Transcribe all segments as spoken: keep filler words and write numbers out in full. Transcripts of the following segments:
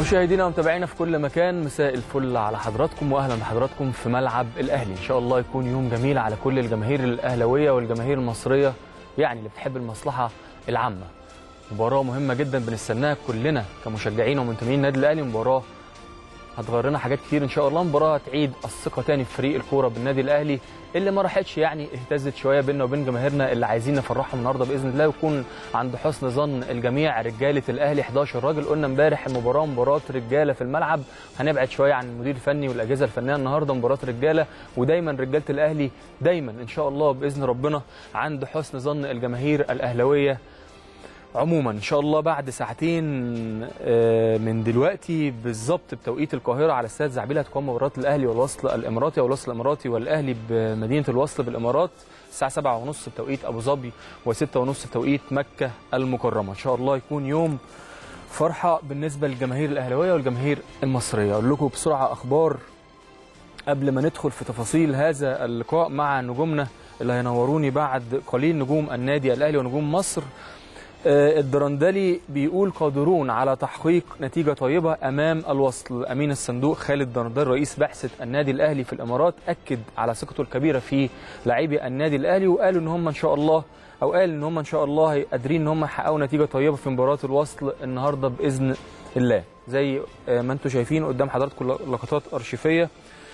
مشاهدينا ومتابعينا في كل مكان، مساء الفل على حضراتكم واهلا بحضراتكم في ملعب الاهلي. ان شاء الله يكون يوم جميل على كل الجماهير الاهلاويه والجماهير المصريه، يعني اللي بتحب المصلحه العامه. مباراه مهمه جدا بنستناها كلنا كمشجعين ومنتمين النادي الاهلي، مباراه هتغير لنا حاجات كتير ان شاء الله، مباراه هتعيد الثقه تاني في فريق الكوره بالنادي الاهلي اللي ما راحتش، يعني اهتزت شويه بيننا وبين جماهيرنا اللي عايزين نفرحهم النهارده باذن الله ويكون عند حسن ظن الجميع. رجاله الاهلي احداشر راجل، قلنا امبارح المباراه مباراه رجاله في الملعب، هنبعد شويه عن المدير الفني والاجهزه الفنيه، النهارده مباراه رجاله، ودايما رجاله الاهلي دايما ان شاء الله باذن ربنا عند حسن ظن الجماهير الاهلاويه عموما. ان شاء الله بعد ساعتين من دلوقتي بالظبط بتوقيت القاهره على استاد زعبيل هتقام مباراه الاهلي والوصل الاماراتي او الوصل الاماراتي والاهلي بمدينه الوصل بالامارات الساعه سبعة ونص بتوقيت ابو ظبي وستة ونص بتوقيت مكه المكرمه. ان شاء الله يكون يوم فرحه بالنسبه للجماهير الاهلاويه والجماهير المصريه. اقول لكم بسرعه اخبار قبل ما ندخل في تفاصيل هذا اللقاء مع نجومنا اللي هينوروني بعد قليل، نجوم النادي الاهلي ونجوم مصر. الدرندلي بيقول قادرون على تحقيق نتيجة طيبة أمام الوصل. أمين الصندوق خالد درندلي رئيس بعثة النادي الأهلي في الإمارات أكد على ثقته الكبيرة في لاعبي النادي الأهلي، وقالوا إن هم إن شاء الله أو قال إن هم إن شاء الله قادرين إن هم يحققوا نتيجة طيبة في مباراة الوصل النهاردة بإذن الله. زي ما أنتم شايفين قدام حضراتكم لقطات أرشيفية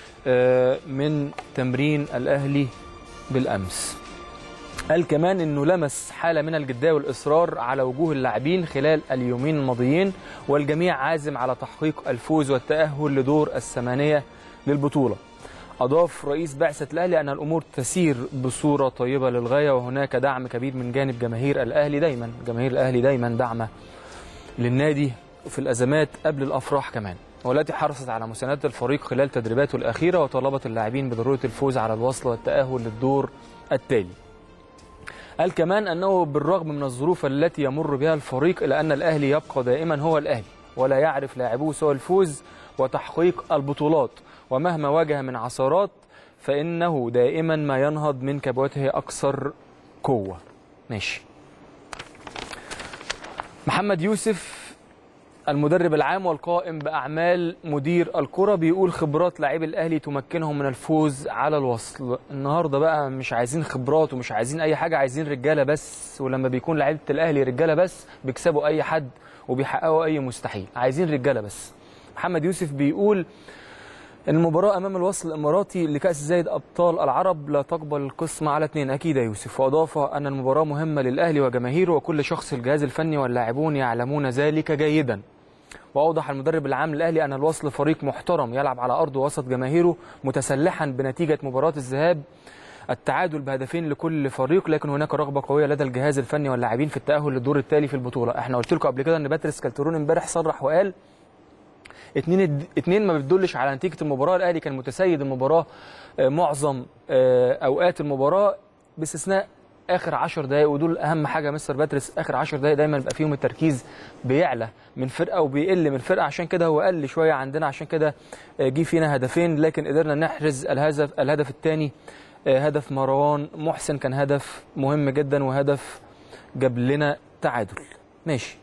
من تمرين الأهلي بالأمس. قال كمان انه لمس حاله من الجديه والاصرار على وجوه اللاعبين خلال اليومين الماضيين، والجميع عازم على تحقيق الفوز والتاهل لدور الثمانيه للبطوله. اضاف رئيس بعثه الاهلي ان الامور تسير بصوره طيبه للغايه، وهناك دعم كبير من جانب جماهير الاهلي، دايما جماهير الاهلي دايما دعمه للنادي في الازمات قبل الافراح كمان، والتي حرصت على مساندة الفريق خلال تدريباته الاخيره، وطالبت اللاعبين بضروره الفوز على الوصل والتاهل للدور التالي. قال كمان أنه بالرغم من الظروف التي يمر بها الفريق إلا أن الأهلي يبقى دائما هو الأهلي، ولا يعرف لاعبوه سوى الفوز وتحقيق البطولات، ومهما واجه من عثرات فإنه دائما ما ينهض من كبوته أكثر قوة. ماشي. محمد يوسف المدرب العام والقائم بأعمال مدير الكرة بيقول خبرات لاعبي الأهلي تمكنهم من الفوز على الوصل. النهارده بقى مش عايزين خبرات ومش عايزين أي حاجة، عايزين رجالة بس، ولما بيكون لاعيبة الأهلي رجالة بس بيكسبوا أي حد وبيحققوا أي مستحيل، عايزين رجالة بس. محمد يوسف بيقول المباراة أمام الوصل الإماراتي لكأس زايد أبطال العرب لا تقبل القسمة على اثنين أكيد يا يوسف، وأضاف أن المباراة مهمة للأهلي وجماهيره وكل شخص الجهاز الفني واللاعبون يعلمون ذلك جيدا. وأوضح المدرب العام للأهلي أن الوصل فريق محترم يلعب على أرضه وسط جماهيره متسلحا بنتيجة مباراة الذهاب التعادل بهدفين لكل فريق، لكن هناك رغبة قوية لدى الجهاز الفني واللاعبين في التأهل للدور التالي في البطولة. احنا قلت لكم قبل كده أن باتريس كالترون امبارح صرح وقال اتنين اتنين ما بتدلش على نتيجة المباراة، الأهلي كان متسيد المباراة معظم أوقات المباراة باستثناء اخر عشر دقائق، ودول اهم حاجه مستر باتريس. اخر عشر دقائق دايما بيبقى فيهم التركيز بيعلى من فرقه وبيقل من فرقه، عشان كده هو قل شويه عندنا، عشان كده جه فينا هدفين، لكن قدرنا نحرز الهدف الهدف الثاني هدف مروان محسن، كان هدف مهم جدا وهدف جاب لنا تعادل. ماشي.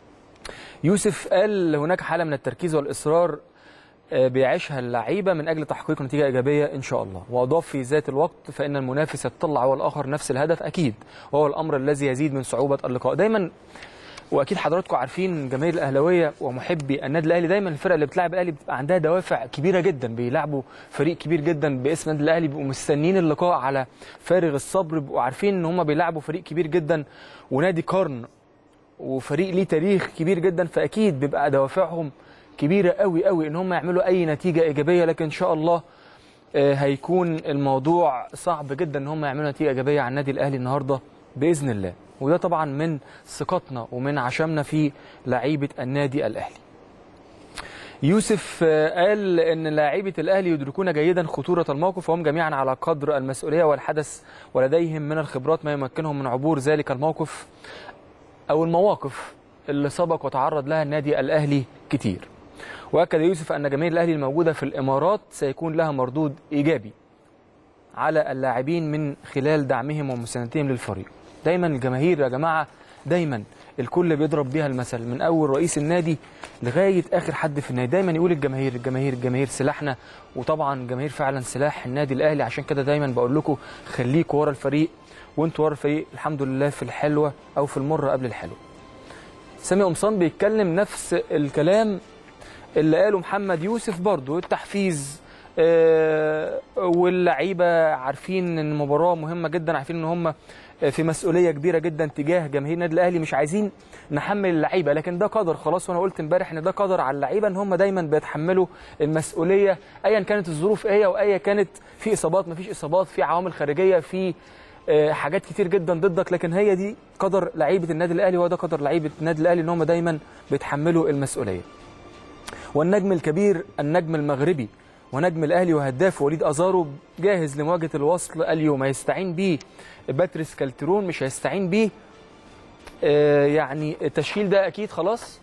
يوسف قال هناك حاله من التركيز والاصرار بيعيشها اللعيبه من اجل تحقيق نتيجه ايجابيه ان شاء الله. واضاف في ذات الوقت فان المنافس يتطلع هو الاخر نفس الهدف اكيد، وهو الامر الذي يزيد من صعوبه اللقاء. دايما واكيد حضراتكم عارفين جماهير الاهلاويه ومحبي النادي الاهلي، دايما الفرق اللي بتلعب الاهلي بتبقى عندها دوافع كبيره جدا، بيلعبوا فريق كبير جدا باسم النادي الاهلي، بيبقوا مستنيين اللقاء على فارغ الصبر، بيبقوا عارفين ان هم بيلعبوا فريق كبير جدا ونادي قرن وفريق ليه تاريخ كبير جدا، فاكيد بيبقى دوافعهم كبيرة قوي قوي ان هم يعملوا اي نتيجة ايجابية، لكن ان شاء الله هيكون الموضوع صعب جدا ان هم يعملوا نتيجة ايجابية على النادي الاهلي النهاردة باذن الله، وده طبعا من ثقتنا ومن عشمنا في لعيبة النادي الاهلي. يوسف قال ان لاعيبة الاهلي يدركون جيدا خطورة الموقف، وهم جميعا على قدر المسؤولية والحدث، ولديهم من الخبرات ما يمكنهم من عبور ذلك الموقف او المواقف اللي سبق وتعرض لها النادي الاهلي كتير. واكد يوسف ان جماهير الاهلي الموجوده في الامارات سيكون لها مردود ايجابي على اللاعبين من خلال دعمهم ومساندتهم للفريق. دايما الجماهير يا جماعه دايما الكل بيضرب بيها المثل، من اول رئيس النادي لغايه اخر حد في النادي، دايما يقول الجماهير الجماهير الجماهير سلاحنا. وطبعا الجماهير فعلا سلاح النادي الاهلي، عشان كده دايما بقول لكم خليكوا ورا الفريق، وانتوا ورا الفريق الحمد لله في الحلوه او في المره قبل الحلوه. سامي قمصان بيتكلم نفس الكلام اللي قاله محمد يوسف برضو، التحفيز آه واللعيبه عارفين ان المباراه مهمه جدا، عارفين ان هم في مسؤوليه كبيره جدا تجاه جماهير النادي الاهلي، مش عايزين نحمل اللعيبه، لكن ده قدر خلاص. وانا قلت امبارح ان ده قدر على اللعيبه ان هم دايما بيتحملوا المسؤوليه ايا كانت الظروف ايه، وايا كانت في اصابات مفيش اصابات، في عوامل خارجيه، في آه حاجات كتير جدا ضدك، لكن هي دي قدر لعيبه النادي الاهلي، وده قدر لعيبه النادي الاهلي ان هم دايما بيتحملوا المسؤوليه. والنجم الكبير النجم المغربي ونجم الاهلي وهداف وليد ازارو جاهز لمواجهه الوصل اليوم، هيستعين بيه باتريس كالترون، مش هيستعين بيه آه يعني التشكيل ده اكيد خلاص.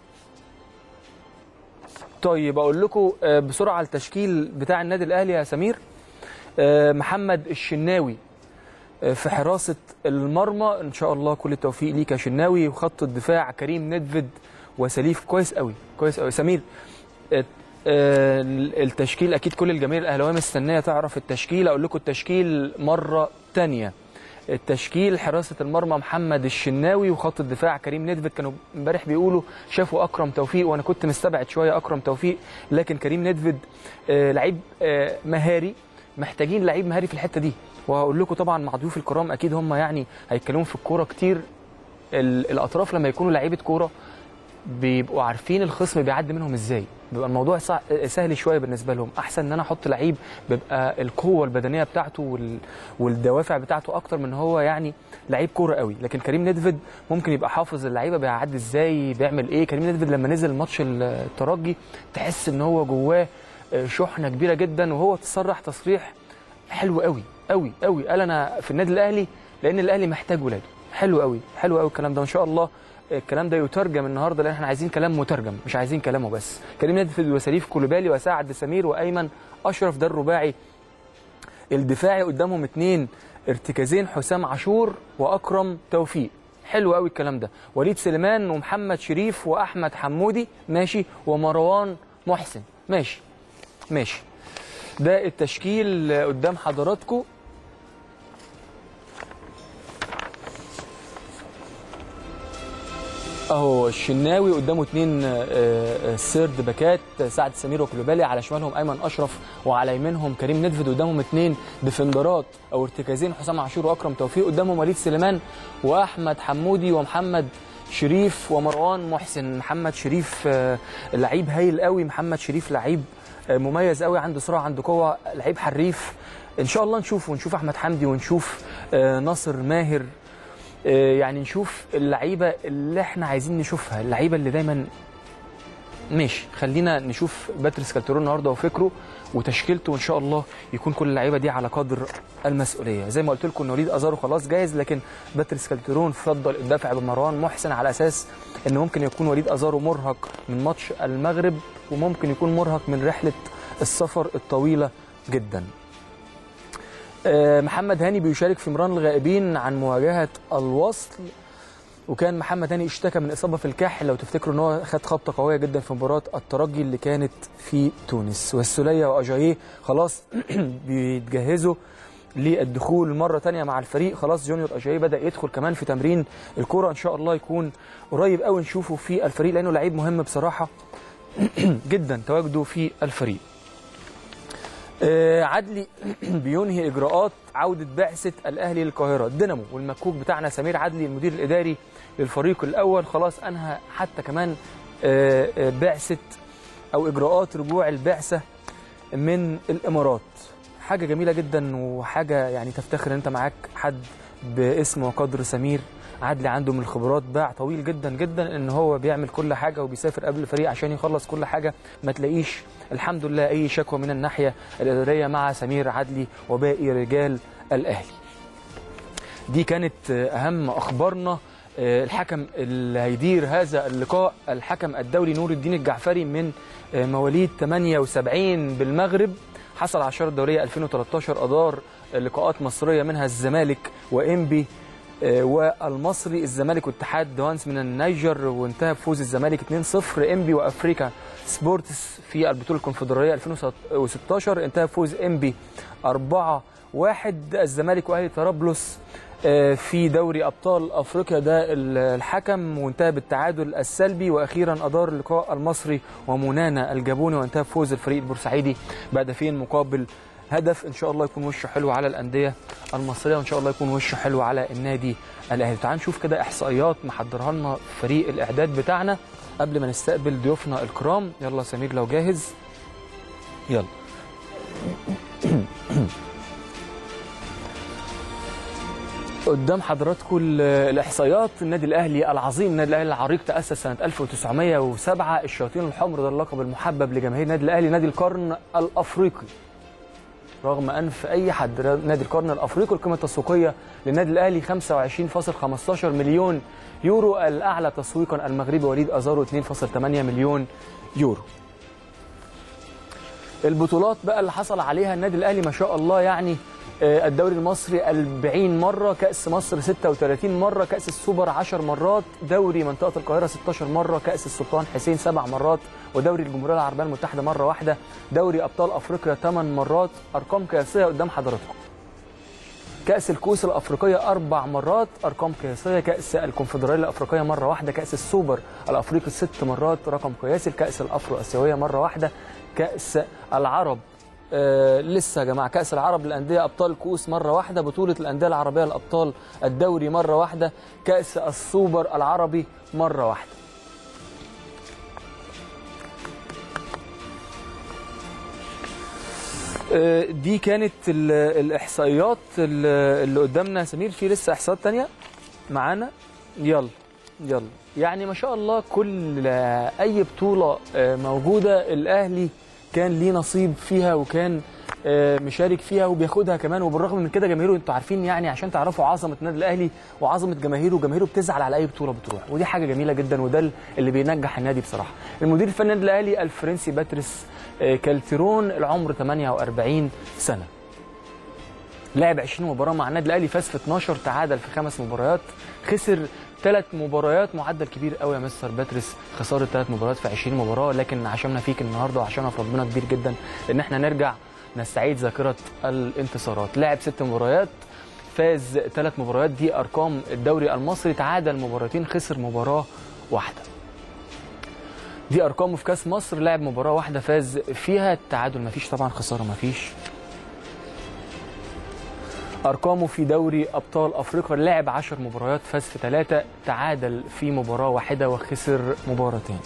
طيب اقول لكم آه بسرعه التشكيل بتاع النادي الاهلي يا سمير. آه محمد الشناوي آه في حراسه المرمى، ان شاء الله كل التوفيق ليك يا شناوي. وخط الدفاع كريم ندفد وسليف، كويس قوي كويس قوي سمير. آه آه التشكيل اكيد كل الجماهير الاهلاويه مستنيه تعرف التشكيل، اقول لكم التشكيل مره ثانيه. التشكيل حراسه المرمى محمد الشناوي، وخط الدفاع كريم ندفد. كانوا امبارح بيقولوا شافوا اكرم توفيق، وانا كنت مستبعد شويه اكرم توفيق، لكن كريم ندفد آه لعيب آه مهاري، محتاجين لعيب مهاري في الحته دي. وهقول لكم طبعا مع ضيوف الكرام اكيد هم يعني هيتكلموا في الكوره كتير، الاطراف لما يكونوا لعيبه كوره بيبقوا عارفين الخصم بيعدي منهم ازاي، بيبقى الموضوع سهل شويه بالنسبه لهم. احسن ان انا احط لعيب بيبقى القوه البدنيه بتاعته والدوافع بتاعته اكتر من هو يعني لعيب كوره قوي. لكن كريم ندفد ممكن يبقى حافظ اللعيبه بيعدي ازاي بيعمل ايه. كريم ندفد لما نزل ماتش الترجي تحس ان هو جواه شحنه كبيره جدا، وهو تصرح تصريح حلو قوي قوي قوي، قال انا في النادي الاهلي لان الاهلي محتاج ولاده. حلو قوي حلو قوي الكلام ده، وان شاء الله الكلام ده يترجم النهارده، لان احنا عايزين كلام مترجم مش عايزين كلامه بس. كريم ندفد وسليف كولوبالي وسعد سمير وايمن اشرف، ده الرباعي الدفاعي. قدامهم اثنين ارتكازين حسام عاشور واكرم توفيق. حلو قوي الكلام ده. وليد سليمان ومحمد شريف واحمد حمودي ماشي، ومروان محسن ماشي ماشي. ده التشكيل قدام حضراتكم. اهو الشناوي قدامه اثنين سيرد باكات سعد سمير وكلوبالي، على شمالهم ايمن اشرف وعلى يمينهم كريم ندفد، قدامهم اثنين ديفندرات او ارتكازين حسام عاشور واكرم توفيق، قدامهم وليد سليمان واحمد حمودي ومحمد شريف ومروان محسن. محمد شريف لعيب هايل قوي، محمد شريف لعيب مميز قوي، عنده سرعه عنده قوه، لعيب حريف. ان شاء الله نشوفه ونشوف احمد حمدي ونشوف ناصر ماهر، يعني نشوف اللعيبه اللي احنا عايزين نشوفها، اللعيبه اللي دايما ماشي. خلينا نشوف باتريس كالترون النهارده وفكره وتشكيلته، وان شاء الله يكون كل اللعيبه دي على قدر المسؤوليه. زي ما قلت لكم ان وليد ازارو خلاص جاهز، لكن باتريس كالترون فضل الدفع بمروان محسن على اساس ان ممكن يكون وليد ازارو مرهق من ماتش المغرب، وممكن يكون مرهق من رحله السفر الطويله جدا. محمد هاني بيشارك في مران الغائبين عن مواجهه الوصل، وكان محمد هاني اشتكى من اصابه في الكاحل، لو تفتكروا ان هو خد خبطه قويه جدا في مباراه الترجي اللي كانت في تونس. والسوليه واجاييه خلاص بيتجهزوا للدخول مره ثانيه مع الفريق، خلاص جونيور اجاييه بدا يدخل كمان في تمرين الكوره، ان شاء الله يكون قريب قوي نشوفه في الفريق، لانه لعيب مهم بصراحه جدا تواجده في الفريق. آه عدلي بينهي اجراءات عوده بعثه الاهلي للقاهره. الدينامو والمكوك بتاعنا سمير عدلي المدير الاداري للفريق الاول خلاص انهى حتى كمان آه آه بعثه او اجراءات رجوع البعثه من الامارات. حاجه جميله جدا وحاجه يعني تفتخر ان انت معاك حد باسم وقدر سمير عدلي، عنده من الخبرات باع طويل جدا جدا، ان هو بيعمل كل حاجه وبيسافر قبل الفريق عشان يخلص كل حاجه، ما تلاقيش الحمد لله اي شكوى من الناحيه الاداريه مع سمير عدلي وباقي رجال الاهلي. دي كانت اهم اخبارنا. الحكم اللي هيدير هذا اللقاء الحكم الدولي نور الدين الجعفري من مواليد ثمانية وسبعين بالمغرب، حصل على الشاره الدوليه ألفين وثلاثة عشر، ادار لقاءات مصريه منها الزمالك وانبي والمصري، الزمالك واتحاد دوانس من النيجر، وانتهى بفوز الزمالك اتنين صفر. انبي وافريكا سبورتس في البطوله الكونفدراليه ألفين وستاشر انتهى بفوز انبي أربعة واحد. الزمالك واهلي طرابلس في دوري ابطال افريقيا ده الحكم، وانتهى بالتعادل السلبي. واخيرا ادار اللقاء المصري ومونانا الجابوني، وانتهى بفوز الفريق البورسعيدي بهدفين مقابل هدف. ان شاء الله يكون وشه حلو على الانديه المصريه، وان شاء الله يكون وشه حلو على النادي الاهلي. تعال نشوف كده احصائيات محضرها لنا فريق الاعداد بتاعنا قبل ما نستقبل ضيوفنا الكرام. يلا سمير لو جاهز يلا. قدام حضراتكم الاحصائيات. النادي الاهلي العظيم، النادي الاهلي العريق، تاسس سنه ألف وتسعمائة وسبعة. الشياطين الحمر ده اللقب المحبب لجماهير النادي الاهلي. نادي القرن الافريقي رغم انف اي حد، نادي القرن الافريقي. القيمه التسويقيه للنادي الاهلي خمسة وعشرين فاصلة خمستاشر مليون يورو. الاعلى تسويقا المغربي وليد ازارو اثنين فاصلة ثمانية مليون يورو. البطولات بقى اللي حصل عليها النادي الاهلي ما شاء الله، يعني الدوري المصري أربعين مره، كاس مصر ستة وثلاثين مره، كاس السوبر عشر مرات، دوري منطقه القاهره ستاشر مره، كاس السلطان حسين سبع مرات، ودوري الجمهوريه العربيه المتحده مره واحده، دوري ابطال افريقيا ثمان مرات. ارقام قياسيه قدام حضراتكم. كاس الكؤوس الافريقيه اربع مرات، ارقام قياسيه. كاس الكونفدراليه الافريقيه مره واحده، كاس السوبر الافريقي ست مرات، رقم قياسي. الكاس الافرو اسيويه مره واحده، كاس العرب آه لسه يا جماعه، كاس العرب للانديه ابطال الكؤوس مره واحده، بطوله الانديه العربيه الابطال الدوري مره واحده، كاس السوبر العربي مره واحده. آه دي كانت الاحصائيات اللي قدامنا. سمير في لسه احصائيات ثانيه معانا؟ يلا يلا. يعني ما شاء الله كل اي بطوله موجوده الاهلي كان ليه نصيب فيها، وكان مشارك فيها وبياخدها كمان. وبالرغم من كده جماهيره، انتوا عارفين يعني، عشان تعرفوا عظمه النادي الاهلي وعظمه جماهيره، جماهيره بتزعل على اي بطوله بتروح، ودي حاجه جميله جدا، وده اللي بينجح النادي بصراحه. المدير الفني للنادي الاهلي الفرنسي باتريس كالتيرون، العمر ثمانية وأربعين سنه، لعب عشرين مباراه مع النادي الاهلي، فاز في اثناشر، تعادل في خمس مباريات، خسر ثلاث مباريات. معدل كبير قوي يا مستر باتريس، خساره ثلاث مباريات في عشرين مباراه. لكن عشمنا فيك النهارده وعشمنا في ربنا كبير جدا ان احنا نرجع نستعيد ذاكره الانتصارات. لعب ست مباريات، فاز ثلاث مباريات، دي ارقام الدوري المصري. تعادل مباراتين، خسر مباراه واحده. دي ارقامه في كاس مصر، لعب مباراه واحده فاز فيها، التعادل مفيش طبعا، خساره مفيش. أرقامه في دوري أبطال أفريقيا، لعب عشر مباريات، فاز في ثلاثة، تعادل في مباراة واحدة وخسر مباراتين.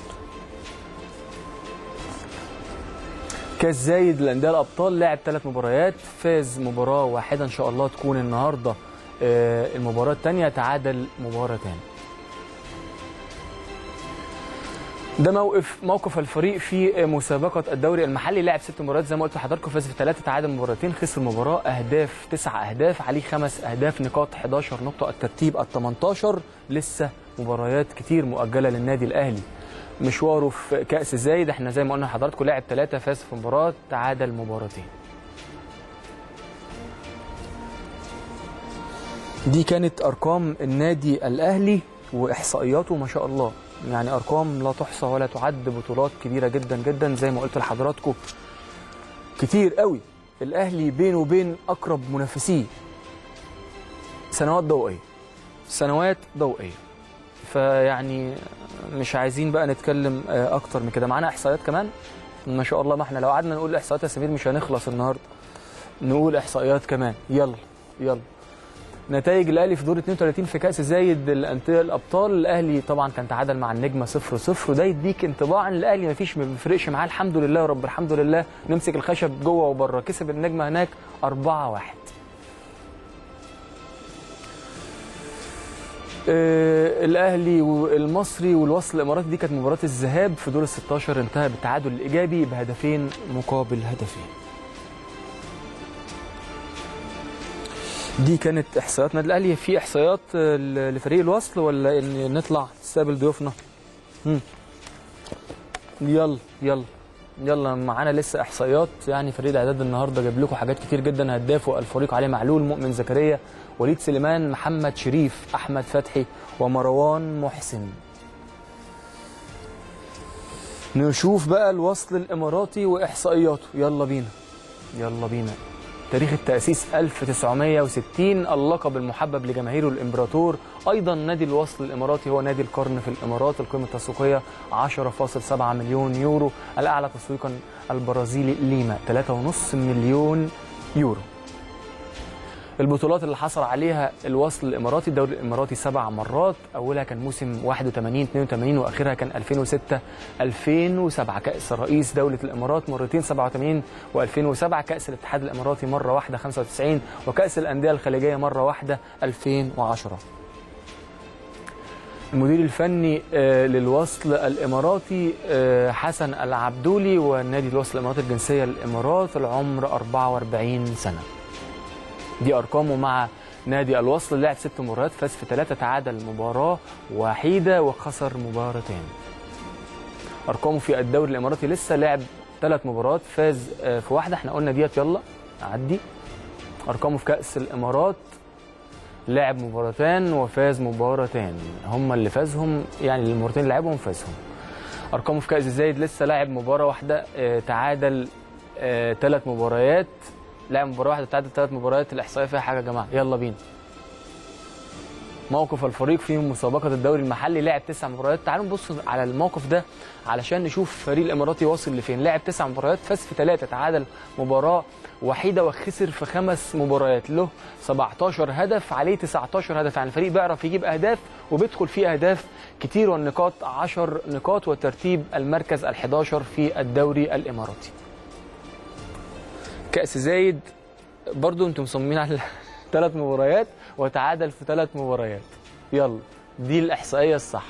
كاس زايد للأندية الأبطال، لعب ثلاث مباريات، فاز مباراة واحدة، إن شاء الله تكون النهاردة المباراة الثانية، تعادل مباراتين. ده موقف موقف الفريق في مسابقة الدوري المحلي. لعب ست مباريات زي ما قلت لحضراتكم، فاز في ثلاثة، تعادل مباراتين، خسر مباراة. أهداف تسع أهداف، عليه خمس أهداف، نقاط إحدى عشر نقطة، الترتيب ال ثمانية عشر. لسه مباريات كتير مؤجلة للنادي الأهلي. مشواره في كأس زايد، احنا زي ما قلنا لحضراتكم، لعب ثلاثة، فاز في مباراة، تعادل مباراتين. دي كانت أرقام النادي الأهلي وإحصائياته ما شاء الله، يعني ارقام لا تحصى ولا تعد، بطولات كبيره جدا جدا زي ما قلت لحضراتكم، كتير قوي. الاهلي بينه وبين اقرب منافسيه سنوات ضوئيه، سنوات ضوئيه. فيعني مش عايزين بقى نتكلم اكتر من كده. معانا احصائيات كمان ما شاء الله، ما احنا لو قعدنا نقول احصائيات يا سمير مش هنخلص النهارده، نقول احصائيات كمان. يلا يلا. نتائج الاهلي في دور اثنين وثلاثين في كاس زايد الانديه الابطال. الاهلي طبعا كان تعادل مع النجمه صفر صفر، وده يديك انطباع ان الاهلي ما فيش، ما بيفرقش معاه، الحمد لله يا رب، الحمد لله. نمسك الخشب جوه وبره. كسب النجمه هناك أربعة واحد. آه الاهلي والمصري والوصل الاماراتي، دي كانت مباراه الذهاب في دور ال ستاشر، انتهى بالتعادل الايجابي بهدفين مقابل هدفين. دي كانت احصائيات النادي الاهلي. في احصائيات لفريق الوصل ولا ان نطلع نستقبل ضيوفنا؟ امم يلا يلا يلا معانا لسه احصائيات. يعني فريق الاعداد النهارده جاب لكم حاجات كتير جدا. هدافوا الفريق علي معلول، مؤمن زكريا، وليد سليمان، محمد شريف، احمد فتحي، ومروان محسن. نشوف بقى الوصل الاماراتي واحصائياته. يلا بينا يلا بينا. تاريخ التأسيس ألف وتسعمائة وستين، اللقب المحبب لجماهيره الإمبراطور. أيضا نادي الوصل الإماراتي هو نادي القرن في الإمارات. القيمة التسويقية عشرة فاصلة سبعة مليون يورو. الأعلى تسويقا البرازيلي ليما ثلاثة فاصلة خمسة مليون يورو. البطولات اللي حصل عليها الوصل الاماراتي: الدوري الاماراتي سبع مرات، اولها كان موسم واحد وثمانين اثنين وثمانين واخرها كان ألفين وستة ألفين وسبعة. كاس رئيس دوله الامارات مرتين سبعة وثمانين وألفين وسبعة. كاس الاتحاد الاماراتي مره واحده خمسة وتسعين، وكاس الانديه الخليجيه مره واحده ألفين وعشرة. المدير الفني للوصل الاماراتي حسن العبدولي، والنادي الوصل الاماراتي الجنسيه الامارات، العمر أربعة وأربعين سنه. دي ارقامه مع نادي الوصل. لعب ست مباريات، فاز في ثلاثه، تعادل مباراه وحيده وخسر مباراتين. ارقامه في الدوري الاماراتي: لسه لعب ثلاث مباريات، فاز في واحده، احنا قلنا ديت يلا عدي. ارقامه في كاس الامارات: لعب مباراتين وفاز مباراتين، هم اللي فازهم، يعني المباراتين اللي لعبهم فازهم. ارقامه في كاس زايد: لسه لاعب مباراه واحده، تعادل ثلاث مباريات، لعب مباراه واحده، تعادل ثلاث مباريات. الاحصائيه فيها حاجه يا جماعه، يلا بينا. موقف الفريق في مسابقه الدوري المحلي: لعب تسع مباريات. تعالوا نبص على الموقف ده علشان نشوف فريق الاماراتي واصل لفين. لعب تسع مباريات، فاز في ثلاثه، تعادل مباراه وحيده وخسر في خمس مباريات. له سبعتاشر هدف، عليه تسعتاشر هدف. يعني الفريق بيعرف يجيب اهداف وبيدخل فيه اهداف كتير. والنقاط عشر نقاط، وترتيب المركز الحداشر في الدوري الاماراتي. كأس زايد برضو انتم مصممين على ثلاث مباريات وتعادل في ثلاث مباريات. يلا دي الإحصائية الصح.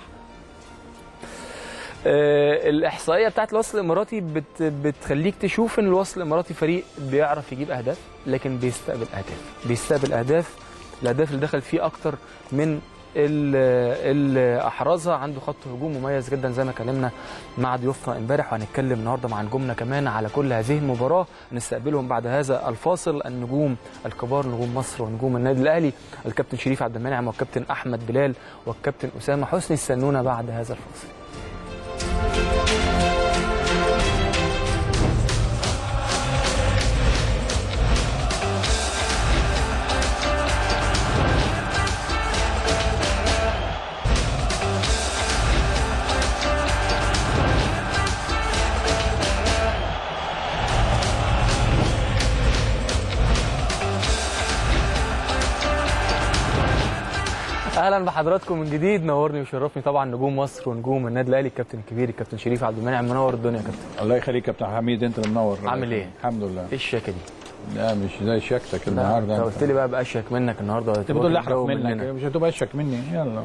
آه الإحصائية بتاعت الوصل الإماراتي بت بتخليك تشوف إن الوصل الإماراتي فريق بيعرف يجيب أهداف، لكن بيستقبل أهداف بيستقبل أهداف الأهداف اللي دخل فيه أكتر من اللي احرزها. عنده خط هجوم مميز جدا زي ما اتكلمنا مع ضيوفنا امبارح، وهنتكلم النهارده مع نجومنا كمان على كل هذه المباراه. نستقبلهم بعد هذا الفاصل، النجوم الكبار، نجوم مصر ونجوم النادي الاهلي، الكابتن شريف عبد المنعم والكابتن احمد بلال والكابتن اسامه حسني. استنونا بعد هذا الفاصل. اهلا بحضراتكم من جديد. نورني وشرفني طبعا نجوم مصر ونجوم النادي الاهلي، الكابتن الكبير الكابتن شريف عبد المنعم. منور الدنيا يا كابتن. الله يخليك يا كابتن حميد، انت اللي منور. عامل ايه؟ الحمد لله. ايه الشياكه دي؟ لا مش زي شياكتك النهارده. انت قلت لي بقى ابقى اشيك منك النهارده. انت بتقول لي احرف منك، مش هتبقى اشيك مني. يلا.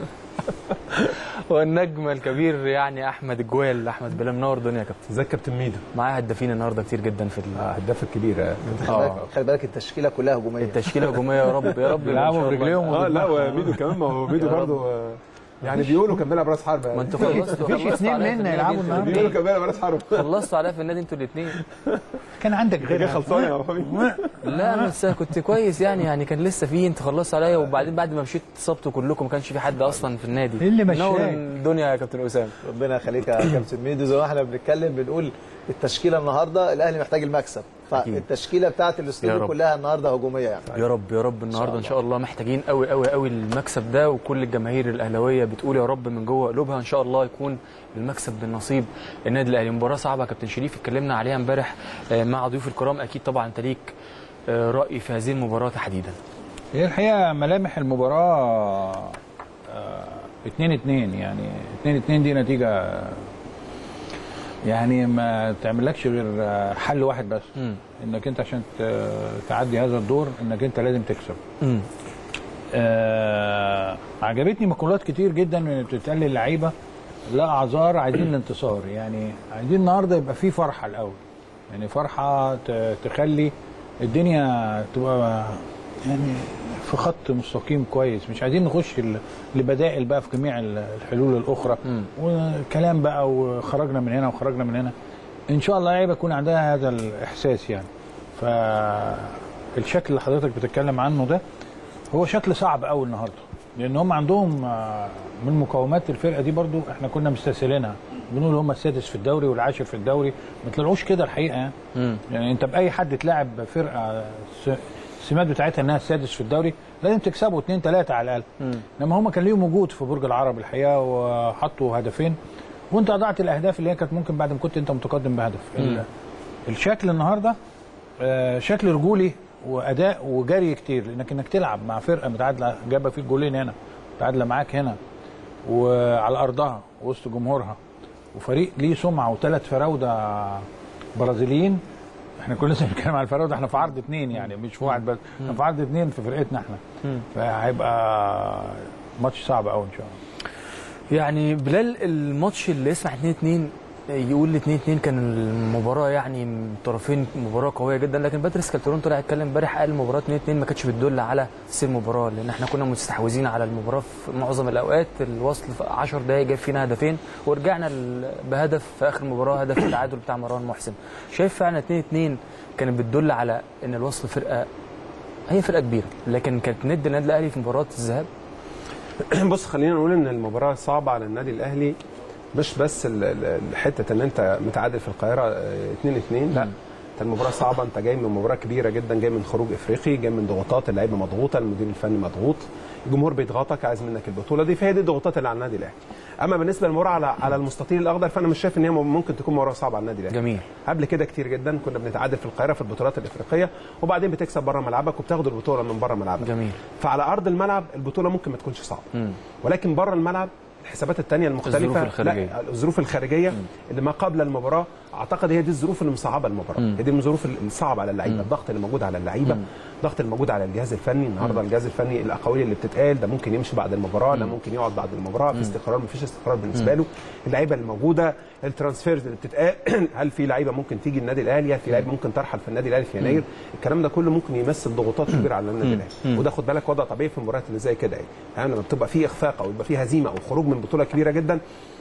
والنجم الكبير يعني احمد الجوال، احمد بلال. منور الدنيا يا كابتن. ازيك يا كابتن ميدو؟ معايا هدافين النهارده كتير جدا في الهداف الكبيره. اه خلي بالك التشكيله كلها هجوميه. التشكيله هجوميه يا رب يا رب. بيلعبوا برجليهم. اه لا وميدو كمان، ما هو ميدو برضه يعني بيقولوا كان بيلعب راس حربه. يعني ما انتوا خلصتوا مفيش اثنين منا يلعبوا النهارده. بيقولوا كان بيلعب راس حربه. خلصتوا عليها في النادي انتوا الاثنين. كان عندك غير خلصان يا حبيبي. لا بس كنت كويس يعني يعني كان لسه في، انت خلصت عليا وبعدين بعد ما مشيت اتصبتوا كلكم، ما كانش في حد اصلا في النادي. ايه اللي مشاك؟ نور الدنيا يا كابتن اسامه. ربنا يخليك يا كابتن ميدو. زي ما احنا بنتكلم بنقول التشكيله النهارده الاهلي محتاج المكسب، فالتشكيله بتاعت الاستوديو كلها النهارده هجوميه يعني. يا رب يا رب النهارده ان شاء الله محتاجين قوي قوي قوي المكسب ده، وكل الجماهير الاهلاويه بتقول يا رب من جوه قلوبها ان شاء الله يكون المكسب بالنصيب النادي الاهلي. مباراه صعبه يا كابتن شريف، اتكلمنا عليها امبارح مع ضيوف الكرام. اكيد طبعا انت ليك راي في هذه المباراه تحديدا. هي الحقيقه ملامح المباراه اتنين اتنين، يعني اتنين اتنين دي نتيجه يعني ما تعملكش غير حل واحد بس. م. انك انت عشان تعدي هذا الدور انك انت لازم تكسب. م. آه عجبتني مقولات كتير جدا بتتقال للعيبه: لا اعذار، عايزين الانتصار. يعني عايزين النهارده يبقى في فرحه الاول، يعني فرحه تخلي الدنيا تبقى يعني في خط مستقيم كويس. مش عايزين نخش لبدائل بقى في جميع الحلول الاخرى م. وكلام بقى وخرجنا من هنا وخرجنا من هنا. ان شاء الله اللعيبه يكون عندها هذا الاحساس يعني. فالشكل اللي حضرتك بتتكلم عنه ده هو شكل صعب قوي النهارده، لان هم عندهم من مقومات الفرقه دي برضو احنا كنا مستسهلينها، بنقول هم السادس في الدوري والعاشر في الدوري، ما طلعوش كده الحقيقه يعني. م. يعني انت باي حد تلاعب فرقه السمات بتاعتها انها السادس في الدوري لازم تكسبوا اثنين ثلاثه على الاقل. انما هم كان ليهم وجود في برج العرب الحقيقه وحطوا هدفين، وانت اضعت الاهداف اللي هي كانت ممكن بعد ما كنت انت متقدم بهدف. الشكل النهارده شكل رجولي واداء وجري كتير، لانك انك تلعب مع فرقه متعادله جابه فيك جولين هنا، متعادله معاك هنا وعلى ارضها وسط جمهورها، وفريق ليه سمعه وثلاث فراوده برازيليين. احنا كنا لسه بنتكلم على الفراوده، احنا في عرض اثنين يعني مش في واحد بس، احنا في عرض اثنين في فرقتنا احنا. فهيبقى ماتش صعب قوي ان شاء الله. يعني بلال الماتش اللي يسمع اتنين اتنين يقول اتنين اتنين كان المباراه يعني من طرفين مباراه قويه جدا، لكن باتريس كالترون طلع اتكلم امبارح قال المباراه اتنين اتنين ما كانتش بتدل على سير المباراه، لان احنا كنا مستحوذين على المباراه في معظم الاوقات، الوصل في عشر دقائق جاب فينا هدفين ورجعنا بهدف في اخر المباراه، هدف التعادل بتاع مروان محسن. شايف فعلا اتنين اتنين كانت بتدل على ان الوصل فرقه هي فرقه كبيره، لكن كانت ند النادي الاهلي في مباراه الذهاب. بص خلينا نقول ان المباراه صعبه على النادي الاهلي، مش بس الحته ان انت متعادل في القاهره اتنين اتنين، لا انت المباراه صعبه، انت جاي من مباراه كبيره جدا، جاي من خروج افريقي، جاي من ضغوطات، اللعيبه مضغوطه، المدير الفني مضغوط، الجمهور بيضغطك عايز منك البطوله دي، فهي دي الضغوطات اللي على النادي الاهلي. اما بالنسبه للمباراه على على المستطيل الاخضر فانا مش شايف ان هي ممكن تكون مباراه صعبه على النادي الاهلي. جميل. قبل كده كتير جدا كنا بنتعادل في القاهره في البطولات الافريقيه وبعدين بتكسب بره ملعبك وبتاخد البطوله من بره ملعبك. جميل. فعلى ارض الملعب البطوله ممكن ما تكونش صعبه، ولكن بره الملعب الحسابات الثانيه المختلفه، الظروف الخارجيه، لا الظروف الخارجيه مم. اللي ما قبل المباراه اعتقد هي دي الظروف اللي مصعبه المباراه، هي دي الظروف الصعبه على اللعيبه، الضغط اللي موجود على اللعيبه، الضغط اللي موجود على الجهاز الفني النهارده. الجهاز الفني الاقاويل اللي بتتقال ده ممكن يمشي بعد المباراه، لا ممكن يقعد بعد المباراه، في استقرار ما فيش استقرار بالنسبه له، اللعيبه الموجوده، الترانسفيرز اللي بتتقال، هل في لعيبه ممكن تيجي النادي الاهلي، هل في لعيبه ممكن ترحل في النادي الاهلي في يناير، الكلام ده كله ممكن يمثل ضغوطات كبيره على النادي الاهلي، وده خد بالك وضع طبيعي في المباريات اللي زي كده يعني لما بتبقى في اخفاق او يبقى في هزيمه او خروج من بطوله كبيره جدا،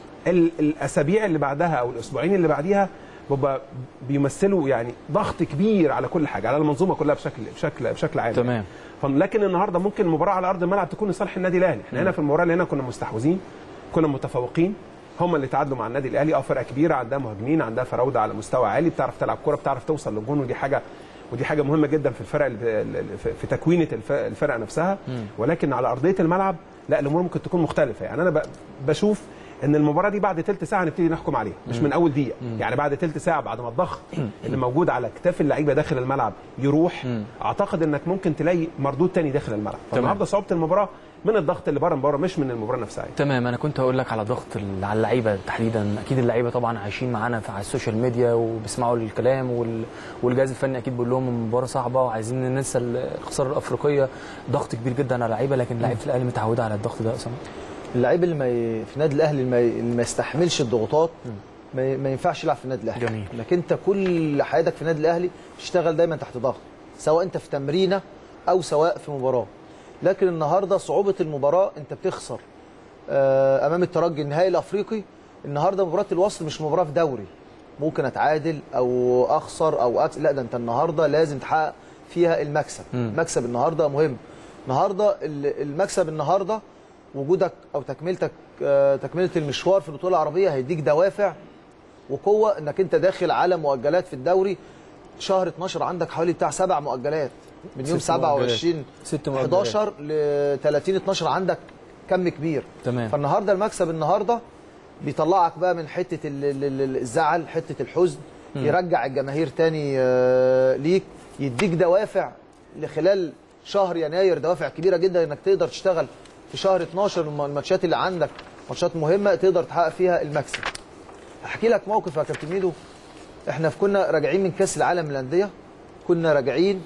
الاسابيع اللي بعدها او الاسبوعين اللي بعديها بيبقى بيمثلوا يعني ضغط كبير على كل حاجه، على المنظومه كلها بشكل بشكل بشكل عام. تمام. لكن النهارده ممكن المباراه على ارض الملعب تكون لصالح النادي الاهلي، احنا هنا في المباراه اللي هنا كنا مستحوذين، كنا متفوقين، هم اللي تعادلوا مع النادي الاهلي، اه فرقه كبيره عندها مهاجمين، عندها فراوده على مستوى عالي، بتعرف تلعب كوره، بتعرف توصل للجون، ودي حاجه ودي حاجه مهمه جدا في الفرق في تكوينه الفرقه نفسها، ولكن على ارضيه الملعب لا الامور ممكن تكون مختلفه. يعني انا بشوف ان المباراه دي بعد ثلث ساعه نبتدي نحكم عليها، مش من اول دقيقه، يعني بعد ثلث ساعه بعد ما الضغط اللي موجود على كتاف اللعيبه داخل الملعب يروح، اعتقد انك ممكن تلاقي مردود تاني داخل الملعب. فالنهارده صعوبه المباراه من الضغط اللي بره المباراه مش من المباراه نفسها. تمام. انا كنت هقول لك على ضغط على اللعيبه تحديدا، اكيد اللعيبه طبعا عايشين معانا على السوشيال ميديا وبيسمعوا الكلام وال... والجهاز الفني اكيد بيقول لهم المباراه صعبه وعايزين ننسى الخساره الافريقيه، ضغط كبير جدا على اللعيبه، لكن لعيبه الاهلي متعوده على الضغط ده يا اسامه. اللعيب اللي ما ي... في النادي الاهلي اللي ما, ي... اللي ما يستحملش الضغوطات ما, ي... ما ينفعش يلعب في النادي الاهلي. جميل. انك انت كل حياتك في النادي الاهلي تشتغل دايما تحت ضغط، سواء انت في تمرينه او سواء في مباراه. لكن النهارده صعوبه المباراه انت بتخسر آه امام الترجي النهائي الافريقي، النهارده مباراه الوصل مش مباراه في دوري ممكن اتعادل او اخسر او أكس... لا ده انت النهارده لازم تحقق فيها المكسب. المكسب النهارده مهم. النهارده المكسب النهارده وجودك او تكملتك تكمله المشوار في البطوله العربيه هيديك دوافع وقوه انك انت داخل على مؤجلات في الدوري. شهر اتناشر عندك حوالي بتاع سبع مؤجلات من يوم سبعة وعشرين حداشر ل تلاتين اتناشر، عندك كم كبير. تمام. فالنهارده المكسب النهارده بيطلعك بقى من حته الزعل، حته الحزن، م. يرجع الجماهير تاني ليك، يديك دوافع لخلال شهر يناير، دوافع كبيره جدا انك تقدر تشتغل في شهر اتناشر الماتشات اللي عندك ماتشات مهمه تقدر تحقق فيها المكسب. احكي لك موقف يا كابتن ميدو، احنا كنا راجعين من كاس العالم للانديه، كنا راجعين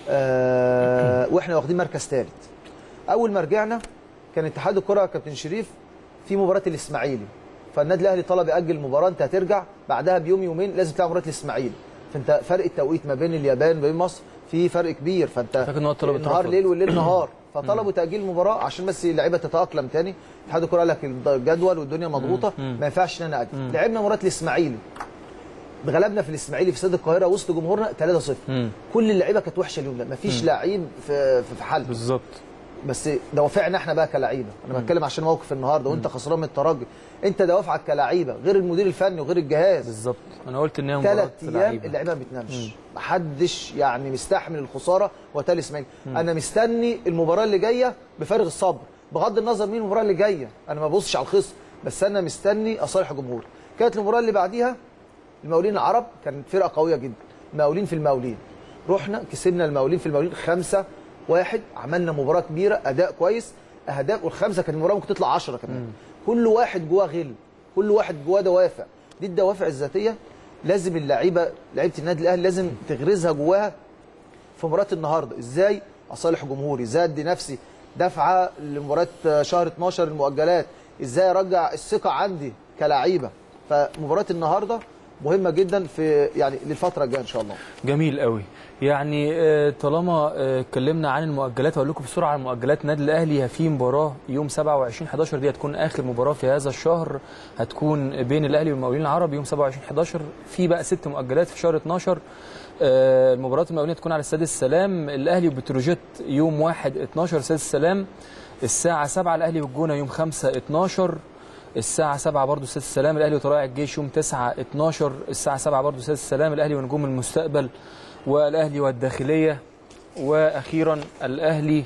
آه واحنا واخدين مركز ثالث. اول ما رجعنا كان اتحاد الكره يا كابتن شريف في مباراه الاسماعيلي، فالنادي الاهلي طلب ياجل المباراه، انت هترجع بعدها بيوم يومين لازم تلعب مباراه الاسماعيلي، فانت فرق التوقيت ما بين اليابان وبين مصر في فرق كبير، فانت النهار ليل والليل نهار، فطلبوا تاجيل المباراه عشان بس اللعيبه تتاقلم تاني. اتحاد الكره قال لك الجدول والدنيا مضغوطه ما ينفعش ان انا اجل. لعبنا مباراه الاسماعيلي اتغلبنا في الاسماعيلي في استاد القاهره وسط جمهورنا ثلاثة صفر. كل اللعيبه كانت وحشه اليوم ده، مفيش لعيب في في حالته بالظبط. بس دوافعنا احنا بقى كلاعيبه، انا بتكلم عشان موقف النهارده وانت خسران من الترجي، انت دوافعك كلاعيبه غير المدير الفني وغير الجهاز. بالظبط، انا قلت ان هي مباراه ثلاث ايام اللعيبه ما بتنامش، محدش يعني مستحمل الخساره وتالي اسماعيلي. انا مستني المباراه اللي جايه بفارغ الصبر، بغض النظر مين المباراه اللي جايه، انا ما ببصش على الخصم، بس انا مستني اصالح جمهوري. كانت المباراه اللي بعديها المقاولين العرب، كانت فرقه قويه جدا، مقاولين في المقاولين، رحنا كسبنا المقاولين في المقاولين خمسة واحد، عملنا مباراه كبيره، اداء كويس، اهداف، والخمسه كانت المباراه ممكن تطلع عشرة كمان. مم. كل واحد جواه غل، كل واحد جواه دوافع، دي الدوافع الذاتيه لازم اللعيبه لعيبه النادي الاهلي لازم تغرزها جواها في مباراه النهارده. ازاي اصالح جمهوري، ازاي ادي نفسي دفعه لمباراه شهر اتناشر المؤجلات، ازاي ارجع الثقه عندي كلاعيبه. فمباراه النهارده مهمه جدا في يعني للفتره الجايه ان شاء الله. جميل قوي. يعني طالما اتكلمنا عن المؤجلات، اقول لكم بسرعه عن مؤجلات النادي الاهلي. في مباراه يوم سبعة وعشرين حداشر، دي هتكون اخر مباراه في هذا الشهر، هتكون بين الاهلي والمقاولين العرب يوم سبعة وعشرين حداشر. في بقى ست مؤجلات في شهر اتناشر. المباراه المقاولين هتكون على استاد السلام، الاهلي وبتروجيت يوم واحد اتناشر استاد السلام الساعه سبعة، الاهلي والجونه يوم خمسة اتناشر الساعة سبعة برضه استاد السلام، الاهلي وطلائع الجيش يوم تسعة اتناشر الساعة سبعة برضه استاد السلام، الاهلي ونجوم المستقبل والاهلي والداخليه، واخيرا الاهلي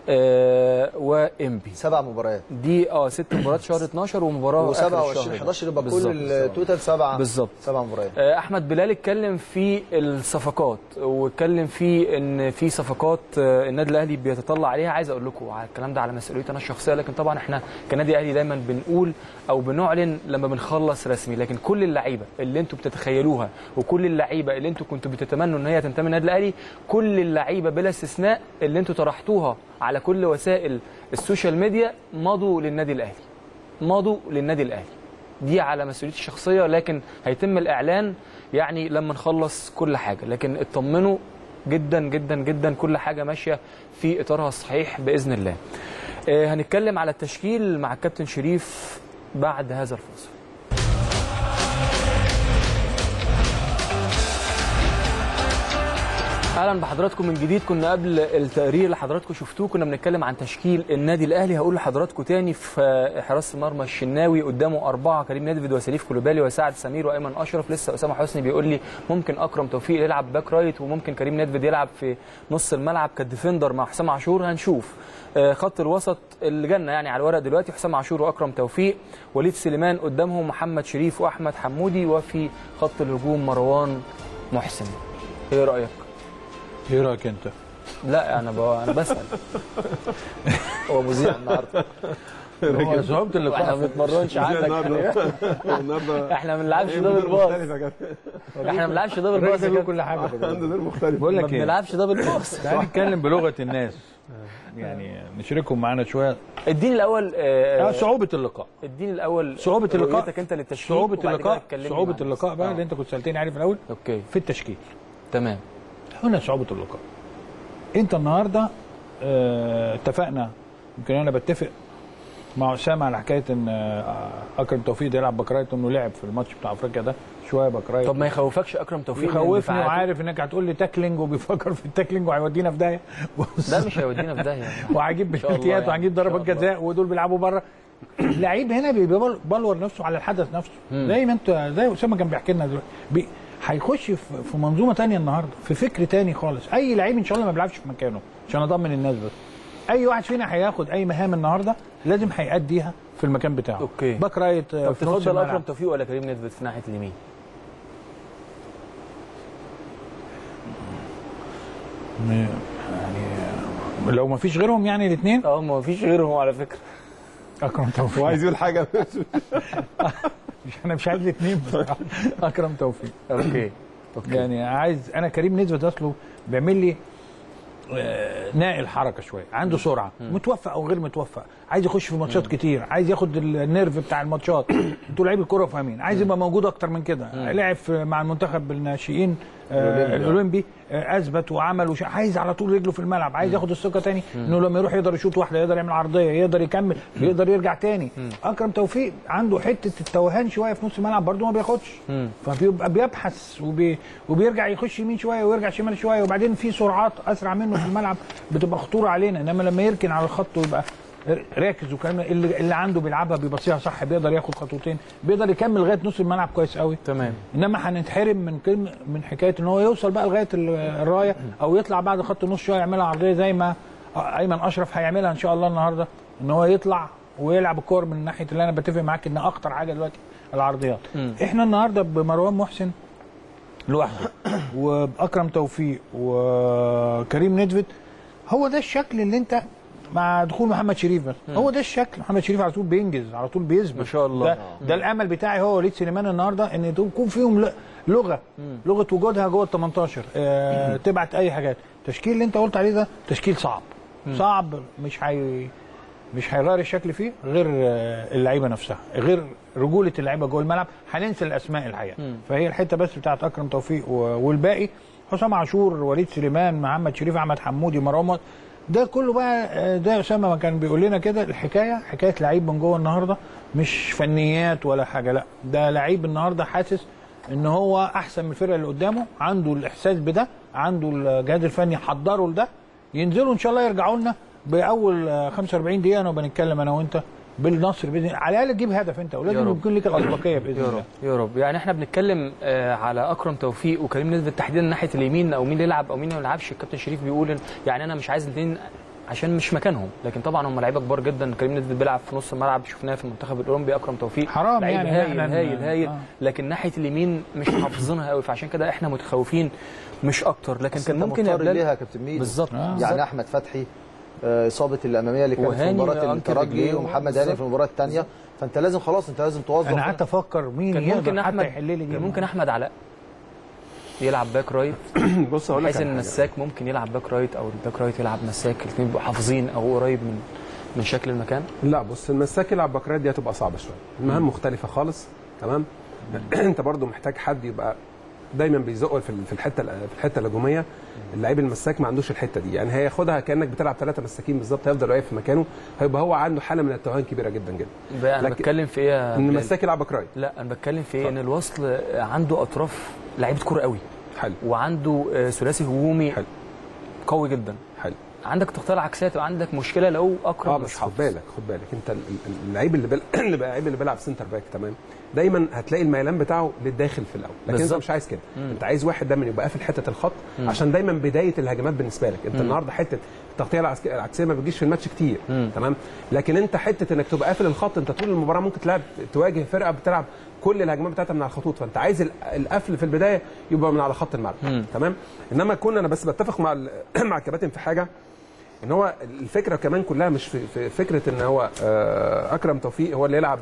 آه وانبي. سبع مباريات دي اه ست مباريات شهر اتناشر ومباراه سبعة وعشرين حداشر يبقى كل التوتال سبعه بالظبط سبع مباريات. آه احمد بلال اتكلم في الصفقات، واتكلم في ان في صفقات آه النادي الاهلي بيتطلع عليها. عايز اقول لكم على الكلام ده على مسؤوليتي انا الشخصيه، لكن طبعا احنا كنادي اهلي دايما بنقول او بنعلن لما بنخلص رسمي، لكن كل اللعيبه اللي انتم بتتخيلوها وكل اللعيبه اللي انتم كنتوا بتتمنوا ان هي تنتمي للنادي الاهلي، كل اللعيبه بلا استثناء اللي انتم طرحتوها على كل وسائل السوشيال ميديا مضوا للنادي الاهلي، مضوا للنادي الاهلي. دي على مسؤوليتي الشخصيه، لكن هيتم الاعلان يعني لما نخلص كل حاجه، لكن اطمنوا جدا جدا جدا كل حاجه ماشيه في اطارها الصحيح باذن الله. آه هنتكلم على التشكيل مع الكابتن شريف بعد هذا الفاصل. اهلا بحضراتكم من جديد. كنا قبل التقرير اللي حضراتكم شفتوه كنا بنتكلم عن تشكيل النادي الاهلي. هقول لحضراتكم تاني، في حراسه المرمى الشناوي قدامه اربعه، كريم نيدفيد وسليف كولوبالي وسعد سمير وايمن اشرف. لسه اسامه حسني بيقول لي ممكن اكرم توفيق يلعب باك رايت وممكن كريم نيدفيد يلعب في نص الملعب كديفندر مع حسام عاشور، هنشوف. خط الوسط اللي جالنا يعني على الورق دلوقتي حسام عاشور واكرم توفيق، وليد سليمان قدامهم محمد شريف واحمد حمودي، وفي خط الهجوم مروان محسن. ايه رايك؟ ايه رايك انت؟ لا انا ب... انا بسال. هو مذيع النهارده. هو صعوبة اللقاء. احنا ما بنتمرنش عندك النهارده. احنا ما بنلعبش دبل باص. احنا ما بنلعبش دبل باص كل حاجه. عنده دور مختلف. بقول لك ايه؟ ما بنلعبش دبل باص. تعالى نتكلم بلغه الناس. يعني نشاركهم معانا شويه. اديني الاول آه صعوبه اللقاء. اديني الاول صعوبه اللقاء انت للتشكيل. صعوبه اللقاء صعوبه اللقاء بقى اللي انت كنت سالتني عليه في الاول. اوكي. في التشكيل. تمام. هنا صعوبه اللقاء. انت النهارده اه اتفقنا، يمكن انا بتفق مع اسامه على حكايه ان اكرم توفيق ده يلعب باك رايت، انه لعب في الماتش بتاع افريقيا ده شويه باك رايت. طب ما يخوفكش اكرم توفيق؟ يخوفني وعارف انك هتقول لي تاكلينج وبيفكر في التاكلينج وهيودينا في داهيه. لا مش هيودينا في داهيه. وهجيب بلنتيات وهجيب ضربات جزاء ودول بيلعبوا بره. اللعيب هنا بيبلور نفسه على الحدث نفسه، زي ما انت زي اسامه كان بيحكي لنا دلوقتي، هيخش في منظومه ثانيه النهارده، في فكر ثاني خالص. اي لعيب ان شاء الله ما بيلعبش في مكانه عشان اطمن الناس، بس اي واحد فينا هياخد اي مهام النهارده لازم هيأديها في المكان بتاعه. اوكي. باك رايت. طب تفضل اكرم توفيق ولا كريم نيدفيد في ناحيه اليمين؟ يعني لو ما فيش غيرهم يعني الاثنين. اه ما فيش غيرهم على فكره. اكرم توفيق. وعايز يقول حاجه. مش انا مش عايز الاثنين بصراحه. اكرم توفيق. اوكي. اوكي. يعني عايز انا كريم نيدفيد اصله بيعمل لي ناقل حركه شويه، عنده سرعه، متوفق او غير متوفق، عايز يخش في ماتشات كتير، عايز ياخد النيرف بتاع الماتشات. انتوا لعيبه الكوره فاهمين، عايز يبقى موجود اكتر من كده. لعب مع المنتخب الناشئين آه الاولمبي آه اثبت وعمل وش... عايز على طول رجله في الملعب، عايز ياخد الثقه تاني انه لما يروح يقدر يشوط واحده، يقدر يعمل عرضيه، يقدر يكمل، يقدر يرجع تاني. اكرم توفيق عنده حته التوهان شويه في نص الملعب برده ما بياخدش، فبيبقى بيبحث وبي... وبيرجع يخش يمين شويه ويرجع شمال شويه، وبعدين في سرعات اسرع منه في الملعب بتبقى خطوره علينا. انما لما يركن على الخط ويبقى راكز وكلام اللي, اللي عنده بيلعبها بيبصيها صح، بيقدر ياخد خطوتين، بيقدر يكمل لغايه نص الملعب كويس قوي. تمام. انما هنتحرم من كلمه من حكايه ان هو يوصل بقى لغايه الرايه او يطلع بعد خط النص شويه يعملها عرضيه زي ما ايمن اشرف هيعملها ان شاء الله النهارده، ان هو يطلع ويلعب الكور من ناحيه اللي انا بتفق معاك ان اخطر حاجه دلوقتي العرضيات. م. احنا النهارده بمروان محسن لوحده وباكرم توفيق وكريم ندفد، هو ده الشكل اللي انت مع دخول محمد شريف بس، هو ده الشكل. محمد شريف على طول بينجز، على طول بيثبت ما شاء الله. ده, ده الامل بتاعي هو وليد سليمان النهارده، ان يكون فيهم لغه لغه وجودها جوه ال تمنتاشر، آه تبعت اي حاجات. التشكيل اللي انت قلت عليه ده تشكيل صعب مم. صعب، مش هي مش هيغير الشكل فيه غير اللعيبه نفسها، غير رجوله اللعيبه جوه الملعب. هننسى الاسماء الحقيقه، فهي الحته بس بتاعت اكرم توفيق والباقي حسام عاشور، وليد سليمان، محمد شريف، احمد حمودي، مروان، ده كله بقى. ده اسامه ما كان بيقول لنا كده، الحكايه حكايه لعيب من جوه النهارده، مش فنيات ولا حاجه، لا ده لعيب النهارده حاسس ان هو احسن من الفرقه اللي قدامه، عنده الاحساس بده، عنده الجهاز الفني حضره لده. ينزلوا ان شاء الله يرجعوا لنا باول خمسة وأربعين دقيقه انا بنتكلم انا وانت بالنصر باذن الله، على الاقل تجيب هدف انت، ولازم يكون لك الاسبقيه باذن الله. يا رب. يعني احنا بنتكلم آه على اكرم توفيق وكريم نزل تحديدا ناحيه اليمين، او مين اللي يلعب او مين ما يلعبش. الكابتن شريف بيقول يعني انا مش عايز الاثنين عشان مش مكانهم، لكن طبعا هم لعيبه كبار جدا. كريم نزل بيلعب في نص الملعب، شفناه في المنتخب الاولمبي. اكرم توفيق حرام لعيب يعني هايل هايل هايل آه. لكن ناحيه اليمين مش محافظينها قوي، فعشان كده احنا متخوفين مش اكتر. لكن كان ممكن يا بلال ليها يا كابتن ميدو بالظبط آه. يعني احمد فتحي اصابه الاماميه اللي كانت في مباراه الترجي، ومحمد هاني في المباراه الثانيه، فانت لازم خلاص انت لازم توظف. انا قعدت افكر مين يقدر حتى يحل لي دي. ممكن احمد علاء يلعب باك رايت. بص هقول لك حسين مساك ممكن يلعب باك رايت، او الباك رايت يلعب مساك، الاثنين بيبقوا حافظين او قريب من من شكل المكان. لا بص، المساك يلعب باك رايت دي هتبقى صعبه شويه، المهام مختلفه خالص. تمام. انت برضو محتاج حد يبقى دايما بيزق في في الحته في الحته الهجوميه. اللعيب المساك ما عندوش الحته دي، يعني هياخدها كانك بتلعب ثلاثه مساكين بالظبط، هيفضل واقف في مكانه، هيبقى هو عنده حاله من التوهان كبيره جدا جدا. انا بتكلم في ايه؟ ان المساك يلعب باك رايت. لا انا بتكلم في ايه؟ ان الوصل عنده اطراف لعيبه كوره قوي. حلو. وعنده ثلاثي هجومي حلو قوي جدا. حلو. عندك تغطيه العكسيه، تبقى عندك مشكله لو اكرم اه بس خد بالك خد بالك انت اللعيب اللي بل... اللي بقى اللعيب اللي بيلعب سنتر باك تمام، دايما هتلاقي الميلان بتاعه للداخل في الاول، لكن بالزبط. انت مش عايز كده. مم. انت عايز واحد دايما يبقى قافل حته الخط، مم. عشان دايما بدايه الهجمات بالنسبه لك. انت مم. النهارده حته التغطيه العكسيه ما بتجيش في الماتش كتير. مم. تمام. لكن انت حته انك تبقى قافل الخط، انت طول المباراه ممكن تلعب تواجه فرقه بتلعب كل الهجمات بتاعتها من على الخطوط، فانت عايز القفل في البدايه يبقى من على خط الملعب. تمام. انما كنا انا بس بتفق مع مع الكباتن في حاجه، ان هو الفكره كمان كلها مش في, في فكره ان هو اكرم توفيق هو اللي يلعب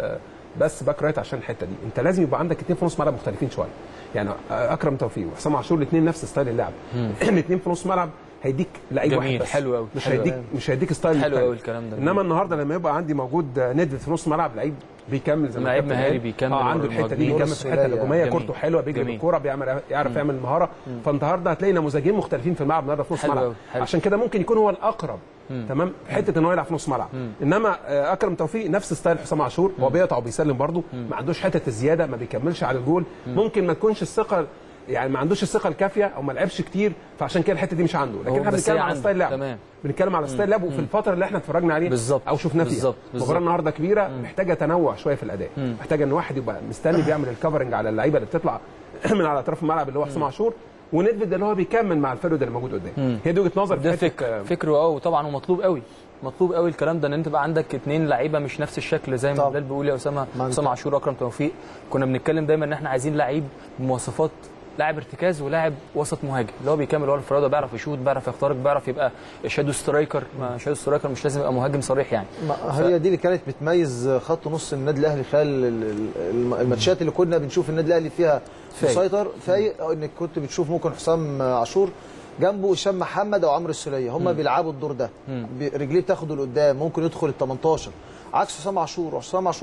بس باك رايت عشان الحته دي. انت لازم يبقى عندك اثنين في نص ملعب مختلفين شويه، يعني اكرم توفيق وحسام عاشور الاثنين نفس ستايل اللعب. الاثنين في نص ملعب هيديك لعيب واحد بس. حلو قوي. مش هيديك مش هيديك ستايل حلو قوي الكلام ده. انما النهارده لما يبقى عندي موجود ندفد في نص ملعب، لعيب بيكمل زي ما لعيب مهاري بيكمل، اه عنده الحته دي، بيكمل في الحته الهجوميه، كورته حلوه، بيجري بالكوره، بيعمل يعرف يعمل المهاره. فالنهارده هتلاقي نموذجين مختلفين في الملعب النهارده في نص ملعب، عشان كده ممكن يكون هو الاقرب. مم. تمام. حته ان هو يلعب في نص ملعب. انما اكرم توفيق نفس ستايل حسام عاشور، هو بيقطع وبيسلم برده، ما عندوش حته الزياده، ما بيكملش على الجول. مم. ممكن ما تكونش الثقه، يعني ما عندوش الثقه الكافيه او ما لعبش كتير، فعشان كده الحته دي مش عنده. لكن احنا بنتكلم على ستايل لعب، بنتكلم على ستايل لعب، وفي الفتره اللي احنا اتفرجنا عليه بالزبط. او شفناه فيها المباراه النهارده كبيره، مم. محتاجه تنوع شويه في الاداء، مم. محتاجه ان واحد يبقى مستني بيعمل الكفرنج على اللعيبه اللي بتطلع من على اطراف الملعب اللي هو حسام عاشور، وندفد اللي هو بيكمل مع الفرود اللي موجود قدام. هي دي وجهه نظر ده فكر فكره اه وطبعا ومطلوب قوي، مطلوب قوي الكلام ده، ان انت بقى عندك اثنين لعيبه مش نفس الشكل زي ما بلال بيقول يا اسامه. حسام عاشور واكرم توفيق كنا بنتكلم دايما ان احنا عايزين لعيب بمواصفات لاعب ارتكاز ولاعب وسط مهاجم، اللي هو بيكمل ورا الانفراد، بيعرف يشوط، بيعرف يخترق، بيعرف يبقى شادو سترايكر. ما شادو سترايكر مش لازم يبقى مهاجم صريح يعني. ف... هي دي اللي كانت بتميز خط نص النادي الاهلي خلال الماتشات اللي كنا بنشوف النادي الاهلي فيها مسيطر، فايق انك كنت بتشوف ممكن حسام عاشور جنبه هشام محمد او عمرو السوليه، هم بيلعبوا الدور ده، رجليه بتاخده لقدام، ممكن يدخل ال تمنتاشر، عكس حسام عاشور. وحسام عاشور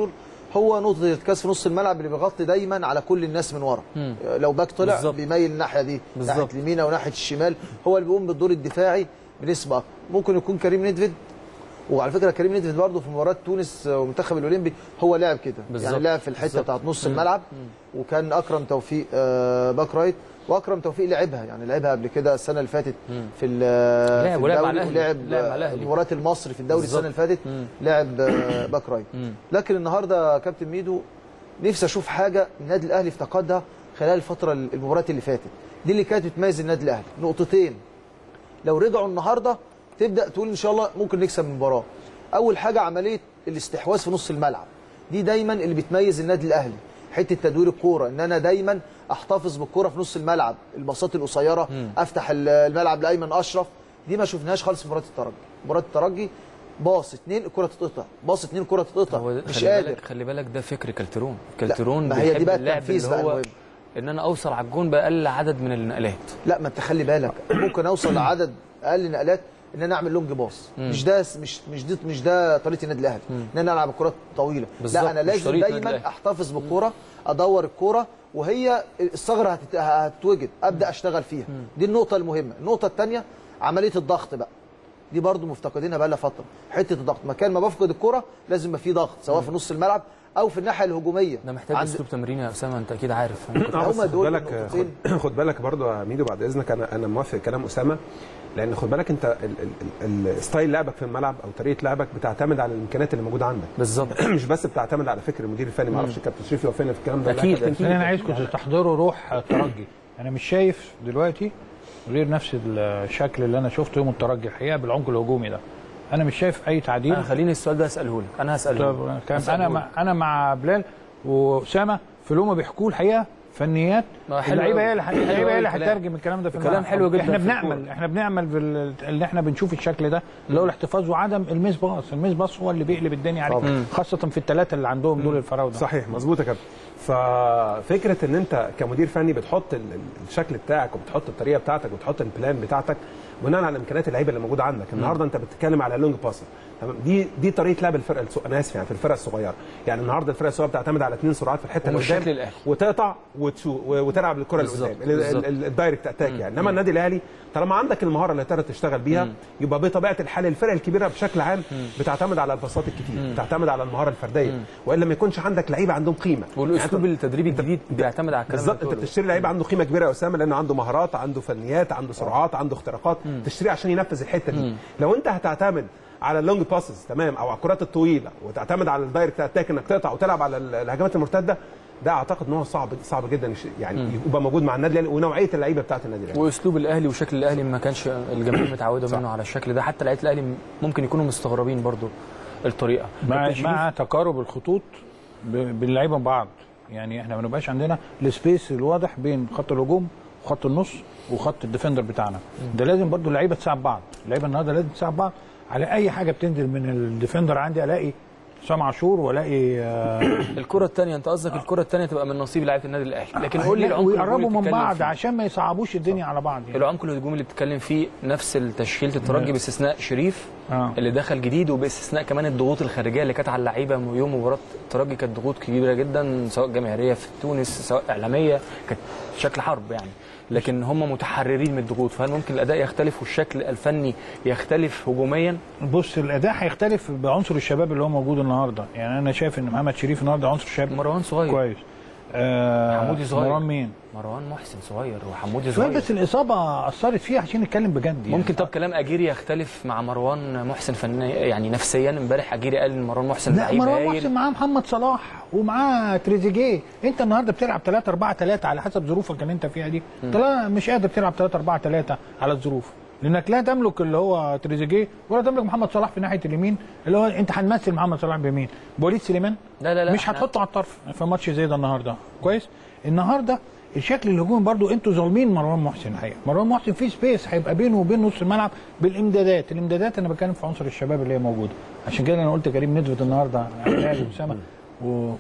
هو نقطه الارتكاز في نص الملعب اللي بيغطي دايما على كل الناس من ورا. مم. لو باك طلع بالزبط. بيميل الناحيه دي بالزبط. ناحيه اليمين او ناحيه الشمال، هو اللي بيقوم بالدور الدفاعي بنسبه اكتر. ممكن يكون كريم ندفد، وعلى فكره كريم ندفد برضه في مباراه تونس والمنتخب الاولمبي هو لعب كده، يعني لعب في الحته بتاعت نص مم. الملعب. مم. وكان اكرم توفيق باك رايت، واكرم توفيق لعبها يعني لعبها قبل كده السنه اللي فاتت في الدوري، ولعب مباراه المصري في الدوري السنه اللي فاتت لعب باك رايت. لكن النهارده كابتن ميدو نفسي اشوف حاجه النادي الاهلي افتقدها خلال الفتره المباريات اللي فاتت دي، اللي كانت بتميز النادي الاهلي نقطتين. لو رجعوا النهارده تبدا تقول ان شاء الله ممكن نكسب المباراه. اول حاجه عمليه الاستحواذ في نص الملعب، دي دايما اللي بتميز النادي الاهلي، حته تدوير الكوره، ان انا دايما احتفظ بالكوره في نص الملعب، الباصات القصيره، افتح الملعب لايمن اشرف، دي ما شفناهاش خالص في مباراه الترجي. مباراه الترجي باص اثنين الكره تتقطع، باص اثنين الكره تتقطع، مش خلي قادر. بالك خلي بالك ده فكر كالترون، كالترون ما هي دي بقى اللعب اللي هو ان انا اوصل على الجون باقل عدد من النقلات. لا ما انت خلي بالك ممكن اوصل لعدد اقل نقلات ان انا اعمل لونج باص، مش ده مش مش دي مش ده طريقه النادي الاهلي، ان انا العب الكرات طويله. لا انا لازم دايما احتفظ بالكوره، ادور الكوره وهي الثغره هتتوجد، ابدا اشتغل فيها. دي النقطه المهمه. النقطه الثانيه عمليه الضغط بقى، دي برضو مفتقدينها بقى لها فتره. حته الضغط، مكان ما بفقد الكوره لازم يبقى في ضغط، سواء في نص الملعب او في الناحيه الهجوميه. ده محتاج عند... اسلوب تمرين يا اسامه، انت اكيد عارف. هم دول خد بالك خد, خد بالك برضو يا ميدو بعد اذنك، انا انا موافق كلام اسامه، لان خد بالك انت الستايل لعبك في الملعب او طريقه لعبك بتعتمد على الامكانيات اللي موجوده عندك بالظبط. مش بس بتعتمد على فكر المدير الفني. ما اعرفش الكابتن شريف يوافقنا في الكلام ده. اكيد اكيد. انا عايزكم تستحضروا روح الترجي. انا مش شايف دلوقتي غير نفس الشكل اللي انا شفته يوم الترجي الحقيقه بالعمق الهجومي ده. انا مش شايف اي تعديل. أنا خليني السؤال ده اساله لك، انا هساله لك. انا مع انا مع بلال واسامه في اللي هم بيحكوه الحقيقه فنيات اللعيبه هي اللعيبه هي اللي هتترجم الكلام ده في كلام حلو جدا. احنا بنعمل احنا بنعمل في اللي احنا بنشوف الشكل ده اللي هو الاحتفاظ وعدم الميس باص. الميس باص هو اللي بيقلب الدنيا عليك، خاصه في الثلاثه اللي عندهم دول الفراوده. صحيح مظبوط يا كابتن. ففكره ان انت كمدير فني بتحط الشكل بتاعك وبتحط الطريقه بتاعتك وبتحط البلان بتاعتك بناء على امكانيات اللعيبه اللي موجوده عندك. النهارده انت بتتكلم على لونج باسر، تمام؟ دي دي طريقه لعب الفرقه السو... انا اسف يعني في الفرقه الصغيره. يعني النهارده الفرقه الصغيره بتعتمد على اثنين سرعات في الحته اللي قدام وتقطع وتشو وتلعب الكره اللي قدام الدايركت اتاك يعني. انما النادي الاهلي طالما عندك المهاره اللي تقدر تشتغل بيها مم. يبقى بطبيعه الحال الفرق الكبيره بشكل عام مم. بتعتمد على الباصات الكتير، مم. بتعتمد على المهاره الفرديه، مم. والا ما يكونش عندك لعيبه عندهم قيمه. والاسلوب يعني التدريبي الجديد بيعتمد على الكلام بالظبط. انت بتشتري لعيب عنده قيمه كبيره يا اسامه، لانه عنده مهارات، عنده فنيات، عنده سرعات، عنده اختراقات، مم. تشتريه عشان ينفذ الحته دي. مم. لو انت هتعتمد على اللونج باسز تمام او على الكرات الطويله وتعتمد على الدايركت اتاك انك تقطع وتلعب على الهجمات المرتده، ده اعتقد ان هو صعب صعب جدا يعني يبقى موجود مع النادي الاهلي ونوعيه اللعيبه بتاعه النادي الاهلي. واسلوب الاهلي وشكل الاهلي ما كانش الجماهير متعوده منه على الشكل ده، حتى لعيبه الاهلي ممكن يكونوا مستغربين برضو الطريقه مع, مع تقارب الخطوط باللعيبه من بعض. يعني احنا ما بنبقاش عندنا السبيس الواضح بين خط الهجوم وخط النص وخط الديفندر بتاعنا. ده لازم برضو اللعيبه تساعد بعض. اللعيبه النهارده لازم تساعد بعض على اي حاجه بتنزل من الديفندر. عندي الاقي حسام عاشور والاقي آه الكره الثانيه. انت قصدك الكره الثانيه تبقى من نصيب لعيبه النادي الاهلي، لكن قول لي العمق ويقربوا من بعض عشان ما يصعبوش الدنيا على بعض. يعني العمق الهجومي اللي بتتكلم فيه نفس التشكيله الترجي باستثناء شريف آه. اللي دخل جديد، وباستثناء كمان الضغوط الخارجيه اللي كانت على اللعيبه يوم مباراه الترجي. كانت ضغوط كبيره جدا سواء جماهيريه في تونس سواء اعلاميه، كانت شكل حرب يعني، لكن هم متحررين من الضغوط. فهل ممكن الاداء يختلف والشكل الفني يختلف هجوميا؟ بص الاداء هيختلف بعنصر الشباب اللي هو موجود النهارده. يعني انا شايف ان محمد شريف النهارده عنصر شاب. مروان صغير كويس، آه حمودي صغير. مروان مين؟ مروان محسن صغير وحمودي صغير. بس الاصابه اثرت فيه عشان نتكلم بجد يعني. ممكن طب كلام اجيري يختلف مع مروان محسن فنيا يعني نفسيا. امبارح اجيري قال ان مروان محسن لا مروان محسن معاه محمد صلاح ومعاه تريزيجيه. انت النهارده بتلعب ثلاثة أربعة ثلاثة على حسب ظروفك اللي انت فيها دي. انت لا مش قادر تلعب ثلاثة أربعة ثلاثة على الظروف، لانك لا تملك اللي هو تريزيجيه ولا تملك محمد صلاح في ناحيه اليمين. اللي هو انت هنمثل محمد صلاح بيمين. وليد سليمان لا لا لا مش هتحطه على الطرف في ماتش زي ده النهارده. كويس. النهارده الشكل الهجومي برضو انتوا ظالمين مروان محسن. الحقيقه مروان محسن في سبيس هيبقى بينه وبين نص الملعب بالامدادات. الامدادات انا بتكلم في عنصر الشباب اللي هي موجوده. عشان كده انا قلت كريم ندفت النهارده علي واسامه و...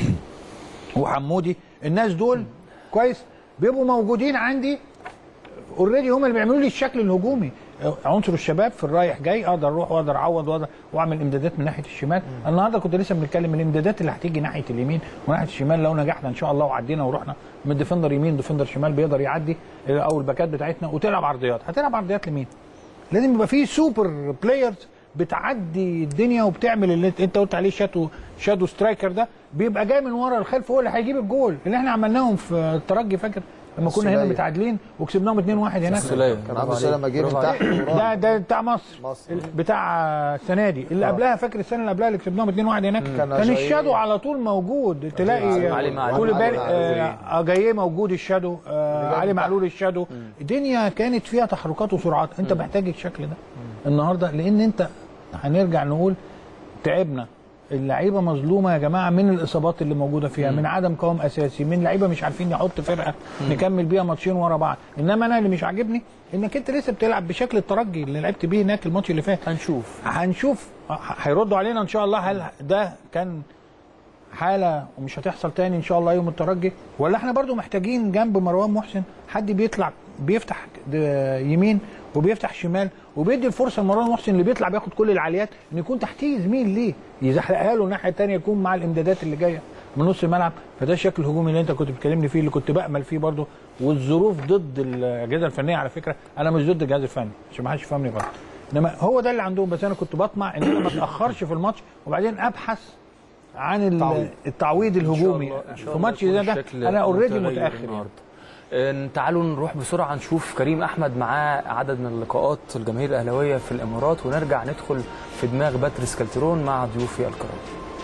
وحمودي. الناس دول كويس بيبقوا موجودين عندي اوريدي هم اللي بيعملوا لي الشكل الهجومي. عنصر الشباب في الرايح جاي اقدر اروح واقدر اعوض واقدر واعمل امدادات من ناحيه الشمال. النهارده كنت لسه بنتكلم الامدادات اللي هتيجي ناحيه اليمين وناحيه الشمال لو نجحنا ان شاء الله وعدينا ورحنا من ديفندر يمين ديفندر شمال بيقدر يعدي او الباكات بتاعتنا وتلعب عرضيات. هتلعب عرضيات لمين؟ لازم يبقى في سوبر بلايرز بتعدي الدنيا وبتعمل اللي انت قلت عليه شادو شادو سترايكر ده بيبقى جاي من ورا الخلف هو اللي هيجيب الجول اللي احنا عملناهم في الترجي. فاكر لما كنا هنا متعادلين وكسبناهم اتنين واحد هناك؟ كان عبد السلام جه من تحت ده ده بتاع مصر, مصر. بتاع السنه دي اللي قبلها. فاكر السنه اللي قبلها اللي كسبناهم اتنين واحد هناك كان, كان الشادو على طول موجود. تلاقي كل بالي آه جاي موجود الشادو آه علي معلول الشادو. الدنيا كانت فيها تحركات وسرعات. انت محتاج الشكل ده النهارده لان انت هنرجع نقول تعبنا. اللعيبه مظلومه يا جماعه من الاصابات اللي موجوده فيها، من عدم قوام اساسي، من لعيبه مش عارفين يحط فرقه نكمل بيها ماتشين ورا بعض. انما انا اللي مش عاجبني انك انت لسه بتلعب بشكل الترجي اللي لعبت بيه هناك الماتش اللي فات. هنشوف هنشوف هيردوا علينا ان شاء الله. هل ده كان حاله ومش هتحصل تاني ان شاء الله يوم الترجي، ولا احنا برضو محتاجين جنب مروان محسن حد بيطلع بيفتح يمين وبيفتح شمال وبيدي الفرصه لمروان محسن اللي بيطلع بياخد كل العاليات ان يكون تحتيه زميل ليه يزحلقها له الناحيه الثانيه يكون مع الامدادات اللي جايه من نص الملعب. فده الشكل الهجومي اللي انت كنت بتكلمني فيه اللي كنت بامل فيه برضو. والظروف ضد الاجهزه الفنيه على فكره. انا مش ضد الجهاز الفني عشان ما حدش يفهمني غلط، انما هو ده اللي عندهم. بس انا كنت بطمع ان انا ما اتاخرش في الماتش وبعدين ابحث عن التعويض الهجومي في ماتش زي ده. انا اوريدي متاخر. تعالوا نروح بسرعه نشوف كريم احمد معاه عدد من اللقاءات الجماهير الاهلاويه في الامارات ونرجع ندخل في دماغ باتريس كالترون مع ضيوفي الكرام.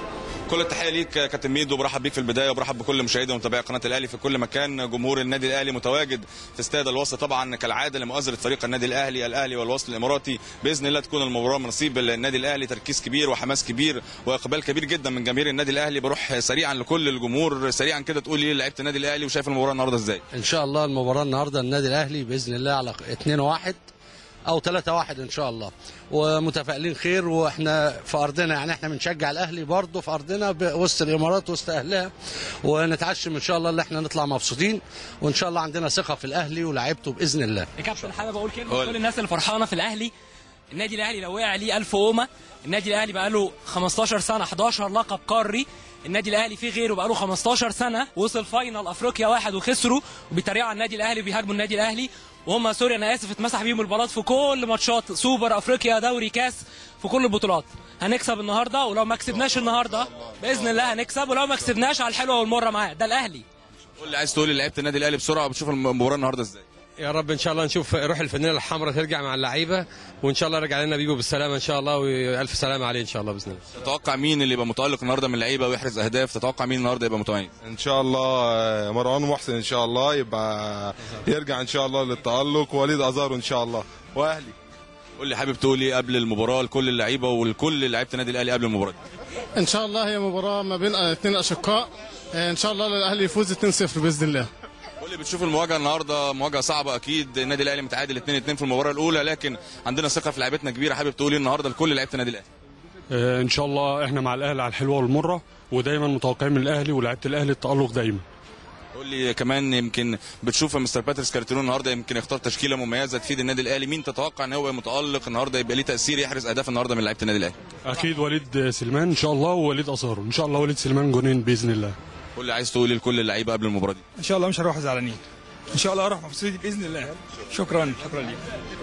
كل التحيه ليك كابتن ميدو، برحب بيك في البدايه وبرحب بكل مشاهدي ومتابعي قناه الاهلي في كل مكان. جمهور النادي الاهلي متواجد في استاد الوصل طبعا كالعاده لمؤازره فريق النادي الاهلي الاهلي والوصل الاماراتي. باذن الله تكون المباراه من نصيب النادي الاهلي. تركيز كبير وحماس كبير واقبال كبير جدا من جماهير النادي الاهلي. بروح سريعا لكل الجمهور سريعا كده تقول لي لعيبه النادي الاهلي وشايف المباراه النهارده ازاي؟ ان شاء الله المباراه النهارده النادي الاهلي باذن الله على اتنين واحد او ثلاثة واحد ان شاء الله، ومتفائلين خير. واحنا في ارضنا يعني احنا بنشجع الاهلي برضه في ارضنا وسط الامارات وسط اهلها، ونتعشم ان شاء الله ان احنا نطلع مبسوطين وان شاء الله عندنا ثقه في الاهلي ولاعيبته باذن الله. يا كابتن حابب اقول كلمه لكل الناس اللي فرحانه في الاهلي. النادي الاهلي لو وقع عليه ألف قومه. النادي الاهلي بقى له خمستاشر سنه حداشر لقب قاري. النادي الاهلي فيه غيره بقى له خمستاشر سنه وصل فاينل افريقيا واحد وخسروا وبيتريقوا على النادي الاهلي وبيهاجموا النادي الاهلي وهم سوري انا اسف اتمسح بيهم البلاط في كل ماتشات سوبر افريقيا دوري كاس في كل البطولات. هنكسب النهارده ولو ما كسبناش النهارده باذن الله هنكسب ولو ما كسبناش على الحلوه والمره معاه. ده الاهلي. قول لي عايز تقول لي لعيبه النادي الاهلي بسرعه وبتشوف المباراه النهارده ازاي؟ يا رب ان شاء الله نشوف روح الفانيله الحمراء ترجع مع اللعيبه وان شاء الله رجع لنا بيبو بالسلامه ان شاء الله والف سلامه عليه ان شاء الله باذن الله. تتوقع مين اللي يبقى متالق النهارده من اللعيبه ويحرز اهداف؟ تتوقع مين النهارده يبقى متميز؟ ان شاء الله مروان محسن ان شاء الله يبقى يرجع ان شاء الله للتالق، ووليد ازارو ان شاء الله واهلي. قول لي حابب تقول ايه قبل المباراه لكل اللعيبه ولكل لعيبه النادي الاهلي قبل المباراه دي؟ ان شاء الله هي مباراه ما بين اثنين اشقاء، ان شاء الله الاهلي يفوز اتنين صفر باذن الله. قول لي بتشوف المواجهه النهارده مواجهه صعبه اكيد. النادي الاهلي متعادل اتنين اتنين في المباراه الاولى لكن عندنا ثقه في لعيبتنا كبيره. حابب تقول ايه النهارده لكل لعيبه النادي الاهلي؟ آه ان شاء الله احنا مع الاهلي على الحلوه والمره ودايما متوقعين من الاهلي ولاعيبه الاهلي التالق دايما. قول لي كمان يمكن بتشوف مستر باتريس كارتيرون النهارده يمكن يختار تشكيله مميزه تفيد النادي الاهلي. مين تتوقع ان هو متالق النهارده يبقى ليه تاثير يحرز اهداف النهارده من لعيبه النادي الاهلي؟ اكيد وليد سليمان ان شاء الله ووليد ازارو ان شاء الله. وليد سليمان جونين باذن الله. قول لي عايز تقول ايه لكل اللعيبه قبل المباراه دي؟ ان شاء الله مش هنروح زعلانين ان شاء الله هروح مبسوطين باذن الله. شكرا شكرا ليك.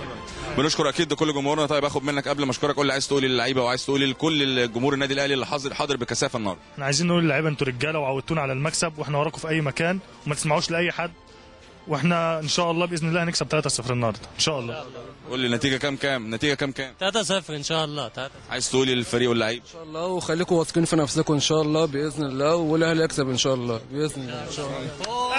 بنشكر اكيد كل جمهورنا. طيب اخد منك قبل ما اشكرك قول لي عايز تقول للعيبه وعايز تقول لكل الجمهور النادي الاهلي اللي حاضر حاضر بكثافه النهارده. احنا عايزين نقول للعيبه انتوا رجاله وعودتونا على المكسب واحنا وراكم في اي مكان وما تسمعوش لاي حد واحنا ان شاء الله باذن الله هنكسب ثلاثة صفر النهارده ان شاء الله. قول لي نتيجه كام كام نتيجه كام كام ثلاثة صفر ان شاء الله. ثلاثة عايز تقول للفريق واللعيبه ان شاء الله وخليكم واثقين في نفسكم ان شاء الله باذن الله والاهلي يكسب ان شاء الله باذن الله ان شاء الله.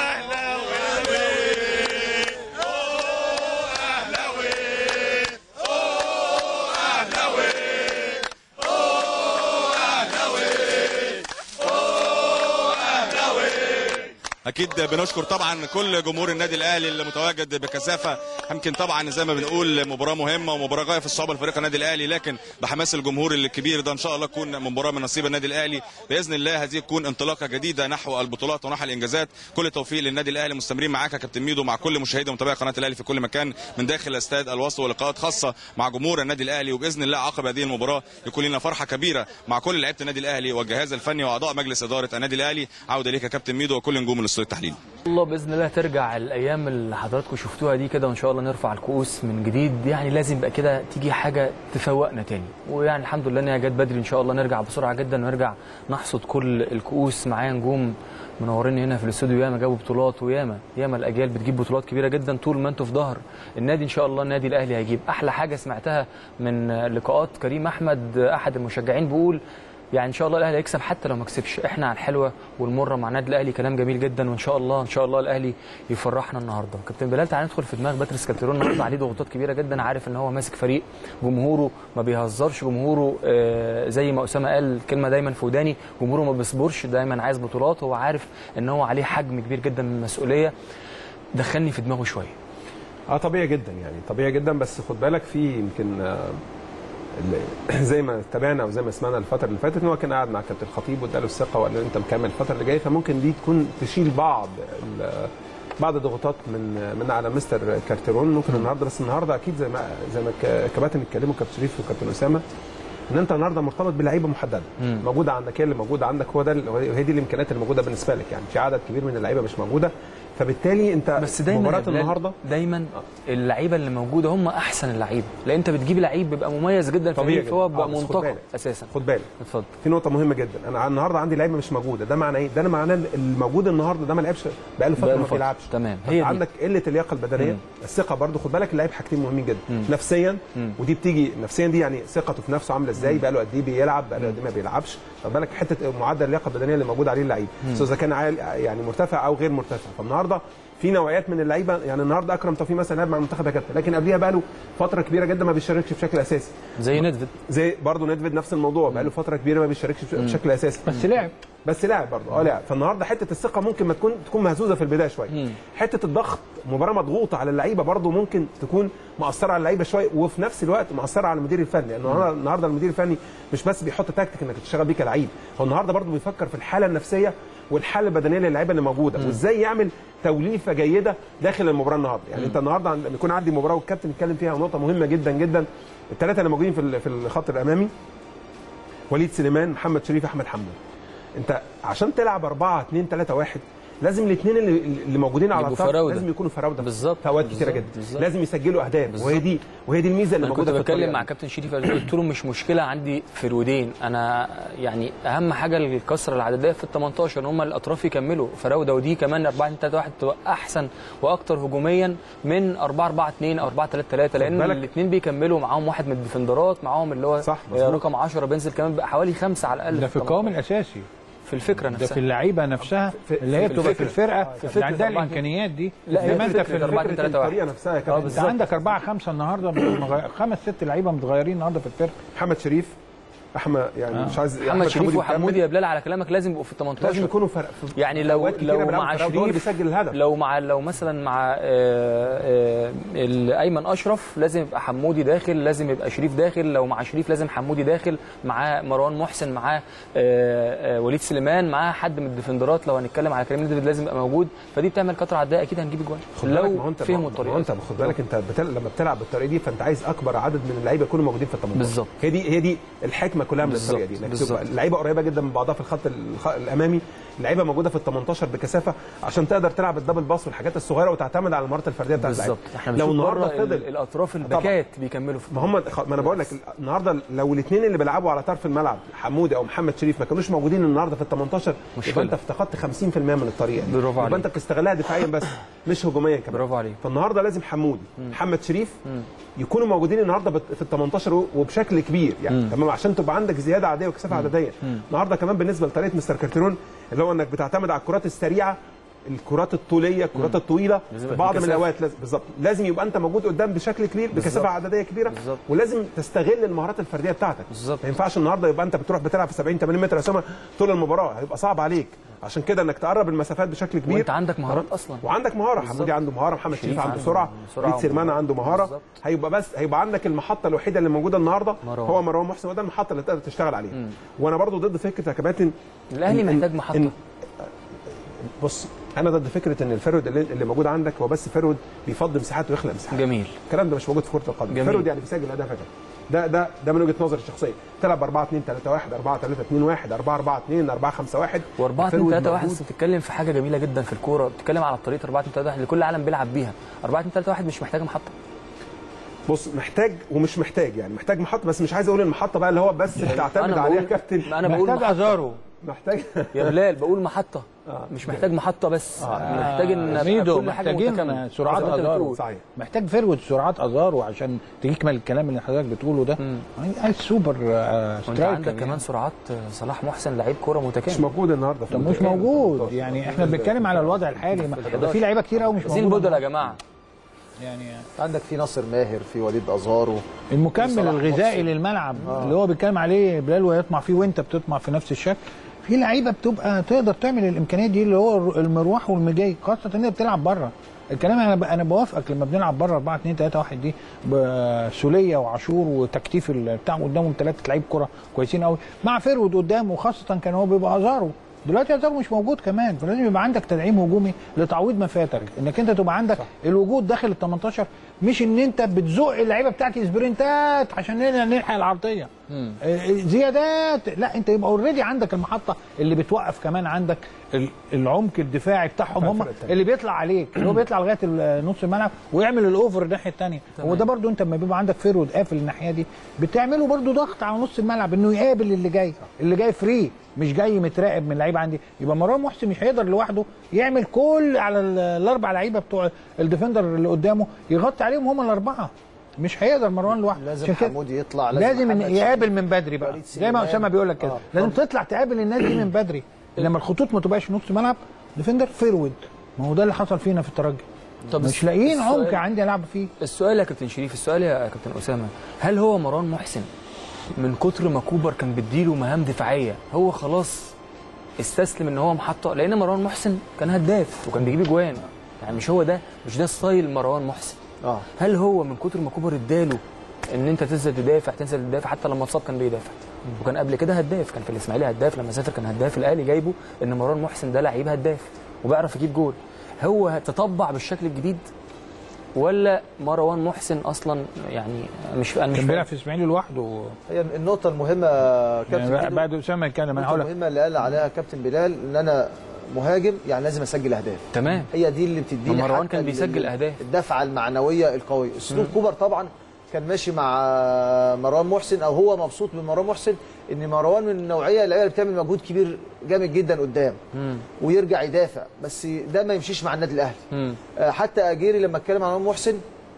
اكيد اكيد بنشكر طبعا كل جمهور النادي الاهلي اللي متواجد بكثافه. يمكن طبعا زي ما بنقول مباراه مهمه ومباراه غايه في الصعوبه لفريق النادي الاهلي، لكن بحماس الجمهور الكبير ده ان شاء الله تكون مباراه من نصيب النادي الاهلي باذن الله. هذه تكون انطلاقه جديده نحو البطولات ونحو الانجازات. كل التوفيق للنادي الاهلي. مستمرين معاك يا كابتن ميدو مع كل مشاهدي ومتابعي قناه الاهلي في كل مكان من داخل استاد الوصل، ولقاءات خاصه مع جمهور النادي الاهلي. وباذن الله عقب هذه المباراه يكون لنا فرحه كبيره مع كل لعيبه النادي الاهلي والجهاز الفني واعضاء مجلس اداره النادي الاهلي. عوده ليك يا كابتن ميدو وكل نجوم الاستوديو التحليلي. الله باذن الله ترجع الايام اللي حضراتكم شفتوها دي كده، وان شاء الله نرفع الكؤوس من جديد. يعني لازم بقى كده تيجي حاجه تفوقنا تاني، ويعني الحمد لله ان هي جت بدري. ان شاء الله نرجع بسرعه جدا ونرجع نحصد كل الكؤوس. معايا نجوم منورين هنا في الاستوديو، ياما جابوا بطولات وياما ياما الاجيال بتجيب بطولات كبيره جدا. طول ما انتوا في ظهر النادي ان شاء الله النادي الاهلي هيجيب. احلى حاجه سمعتها من لقاءات كريم احمد احد المشجعين بيقول يعني ان شاء الله الاهلي هيكسب حتى لو ما كسبش. احنا على الحلوه والمره مع النادي الاهلي. كلام جميل جدا، وان شاء الله ان شاء الله الاهلي يفرحنا النهارده. كابتن بلال تعالى ندخل في دماغ باتريس كالتيرون. النهارده عليه ضغوطات كبيره جدا، عارف ان هو ماسك فريق جمهوره ما بيهزرش. جمهوره آه زي ما اسامه قال كلمه دايما في وداني، جمهوره ما بيصبرش، دايما عايز بطولات. هو عارف ان هو عليه حجم كبير جدا من المسؤوليه. دخلني في دماغه شويه. اه طبيعي جدا يعني طبيعي جدا، بس خد بالك في يمكن آه زي ما تابعنا وزي ما سمعنا الفتره اللي فاتت ان هو كان قاعد مع كابتن الخطيب واداله الثقه وقال له انت مكمل الفتره اللي جايه، فممكن دي تكون تشيل بعض بعض الضغوطات من من على مستر كارتيرون ممكن النهارده. بس النهارده اكيد زي ما زي ما كباتن اتكلموا كابتن شريف وكابتن اسامه ان انت النهارده مرتبط بلعيبه محدده موجوده عندك. هي اللي موجوده عندك هو ده، وهي دي الامكانيات اللي موجوده بالنسبه لك. يعني في عدد كبير من اللعيبه مش موجوده، فبالتالي انت بس دايما مباراه النهارده دايما اللعيبه اللي موجوده هم احسن اللعيبه، لان انت بتجيب لعيب بيبقى مميز جدا في فهو بيبقى منتقد اساسا. خد بالك اتفضل. في نقطه مهمه جدا، انا النهارده عندي لعيبه مش موجوده. ده معناه ايه؟ ده انا معناه الموجود النهارده ده ما لعبش بقاله فتره ما بيلعبش. تمام. هي عندك قله اللياقه البدنيه. مم. الثقه برضو خد بالك اللعيب حاجتين مهمين جدا. مم. نفسيا. مم. ودي بتيجي نفسيا دي يعني ثقته في نفسه عامله ازاي، بقاله قد ايه بيلعب، بقاله قد ايه ما بيلعبش. خد بالك حته معدل اللياقه البدنيه اللي موجود عليه اللعيب سواء اذا كان عالي يعني مرتفع او غير مرتفع. فالنهارده في نوعيات من اللعيبه، يعني النهارده اكرم توفيق مثلا لعب مع المنتخب يا كابتن، لكن قبليها بقى له فتره كبيره جدا ما بيشاركش بشكل اساسي. زي ندفد زي برضه ندفد نفس الموضوع، بقى له فتره كبيره ما بيشاركش بشكل اساسي. بس لعب بس لاعب برضه اه لاعب. فالنهارده حته الثقه ممكن ما تكون تكون مهزوزه في البدايه شويه. حته الضغط مباراه مضغوطه على اللعيبه برضه ممكن تكون مأثره على اللعيبه شويه، وفي نفس الوقت مأثره على المدير الفني، لانه النهارده المدير الفني مش بس بيحط تكتيك انك تشتغل بيه كلعيب، هو النهارده برضه بيفكر في الحاله النفسيه والحاله البدنيه للعيبه اللي موجوده، وازاي يعمل توليفه جيده داخل المباراه النهارده. يعني انت النهارده لما يكون عندي مباراه والكابتن يتكلم فيها نقطه مهمه جدا جدا، الثلاثه اللي موجودين في في الخط الامامي وليد سليمان، محمد شريف، احمد حمدي. انت عشان تلعب أربعة اتنين تلاتة واحد لازم الاثنين اللي, اللي موجودين على الطرف لازم يكونوا فراوده بالظبط في اوقات كتيره جدا. بالزبط. لازم يسجلوا اهداف، وهي دي وهي دي الميزه اللي موجوده في الطريقه. كنت بتكلم مع كابتن شريف قلت له مش مشكله عندي فرودين، انا يعني اهم حاجه الكسره العدديه في ال تمنتاشر ان هم الاطراف يكملوا فراوده، ودي كمان أربعة اتنين تلاتة واحد تبقى احسن واكتر هجوميا من أربعة أربعة اتنين او أربعة تلاتة تلاتة، لان الاثنين بيكملوا معاهم واحد من الديفندرات، معاهم اللي هو رقم عشرة بينزل كمان بقى حوالي خمسه على الاقل. ده في القوام الاساسي في الفكره نفسها، ده في اللعيبه نفسها اللي هي بتبقى في الفرقه اللي عندها الامكانيات دي. انما انت في الطريقه نفسها يا كابتن انت عندك أربعة خمسة النهارده، خمس ست لعيبه متغيرين النهارده في الفرقه. محمد شريف احمد يعني آه. مش عايز محمد شريف وحمودي يا بلال على كلامك لازم يبقوا في ال تمنتاشر، لازم يكونوا فرق يعني لو لو مع شريف بيسجل الهدف، لو مع لو مثلا مع ايمن اشرف لازم يبقى حمودي داخل، لازم يبقى شريف داخل، لو مع شريف لازم حمودي داخل، معاه مروان محسن، معاه وليد سليمان، معاه حد من الديفندرات، لو هنتكلم على كريم ندفد لازم يبقى موجود. فدي بتعمل كتره عداء اكيد هنجيب اجوان لو فهموا الطريقه. انت خد بالك انت بتل... لما بتلعب بالطريقه دي فانت عايز اكبر عدد من اللعيبه يكونوا موجودين في ال تمنتاشر بالظبط. هي دي هي دي الحكمه كلها من الطريقه دي، اللعيبه قريبه جدا من بعضها في الخط الامامي، اللعيبه موجوده في ال تمنتاشر بكثافه عشان تقدر تلعب الدبل باص والحاجات الصغيره وتعتمد على المهارات الفرديه بتاعت اللعيبه. لو النهارده فضل الاطراف الباكات بيكملوا في ما هم ما انا بقول لك النهارده لو الاثنين اللي بيلعبوا على طرف الملعب حمودي او محمد شريف ما كانوش موجودين النهارده في ال تمنتاشر يبقى انت افتقدت خمسين في المية من الطريقه دي، يبقى انت بتستغلها دفاعيا بس مش هجوميا كمان. برافو عليك. فالنهارده لازم حمودي محمد شريف مم. يكونوا موجودين النهارده في ال تمنتاشر وبشكل كبير يعني تمام، عشان تبقى عندك زياده عاديه وكثافه عدديه. النهارده كمان بالنسبه لطريقه مستر كارتيرون اللي هو انك بتعتمد على الكرات السريعه، الكرات الطوليه، الكرات الطويله في بعض من الاوقات لازم بالظبط لازم يبقى انت موجود قدام بشكل كبير بكثافه عدديه كبيره بالزبط. ولازم تستغل المهارات الفرديه بتاعتك بالظبط. ما ينفعش النهارده يبقى انت بتروح بتلعب في سبعين تمانين متر يا اسامه طول المباراه، هيبقى صعب عليك. عشان كده انك تقرب المسافات بشكل كبير. وانت عندك مهارات اصلا، وعندك مهاره. حمودي عنده مهاره، محمد شريف عنده سرعه، وليد سليمان عنده مهاره. بالزبط. هيبقى بس هيبقى عندك المحطه الوحيده اللي موجوده النهارده مروان. هو مروان محسن، وده المحطه اللي تقدر تشتغل عليها. مم. وانا برضو ضد فكره يا كباتن الاهلي محتاج محطه. إن بص انا ضد فكره ان الفرود اللي, اللي موجود عندك هو بس فرود بيفضي مساحات ويخلق مساحات. جميل. الكلام ده مش موجود في كره القدم. الفرود يعني بيسجل اهداف. ده ده ده من وجهه نظري الشخصيه. تلعب أربعة اتنين تلاتة واحد، أربعة تلاتة اتنين واحد، أربعة أربعة اتنين، أربعة خمسة واحد، وأربعة اتنين تلاتة واحد. انت بتتكلم في حاجه جميله جدا في الكوره، بتتكلم على طريقه أربعة اتنين تلاتة واحد اللي كل العالم بيلعب بيها. أربعة اتنين تلاتة واحد مش محتاجه محطه. بص محتاج ومش محتاج، يعني محتاج محطه، بس مش عايز اقول المحطه بقى اللي هو بس بتعتمد عليها كابتن. انا بقول محتاج ازارو، محتاج يا بلال بقول محطه. آه. مش محتاج محطه بس، آه. محتاج ان ميدو محتاجين سرعات ازارو. صحيح. محتاج فروه سرعات ازارو عشان تكمل الكلام اللي حضرتك بتقوله ده. عايز سوبر سترايكر. انت عندك كمان سرعات صلاح محسن لعيب كوره متكامل. مش موجود النهارده. طب مش موجود، يعني احنا بنتكلم على الوضع الحالي. ده في لعيبه كتير قوي مش موجوده. عايزين بدل يا جماعه. يعني عندك في ناصر ماهر، في وليد ازارو، المكمل الغذائي للملعب آه. اللي هو بيتكلم عليه بلال ويطمع فيه وانت بتطمع في نفس الشكل. في لعيبه بتبقى تقدر تعمل الامكانيات دي اللي هو المروح والمجاي، خاصه ان هي بتلعب بره. الكلام انا انا بوافقك لما بنلعب بره أربعة اتنين تلاتة واحد دي بسوليه وعاشور وتكتيف بتاع قدامهم ثلاثه لعيب كره كويسين قوي مع فرود قدامه، وخاصه كان هو بيبقى ازارو. دلوقتي ازارو مش موجود كمان، فلازم يبقى عندك تدعيم هجومي لتعويض ما فاتك، انك انت تبقى عندك صح. الوجود داخل ال تمنتاشر، مش ان انت بتزق اللعيبه بتاعتي سبرنتات عشان نلحق العرضيه مم. زيادات. لا، انت يبقى اوريدي عندك المحطه اللي بتوقف كمان عندك العمق الدفاعي بتاعهم هم اللي بيطلع عليك، اللي هو بيطلع لغايه نص الملعب ويعمل الاوفر الناحيه الثانيه. هو ده برده انت لما بيبقى عندك فيرود قافل الناحيه دي بتعمله برده ضغط على نص الملعب انه يقابل اللي جاي، اللي جاي فري مش جاي متراقب من لعيبه عندي. يبقى مروان محسن مش هيقدر لوحده يعمل كل على الاربع لعيبه بتوع الديفندر اللي قدامه يغطي عليهم هم الاربعه، مش هيقدر مروان لوحده. لازم حمودي يطلع، لازم, لازم يقابل من بدري بقى زي ما اسامه بيقول لك كده. آه. لازم تطلع تقابل الناس دي من بدري لما الخطوط ما تبقاش نص ملعب ديفندر فيرود. ما هو ده اللي حصل فينا في الترجي. طب مش لاقيين عمق عندي العب فيه. السؤال يا كابتن شريف، السؤال يا كابتن اسامه، هل هو مروان محسن من كتر ما كوبر كان بيديله مهام دفاعيه هو خلاص استسلم ان هو محطه؟ لان مروان محسن كان هداف وكان بيجيب اجوان، يعني مش هو ده مش ده ستايل مروان محسن. اه هل هو من كتر ما كوبر اداله ان انت تنزل تدافع تنزل تدافع، حتى لما اتصاب كان بيدافع، وكان قبل كده هداف، كان في الاسماعيلي هداف، لما سافر كان هداف الاهلي، جايبه ان مروان محسن ده لعيب هداف وبيعرف يجيب جول. هو تطبع بالشكل الجديد ولا مروان محسن اصلا يعني مش انا مش كان بيلعب في الاسماعيلي لوحده؟ هي النقطه المهمه كابتن يعني بعد اسامه يتكلم انا هقول لك المهمه اللي قال عليها كابتن بلال ان انا مهاجم يعني لازم اسجل اهداف. تمام، هي دي اللي بتديني مروان كان بيسجل اهداف، الدفعه المعنويه القويه. اسلوب كوبر طبعا كان ماشي مع مروان محسن، او هو مبسوط من مروان محسن ان مروان من النوعيه اللي بتعمل مجهود كبير جامد جدا قدام مم. ويرجع يدافع، بس ده ما يمشيش مع النادي الاهلي. مم. حتى اجيري لما اتكلم عن مروان محسن،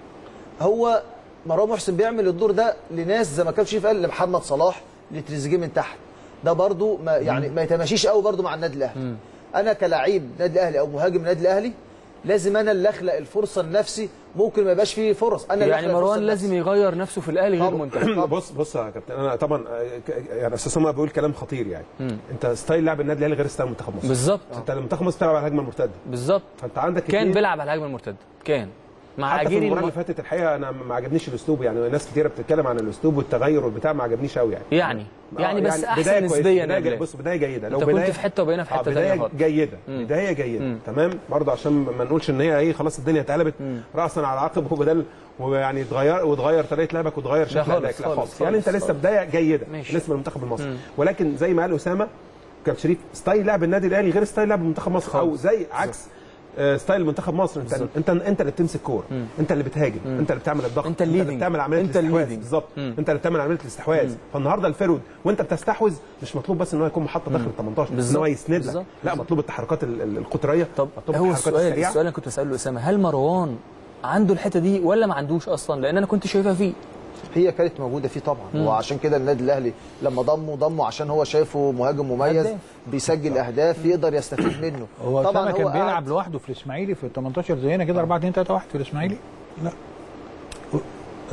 هو مروان محسن بيعمل الدور ده لناس زي ما كابتن شريف قال، لمحمد صلاح، لتريزيجيه من تحت، ده برضو ما يعني مم. ما يتماشيش قوي برضو مع النادي الاهلي. مم. انا كلاعب نادي الاهلي او مهاجم النادي الاهلي لازم انا اللي اخلق الفرصه لنفسي، ممكن ما يبقاش فيه فرص. انا يعني مروان لازم يغير نفسه في الاهلي غير منتخب. بص بص يا كابتن، انا طبعا يعني استاذ اسامه بيقول كلام خطير يعني. مم. انت ستايل لعب النادي الاهلي غير ستايل منتخب مصر. بالظبط. انت منتخب مصر بتلعب على الهجمه المرتده. بالظبط. فانت عندك كان بيلعب على الهجمه المرتده، كان مع اجيري. المباراه اللي فاتت الحقيقه انا ما عجبنيش الاسلوب، يعني ناس كتيره بتتكلم عن الاسلوب والتغير والبتاع، ما عجبنيش قوي يعني. يعني يعني بس يعني احسن نسبيا. بدايه بص بدايه جيده، لو بدايه كنت في حته وبقينا في حته ثانيه خالص. بدايه جيده مم. بدايه جيده مم. تمام، برضه عشان ما نقولش ان هي ايه خلاص الدنيا اتقلبت راسا على عقب، وبدل ويعني اتغير وتغير طريقه لعبك وتغير شكل لعبك. لا خالص، يعني انت لسه بدايه جيده بالنسبه للمنتخب المصري، ولكن زي ما قال اسامه كابتن شريف، ستايل لعب النادي الاهلي غير ستايل لعب منتخب مصر، او زي عكس ستايل منتخب مصر. انت بالزبط. انت انت اللي بتمسك كوره، انت اللي بتهاجم، مم. انت اللي بتعمل الضغط، انت اللي بتعمل عمليه الاستحواذ. بالظبط، انت اللي بتعمل عمليه الاستحواذ. فالنهارده الفيرود وانت بتستحوذ مش مطلوب بس ان هو يكون محطه داخل ال تمنتاشر، ان هو يسند لك، لا مطلوب التحركات القطريه. طب هو السؤال السريعة. السؤال اللي كنت بساله اسامه، هل مروان عنده الحته دي ولا ما عندوش اصلا؟ لان انا كنت شايفها فيه. هي كانت موجوده فيه طبعا، مم. وعشان كده النادي الاهلي لما ضمه ضمه عشان هو شايفه مهاجم مميز أهداف. بيسجل اهداف يقدر يستفيد منه. هو طبعا هو كان بيلعب لوحده في الاسماعيلي في ال تمنتاشر زينا كده أربعة اتنين تلاتة واحد في الاسماعيلي. لا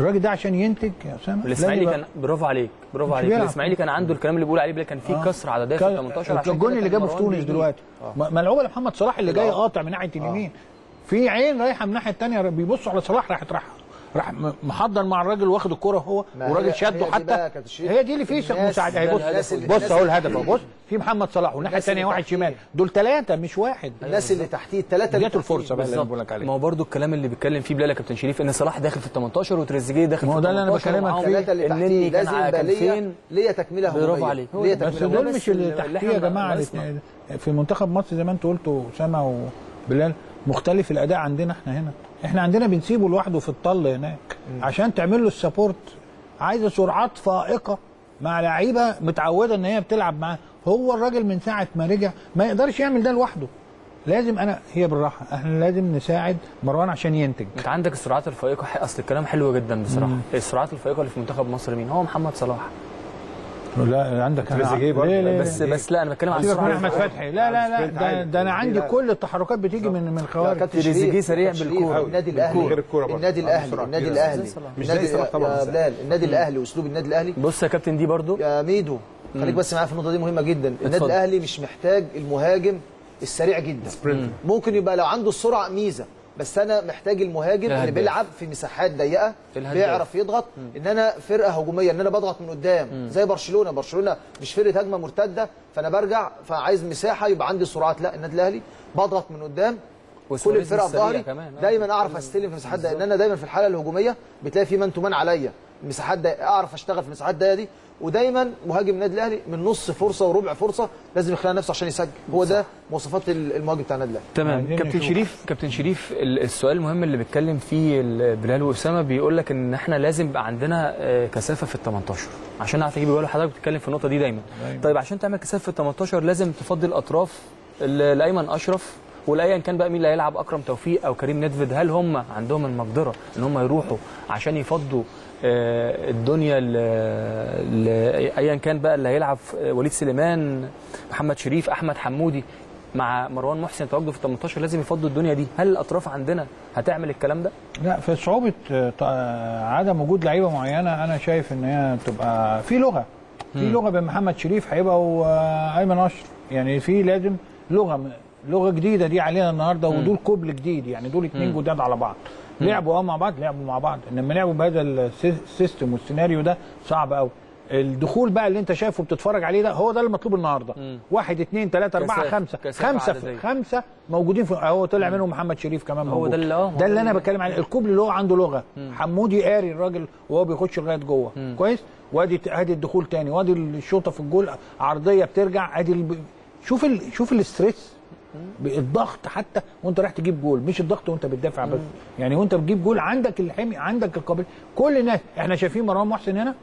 الراجل ده عشان ينتج يا اسامه الاسماعيلي كان برافو عليك برافو عليك الاسماعيلي كان عنده الكلام اللي بيقول عليه، كان فيه كسر عدديه في ال تمنتاشر عشان الجون اللي جابه في تونس دلوقتي ملعوبه لمحمد صلاح اللي جاي قاطع من ناحيه اليمين، في عين رايحه من الناحيه الثانيه بيبصوا على صلاح راحت راح راح محضر مع الراجل واخد الكرة هو والراجل شده حتى. هي دي اللي فيه مساعده. هي بص بص اهو الهدف اهو، بص في محمد صلاح والناحيه الثانيه واحد شمال، دول ثلاثه مش واحد. الناس اللي تحتيه الثلاثه جات الفرصه بقى اللي بقول لك عليها. ما هو برده الكلام اللي بيتكلم فيه بلال يا كابتن شريف ان صلاح داخل في ال تمنتاشر وتريزيجيه داخل في ال تمنتاشر. ما هو ده اللي انا بكلمك فيه. الثلاثه اللي تحتيه لازم يبقى ليا ليا تكمله هجوميه. برافو عليك. بس دول مش اللي تحتيه يا جماعه. في منتخب مصر زي ما انت قلت اسامه وبلال مختلف الاداء عندنا احنا هنا. احنا عندنا بنسيبه لوحده في الطل هناك م. عشان تعمل له السبورت، عايزه سرعات فائقه مع لعيبه متعوده ان هي بتلعب معاه. هو الراجل من ساعه ما رجع ما يقدرش يعمل ده لوحده، لازم انا هي بالراحه احنا لازم نساعد مروان عشان ينتج. انت عندك السرعات الفائقه، اصل الكلام حلو جدا بصراحه. م. السرعات الفائقه اللي في منتخب مصر مين؟ هو محمد صلاح. لا عندك تريزيجيه برضه بس بس لا انا بتكلم عن السرعه. احمد فتحي لا لا لا ده, ده انا عندي كل التحركات بتيجي من من الخوارج. تريزيجيه سريع بالكوره. النادي الاهلي النادي الاهلي النادي الاهلي مش زي صلاح طبعا يا بلال. النادي الاهلي واسلوب النادي الاهلي. بص يا كابتن دي برضه يا ميدو خليك بس معايا في النقطه دي مهمه جدا. النادي الاهلي مش محتاج المهاجم السريع جدا. ممكن يبقى لو عنده السرعه ميزه، بس انا محتاج المهاجم اللي بيلعب في مساحات ضيقه بيعرف يضغط. ان انا فرقه هجوميه ان انا بضغط من قدام مم. زي برشلونه. برشلونه مش فرقه هجمه مرتده فانا برجع فعايز مساحه يبقى عندي سرعات. لا النادي الاهلي بضغط من قدام كل الفرقه في ظهري دايما اعرف استلم في مساحات ضيقه. ان انا دايما في الحاله الهجوميه بتلاقي في مان تو مان عليا مساحات ضيقه اعرف اشتغل في مساحات ضيقه دي. ودايما مهاجم النادي الاهلي من نص فرصه وربع فرصه لازم يخلق نفسه عشان يسجل. هو ده مواصفات المهاجم بتاع النادي الاهلي. تمام. كابتن شريف كابتن شريف السؤال المهم اللي بيتكلم فيه بلال واسامه بيقول لك ان احنا لازم يبقى عندنا كثافه في ال تمنتاشر عشان نعرف نجيب جول. حضرتك بتتكلم في النقطه دي دايما. دايما. طيب عشان تعمل كثافه في ال تمنتاشر لازم تفضي الاطراف لايمن اشرف والايا كان بقى مين اللي هيلعب، اكرم توفيق او كريم ندفد. هل هم عندهم المقدره ان هم يروحوا عشان يفضوا الدنيا ايا كان بقى اللي هيلعب وليد سليمان، محمد شريف، احمد حمودي مع مروان محسن تواجدوا في ال تمنتاشر لازم يفضوا الدنيا دي؟ هل الاطراف عندنا هتعمل الكلام ده؟ لا في صعوبه عدم وجود لعيبه معينه. انا شايف ان هي تبقى في لغه في لغه بين محمد شريف هيبقى وايمن اشرف. يعني في لازم لغه لغه جديده دي علينا النهارده. ودول كوبل جديد يعني دول اثنين جداد على بعض. لعبوا اه مع بعض لعبوا مع بعض انما لعبوا بهذا السيستم والسيناريو ده صعب قوي. الدخول بقى اللي انت شايفه بتتفرج عليه ده هو ده المطلوب النهارده. مم. واحد اثنين ثلاثة أربعة خمسة خمسة خمسة موجودين في اهو طلع منهم محمد شريف كمان موجود. هو ده اللي ده اللي انا بتكلم عليه. الكوبل اللي هو عنده لغه. مم. حمودي قاري الراجل وهو بيخش لغايه جوه كويس. وادي ادي الدخول تاني وادي الشوطه في الجول عرضيه بترجع ادي الب... شوف ال... شوف الاستريس الضغط حتى وانت رايح تجيب جول، مش الضغط وانت بتدافع بس. يعني وانت بتجيب جول عندك الحمي عندك القابل. كل الناس احنا شايفين مروان محسن هنا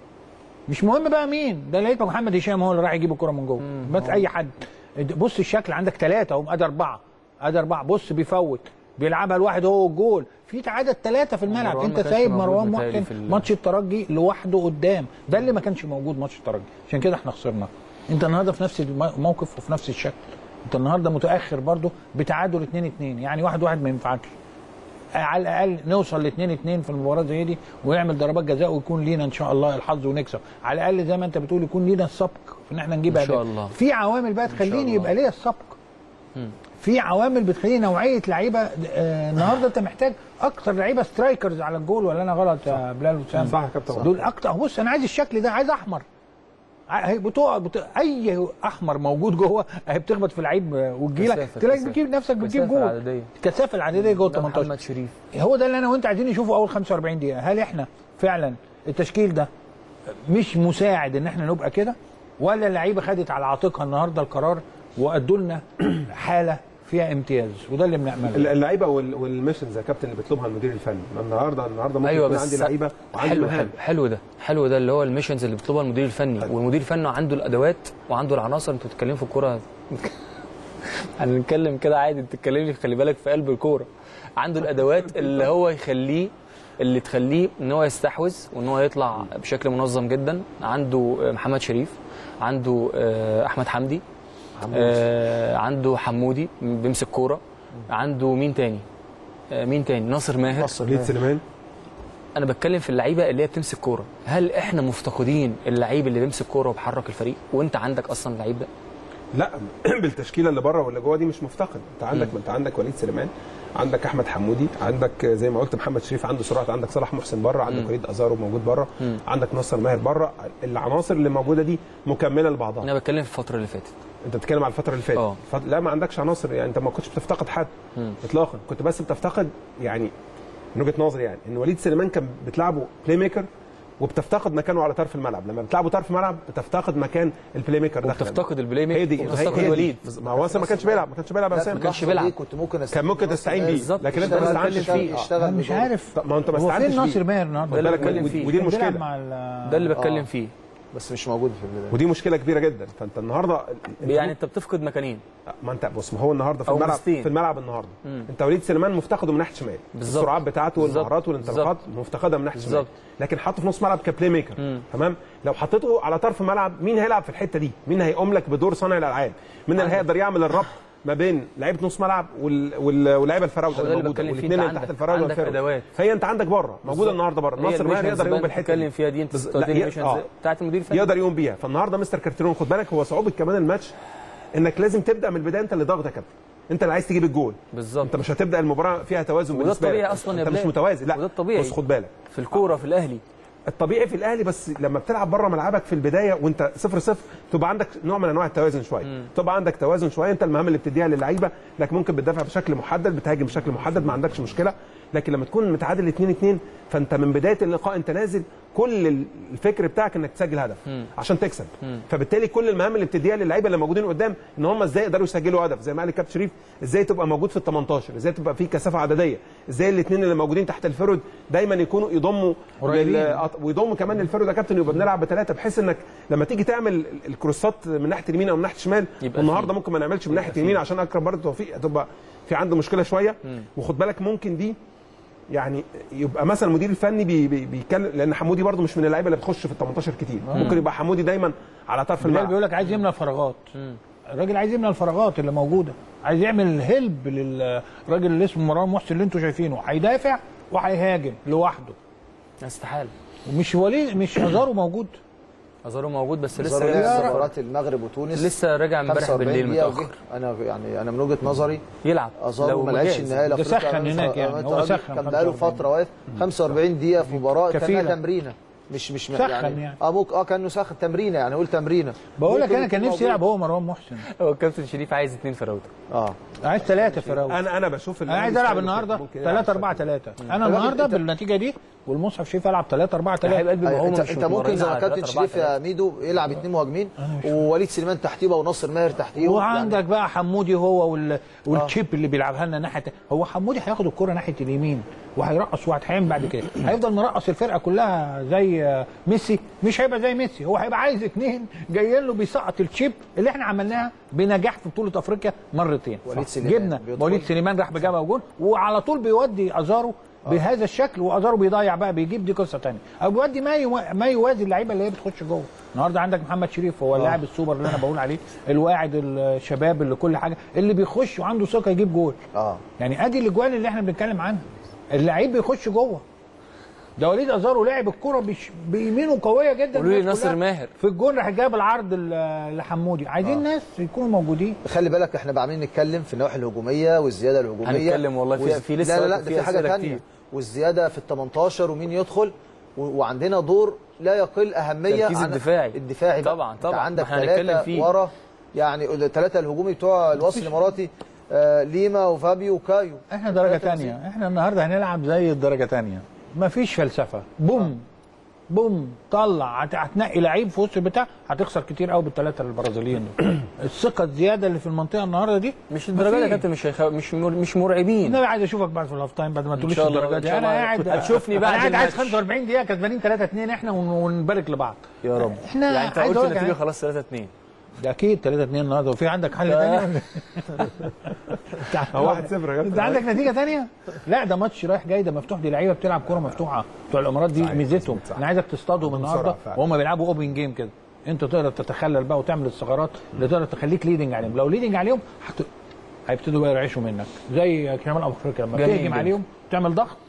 مش مهم بقى مين ده. لقيت محمد هشام هو اللي راح يجيب الكره من جوه بس اي حد. بص الشكل عندك ثلاثه اهم ادي اربعه ادي اربعه. بص بيفوت بيلعبها الواحد هو الجول في عدد ثلاثه في الملعب. انت سايب مروان محسن ماتش الترجي لوحده قدام. ده اللي ما كانش موجود ماتش الترجي عشان كده احنا خسرنا. انت النهارده في نفس الموقف وفي نفس الشكل. انت النهارده متاخر برضو بتعادل اتنين اتنين يعني واحد واحد ما ينفعش. على الاقل نوصل ل اتنين اتنين في المباراه زي دي ونعمل ضربات جزاء ويكون لينا ان شاء الله الحظ ونكسب. على الاقل زي ما انت بتقول يكون لينا السبق في ان احنا نجيب ان شاء الله. في عوامل بقى تخليني يبقى ليا السبق. في عوامل بتخليني نوعيه لعيبه. آه النهارده انت محتاج اكتر لعيبه سترايكرز على الجول ولا انا غلط يا بلال وسام؟ صح يا كابتن. دول اكتر. بص انا عايز الشكل ده عايز احمر. بتوع بتوع اي احمر موجود جوه اهي بتخبط في لعيب وتجيلك تلاقي بتجيب نفسك بتجيب جول. الكثافه العدديه جوه تمنتاشر. محمد شريف هو ده اللي انا وانت عايزين نشوفه اول خمسة وأربعين دقيقه. هل احنا فعلا التشكيل ده مش مساعد ان احنا نبقى كده ولا اللعيبه خدت على عاتقها النهارده القرار وادوا لنا حاله فيها امتياز؟ وده اللي بنعمله. اللعيبه والميشنز يا كابتن اللي بيطلبها المدير الفني النهارده النهارده ممكن أيوة يكون عندي لعيبه حلو حلو حلو ده حلو ده اللي هو الميشنز اللي بيطلبها المدير الفني. والمدير الفني عنده الادوات وعنده العناصر. انتوا بتتكلموا في الكوره هنتكلم كده عادي بتتكلمي خلي بالك في قلب الكوره. عنده الادوات اللي هو يخليه اللي تخليه ان هو يستحوذ وان هو يطلع بشكل منظم جدا. عنده محمد شريف عنده احمد حمدي آه عنده حمودي بيمسك كوره. عنده مين تاني آه مين تاني ناصر ماهر وليد سليمان انا بتكلم في اللعيبه اللي هي بتمسك كوره. هل احنا مفتقدين اللعيب اللي بيمسك كوره وبيحرك الفريق وانت عندك اصلا اللعيب ده؟ لا بالتشكيله اللي بره واللي جوه دي مش مفتقد. انت عندك ما انت عندك وليد سليمان، عندك احمد حمودي، عندك زي ما قلت محمد شريف عنده سرعه، عندك صلاح محسن بره، عندك وليد ازارو موجود بره، عندك ناصر ماهر بره. العناصر اللي موجوده دي مكمله لبعضها. انا بتكلم في الفتره اللي فاتت. انت بتتكلم على الفتره اللي فاتت. اه فت... لا ما عندكش عناصر، يعني انت ما كنتش بتفتقد حد اطلاقا، كنت بس بتفتقد يعني من وجهه نظري يعني ان وليد سليمان كان بتلعبه بلاي ميكر وبتفتقد مكانه على طرف الملعب. لما بتلعبه طرف الملعب بتفتقد مكان البلاي ميكر ده، بتفتقد البلاي ميكر، هي دي بتفتقد وليد. ما هو اصلا ما كانش بيلعب ما كانش بيلعب اساسا، ما كانش بيلعب، كنت ممكن كان ممكن تستعين بيه، لكن انت ما استعنتش فيه. اشتغل مش عارف، ما انت ما استعنتش فين ناصر ماهر النهارده؟ ده اللي بتكلم فيه، ودي المشكله، ده اللي بتكلم فيه، بس مش موجود في البدايه، ودي مشكله كبيره جدا. فانت النهارده يعني انت بتفقد مكانين. ما انت بص، ما هو النهارده في الملعب في الملعب النهارده مم. انت وليد سليمان مفتقده من ناحيه شمال، السرعات بتاعته والمهارات والانطلاقات مفتقده من ناحيه شمال، لكن حطه في نص ملعب كبلاي ميكر. مم. تمام. لو حطيته على طرف الملعب مين هيلعب في الحته دي؟ مين هيقوم لك بدور صانع الالعاب؟ مين اللي هيقدر يعمل الربط ما بين لعيبه نص ملعب واللعيبه الفراوده اللي موجوده والاثنين اللي تحت الفراوده والفراوده؟ فهي انت عندك بره موجوده النهارده بره. ناصر ماهر يقدر يقوم بالحته اللي بتتكلم فيها دي، انت بتاعت المدير الفني يقدر يقوم بيها. فالنهارده مستر كارتيرون خد بالك هو صعوبه كمان الماتش انك لازم تبدا من البدايه، انت اللي ضاغط يا كابتن، انت اللي عايز تجيب الجول بالظبط. انت مش هتبدا المباراه فيها توازن بالنسبه لك، وده الطبيعي اصلا يا انت مش متوازن. لا وده الطبيعي، بص خد بالك في الكوره في الاهلي الطبيعي في الاهلي، بس لما بتلعب بره ملعبك في البدايه وانت صفر صفر تبقى عندك نوع من انواع التوازن شويه، تبقى عندك توازن شويه. انت المهام اللي بتديها للعيبه، لكن ممكن بتدافع بشكل محدد، بتهاجم بشكل محدد، ما عندكش مشكله. لكن لما تكون متعادل اتنين اتنين فانت من بدايه اللقاء انت نازل كل الفكر بتاعك انك تسجل هدف مم. عشان تكسب. مم. فبالتالي كل المهام اللي بتديها للعيبه اللي موجودين قدام ان هم ازاي يقدروا يسجلوا هدف، زي ما قال الكابتن شريف، ازاي تبقى موجود في ال تمنتاشر، ازاي تبقى في كثافه عدديه، ازاي الاثنين اللي موجودين تحت الفرود دايما يكونوا يضموا لل... ويضموا كمان الفرود يا كابتن، يبقى بنلعب بثلاثه بحيث انك لما تيجي تعمل الكروسات من ناحيه اليمين او من ناحيه الشمال، والنهارده ممكن ما نعملش من ناحيه اليمين عشان اكرم برضه توفيق هتبقى في عنده مشكله شويه. مم. وخد بالك ممكن دي يعني يبقى مثلا المدير الفني بي بي بيتكلم، لان حمودي برده مش من اللعيبه اللي بتخش في ال تمنتاشر كتير. مم. ممكن يبقى حمودي دايما على طرف الملعب، بيقول لك عايز يملى الفراغات. الراجل عايز يملى الفراغات اللي موجوده، عايز يعمل هيلب للراجل اللي اسمه مروان محسن اللي انتم شايفينه، هيدافع وهيهاجم لوحده استحاله. ومش وليد مش ازارو موجود، ازارو موجود بس لسه راجع مباراه المغرب وتونس، لسه راجع امبارح بالليل متاخر. انا يعني انا من وجهه نظري يلعب ازارو ما لعبش النهائي الافريقي، سخن هناك يعني، هو سخن كان بقاله فتره واقف خمسة وأربعين دقيقه في مباراه كانها تمرينه، مش مش سخن يعني, يعني. اه ممكن اه كانه سخن تمرينه، يعني قول تمرينه. بقول لك انا كان نفسي يلعب هو مروان محسن. هو الكابتن شريف عايز اثنين فراوده، اه عايز ثلاثه فراوده. انا انا بشوف انا عايز العب النهارده ثلاثة أربعة ثلاثة. انا النهارده بالنتيجه دي والمصحف شريف العب ثلاثة أربعة ثلاثة. انت, انت ممكن زي ما كابتن شريف يا ميدو يلعب اثنين مهاجمين ووليد سليمان تحتيه وناصر ماهر تحتيه، وعندك يعني بقى حمودي هو وال... والتشيب آه. اللي بيلعبها لنا ناحيه، هو حمودي هياخد الكره ناحيه اليمين وهيرقص وهيتحيم بعد كده، هيفضل مرقص الفرقه كلها زي ميسي، مش هيبقى زي ميسي، هو هيبقى عايز اثنين جايين له بيسقط التشيب اللي احنا عملناها بنجاح في بطوله افريقيا مرتين. جبنا وليد سليمان راح بجابه وجول، وعلى طول بيودي ازارو آه. بهذا الشكل، وازارو بيضيع بقى بيجيب، دي قصه ثانيه، او بيودي ما يو... ما يوازي اللعيبه اللي هي بتخش جوه. النهارده عندك محمد شريف هو اللاعب السوبر اللي انا بقول عليه، الواعد الشباب اللي كل حاجه، اللي بيخش وعنده ثقه يجيب جول. اه يعني ادي الاجوال اللي احنا بنتكلم عنها، اللعيب بيخش جوه. ده وليد ازارو لعب الكره بش... بيمينه قويه جدا، وليه ناصر ماهر في الجون راح جاب العرض لحمودي. عايزين آه. ناس يكونوا موجودين. خلي بالك احنا عاملين نتكلم في النواحي الهجوميه والزياده الهجوميه، هنتكلم والله في, في لسه لا لا لا ده في حاجه ثانيه، والزياده في ال تمنتاشر ومين يدخل، وعندنا دور لا يقل اهميه عن الدفاعي الدفاعي طبعا طبعا. عندك ثلاثه ورا، يعني الثلاثه الهجومي بتوع الوصل الاماراتي، آه ليما وفابيو وكايو. احنا درجه ثانيه، احنا النهارده هنلعب زي الدرجه ثانيه، مفيش فلسفه، بوم آه. بوم طلع، هتنقي لعيب في وسط البتاع هتخسر كتير قوي بالثلاثه البرازيليين دول. الثقه الزياده اللي في المنطقه النهارده دي مش الدرجه دي يا كابتن، مش هيخ... مش مش مرعبين. انا عايز اشوفك بعد في الهاف تايم بعد ما تقوليش الدرجه دي، انا قاعد هتشوفني بعد انا قاعد عايز خمسة وأربعين دقيقه كسبانين ثلاثة اثنين احنا ونبارك لبعض يا رب. احنا يعني انت قلت النتيجه خلاص ثلاثة اثنين ده اكيد ثلاثة اثنين النهارده، وفي عندك حل ثاني؟ هو واحد صفر انت عندك نتيجه ثانيه؟ لا ده ماتش رايح جاي، ده مفتوح، دي لعيبه بتلعب كوره مفتوحه، بتوع الامارات دي ميزتهم. انا عايزك تصطادهم النهارده وهم بيلعبوا اوبن جيم كده، انت تقدر تتخلل بقى وتعمل الثغرات اللي تقدر تخليك ليدنج عليهم، لو ليدنج عليهم هت... هيبتدوا بقى يرعشوا منك زي كمان افريقيا لما تهجم عليهم تعمل ضغط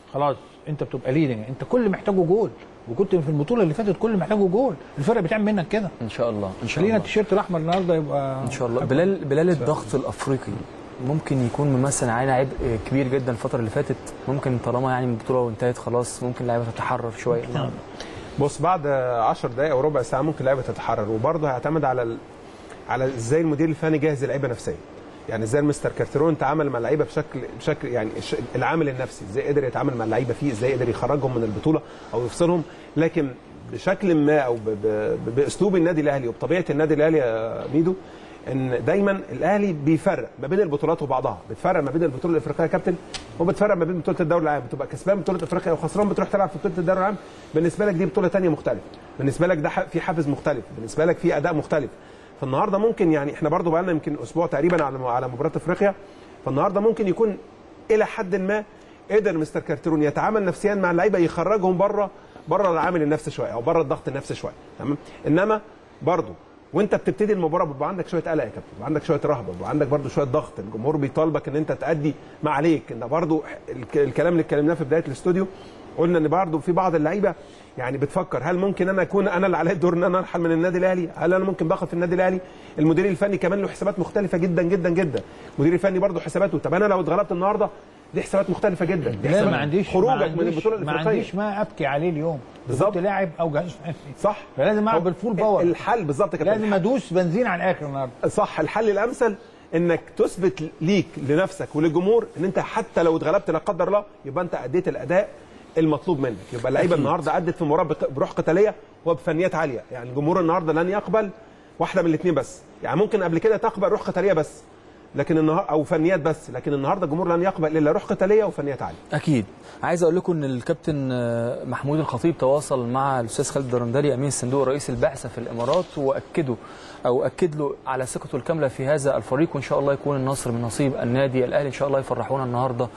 خلاص انت بتبقى ليدنج، انت كل اللي محتاجه جول، وكنت في البطوله اللي فاتت كل اللي محتاجه جول، الفرق بتعمل منك كده ان شاء الله. ان شاء لينا الله التيشيرت الاحمر النهارده يبقى ان شاء الله. بلال بلال الضغط الافريقي ممكن يكون ممثل علينا عبء كبير جدا الفتره اللي فاتت، ممكن طالما يعني البطوله وانتهت خلاص ممكن اللعيبه تتحرر شويه. نعم. بص بعد عشر دقائق او ربع ساعه ممكن اللعيبه تتحرر، وبرضه هيعتمد على ال... على ازاي المدير الفني جاهز اللعيبه نفسيا. يعني ازاي المستر كارتيرون تعامل مع اللعيبه بشكل بشكل يعني العامل النفسي، ازاي قدر يتعامل مع اللعيبه فيه، ازاي قدر يخرجهم من البطوله او يفصلهم، لكن بشكل ما او ب... ب... باسلوب النادي الاهلي وبطبيعه النادي الاهلي يا ميدو، ان دايما الاهلي بيفرق ما بين البطولات وبعضها، بتفرق ما بين البطوله الافريقيه يا كابتن وبتفرق ما بين بطوله الدوري العام، بتبقى كسبان بطوله افريقيا وخسران بتروح تلعب في بطوله الدوري العام، بالنسبه لك دي بطوله ثانيه مختلفه، بالنسبه لك ده في حافز مختلف، بالنسبه لك في اداء مختلف. فالنهارده ممكن يعني احنا برضو بقى لنا يمكن اسبوع تقريبا على على مباراه افريقيا، فالنهارده ممكن يكون الى حد ما قدر مستر كارتيرون يتعامل نفسيا مع اللعيبه، يخرجهم بره بره العامل النفسي شويه او بره الضغط النفسي شويه، تمام. انما برضو وانت بتبتدي المباراه بيبقى عندك شويه قلق يا كابتن، بيبقى عندك شويه رهبه، بيبقى عندك برضو شويه ضغط، الجمهور بيطالبك ان انت تأدي ما عليك. ان برضو الكلام اللي اتكلمناه في بدايه الاستوديو قلنا ان برضو في بعض اللعيبه يعني بتفكر هل ممكن انا اكون انا اللي عليا الدور ان انا ارحل من النادي الاهلي؟ هل انا ممكن باخد في النادي الاهلي؟ المدير الفني كمان له حسابات مختلفه جدا جدا جدا، المدير الفني برضو حساباته، طب انا لو اتغلبت النهارده دي حسابات مختلفه جدا، دي لا ما عنديش خروجك من البطوله الافريقيه، ما عنديش ما ابكي عليه اليوم بالظبط، لاعب او جهاز فني صح، فلازم العب بالفول باور. الحل بالظبط كده، لازم ادوس بنزين على الاخر النهارده. صح، الحل الامثل انك تثبت ليك لنفسك وللجمهور ان انت حتى لو اتغلبت لا قدر الله يبقى انت اديت الاداء المطلوب منك، يبقى اللعيبه النهارده ادت في مباراه بروح قتاليه وبفنيات عاليه. يعني الجمهور النهارده لن يقبل واحده من الاثنين بس، يعني ممكن قبل كده تقبل روح قتاليه بس لكن النهارده او فنيات بس، لكن النهارده الجمهور لن يقبل الا روح قتاليه وفنيات عاليه. اكيد. عايز اقول لكم ان الكابتن محمود الخطيب تواصل مع الاستاذ خالد الدرندلي امين الصندوق رئيس البعثه في الامارات، واكدوا او اكد له على ثقته الكامله في هذا الفريق، وان شاء الله يكون النصر من نصيب النادي الاهلي، ان شاء الله يفرحونا النهارده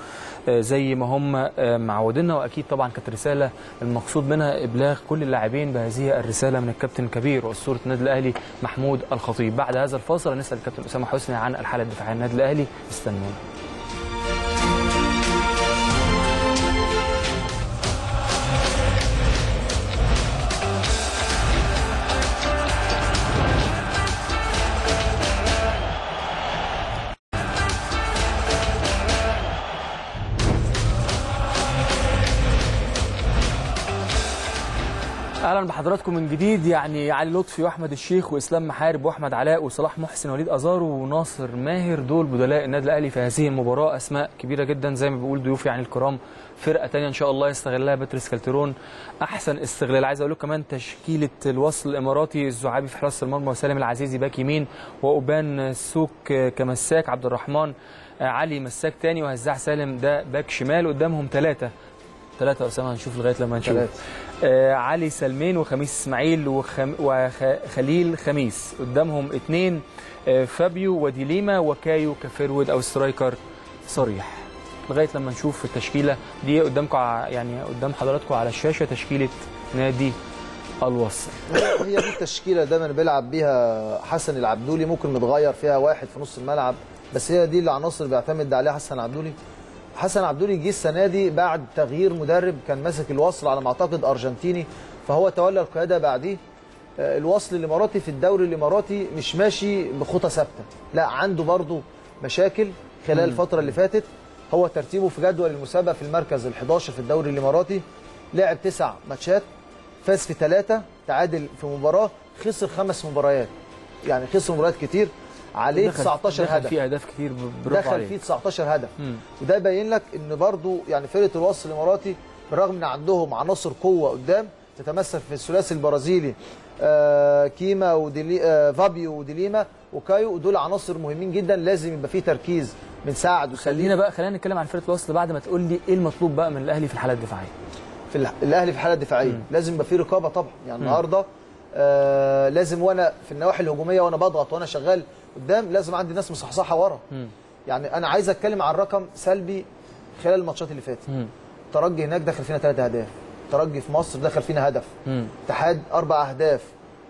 زي ما هم معودينا. واكيد طبعا كانت رساله المقصود منها ابلاغ كل اللاعبين بهذه الرساله من الكابتن الكبير واسطوره النادي الاهلي محمود الخطيب. بعد هذا الفاصل هنسال الكابتن اسامه حسني عن الحاله الدفاعيه للنادي الاهلي، استنونا. اهلا بحضراتكم من جديد. يعني علي لطفي واحمد الشيخ واسلام محارب واحمد علاء وصلاح محسن ووليد ازارو وناصر ماهر دول بدلاء النادي الاهلي في هذه المباراه، اسماء كبيره جدا زي ما بيقول ضيوف يعني الكرام. فرقه ثانيه ان شاء الله يستغلها باتريس كالتيرون احسن استغلال. عايز اقول لكم كمان تشكيله الوصل الاماراتي، الزعابي في حراسه المرمى وسالم العزيزي باك يمين واوبان سوك كمساك، عبد الرحمن علي مساك ثاني وهزاع سالم ده باك شمال. قدامهم ثلاثه ثلاثة أسامة هنشوف لغاية لما نشوف. آه علي سلمين وخميس إسماعيل وخم... وخليل خميس. قدامهم اثنين آه فابيو وديليما وكايو كفيرود أو سترايكر صريح. لغاية لما نشوف التشكيلة دي قدامكم ع... يعني قدام حضراتكم على الشاشة تشكيلة نادي الوصل. هي دي التشكيلة دايما بيلعب بيها حسن العبدولي، ممكن متغير فيها واحد في نص الملعب، بس هي دي العناصر بيعتمد عليها حسن العبدولي. حسن عبدولي جه السنه دي بعد تغيير مدرب، كان ماسك الوصل على ما اعتقد ارجنتيني، فهو تولى القياده بعديه. الوصل الاماراتي في الدوري الاماراتي مش ماشي بخطى ثابته، لا عنده برضه مشاكل خلال الفتره اللي فاتت. هو ترتيبه في جدول المسابقه في المركز ال11 في الدوري الاماراتي، لعب تسع ماتشات، فاز في ثلاثه، تعادل في مباراه، خسر خمس مباريات، يعني خسر مباريات كتير، عليه تسعتاشر هدف، دخل فيه اهداف كتير، برافو دخل عليه. فيه تسعتاشر هدف. مم. وده يبين لك ان برضو يعني فرقه الوصل الاماراتي بالرغم ان عندهم عناصر قوه قدام تتمثل في الثلاثي البرازيلي آه كيما وديلي آه فابيو وديليما وكايو، ودول عناصر مهمين جدا، لازم يبقى فيه تركيز من سعد وسليم. خلينا بقى خلينا نتكلم عن فرقه الوصل بعد ما تقول لي ايه المطلوب بقى من الاهلي في الحاله الدفاعيه. في الاهلي في الحاله الدفاعيه مم. لازم يبقى فيه رقابه طبعا، يعني النهارده آه لازم وانا في النواحي الهجوميه وانا بضغط وانا شغال قدام لازم عندي ناس مصحصحه ورا. مم. يعني انا عايز اتكلم عن رقم سلبي خلال الماتشات اللي فاتت. ترجي هناك دخل فينا ثلاث اهداف، ترجي في مصر دخل فينا هدف، اتحاد اربع اهداف،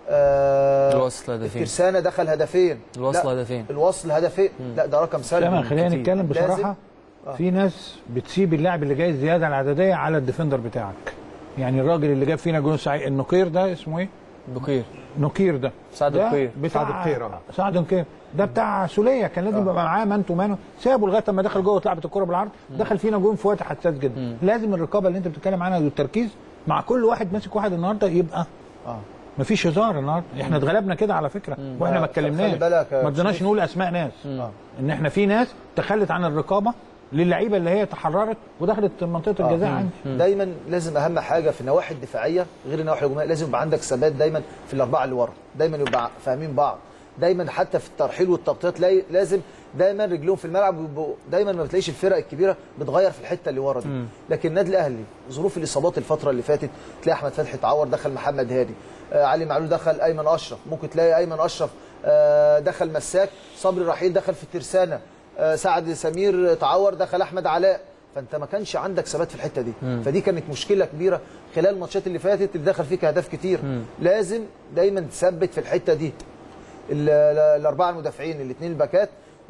آه الوصل هدفين، الترسانه دخل هدفين، الوصل هدفين، الوصل هدفين. لا ده رقم سلبي. خلينا نتكلم بصراحه آه. في ناس بتسيب اللاعب اللي جاي الزياده العدديه على الديفندر بتاعك. يعني الراجل اللي جاب فينا جون سعيد النقير ده اسمه ايه؟ بكير نقير ده سعد النقير سعد النقير سعد النقير ده بتاع سوليه كان لازم يبقى معاه مان تو مان، سابه لغايه اما دخل جوه اتلعبت الكره بالعرض، دخل فينا جون في وقت حساس جدا. مم. لازم الرقابه اللي انت بتتكلم عنها والتركيز مع كل واحد ماسك واحد النهارده يبقى اه مفيش هزار النهارده. احنا اتغلبنا كده على فكره مم. واحنا ما اتكلمناش ما رضيناش نقول اسماء ناس مم. ان احنا في ناس تخلت عن الرقابه للعيبه اللي هي تحررت ودخلت منطقه الجزاء. آه. عندي دايما لازم اهم حاجه في النواحي الدفاعيه غير النواحي الهجوميه لازم يبقى عندك ثبات دايما في الاربعه اللي ورا، دايما يبقى فاهمين بعض، دايما حتى في الترحيل والتغطيات لازم دايما رجلهم في الملعب، دايما ما بتلاقيش الفرق الكبيره بتغير في الحته اللي ورا دي. م. لكن النادي الاهلي ظروف الاصابات الفتره اللي فاتت تلاقي احمد فتحي اتعور دخل محمد هادي، آه علي معلول دخل ايمن اشرف، ممكن تلاقي ايمن اشرف آه دخل مساك، صبري رحيل دخل في الترسانه، آه سعد سمير تعور دخل احمد علاء، فانت ما كانش عندك ثبات في الحته دي. مم. فدي كانت مشكله كبيره خلال الماتشات اللي فاتت اللي دخل فيك اهداف كتير. مم. لازم دايما تثبت في الحته دي الاربعه المدافعين الاثنين الباكات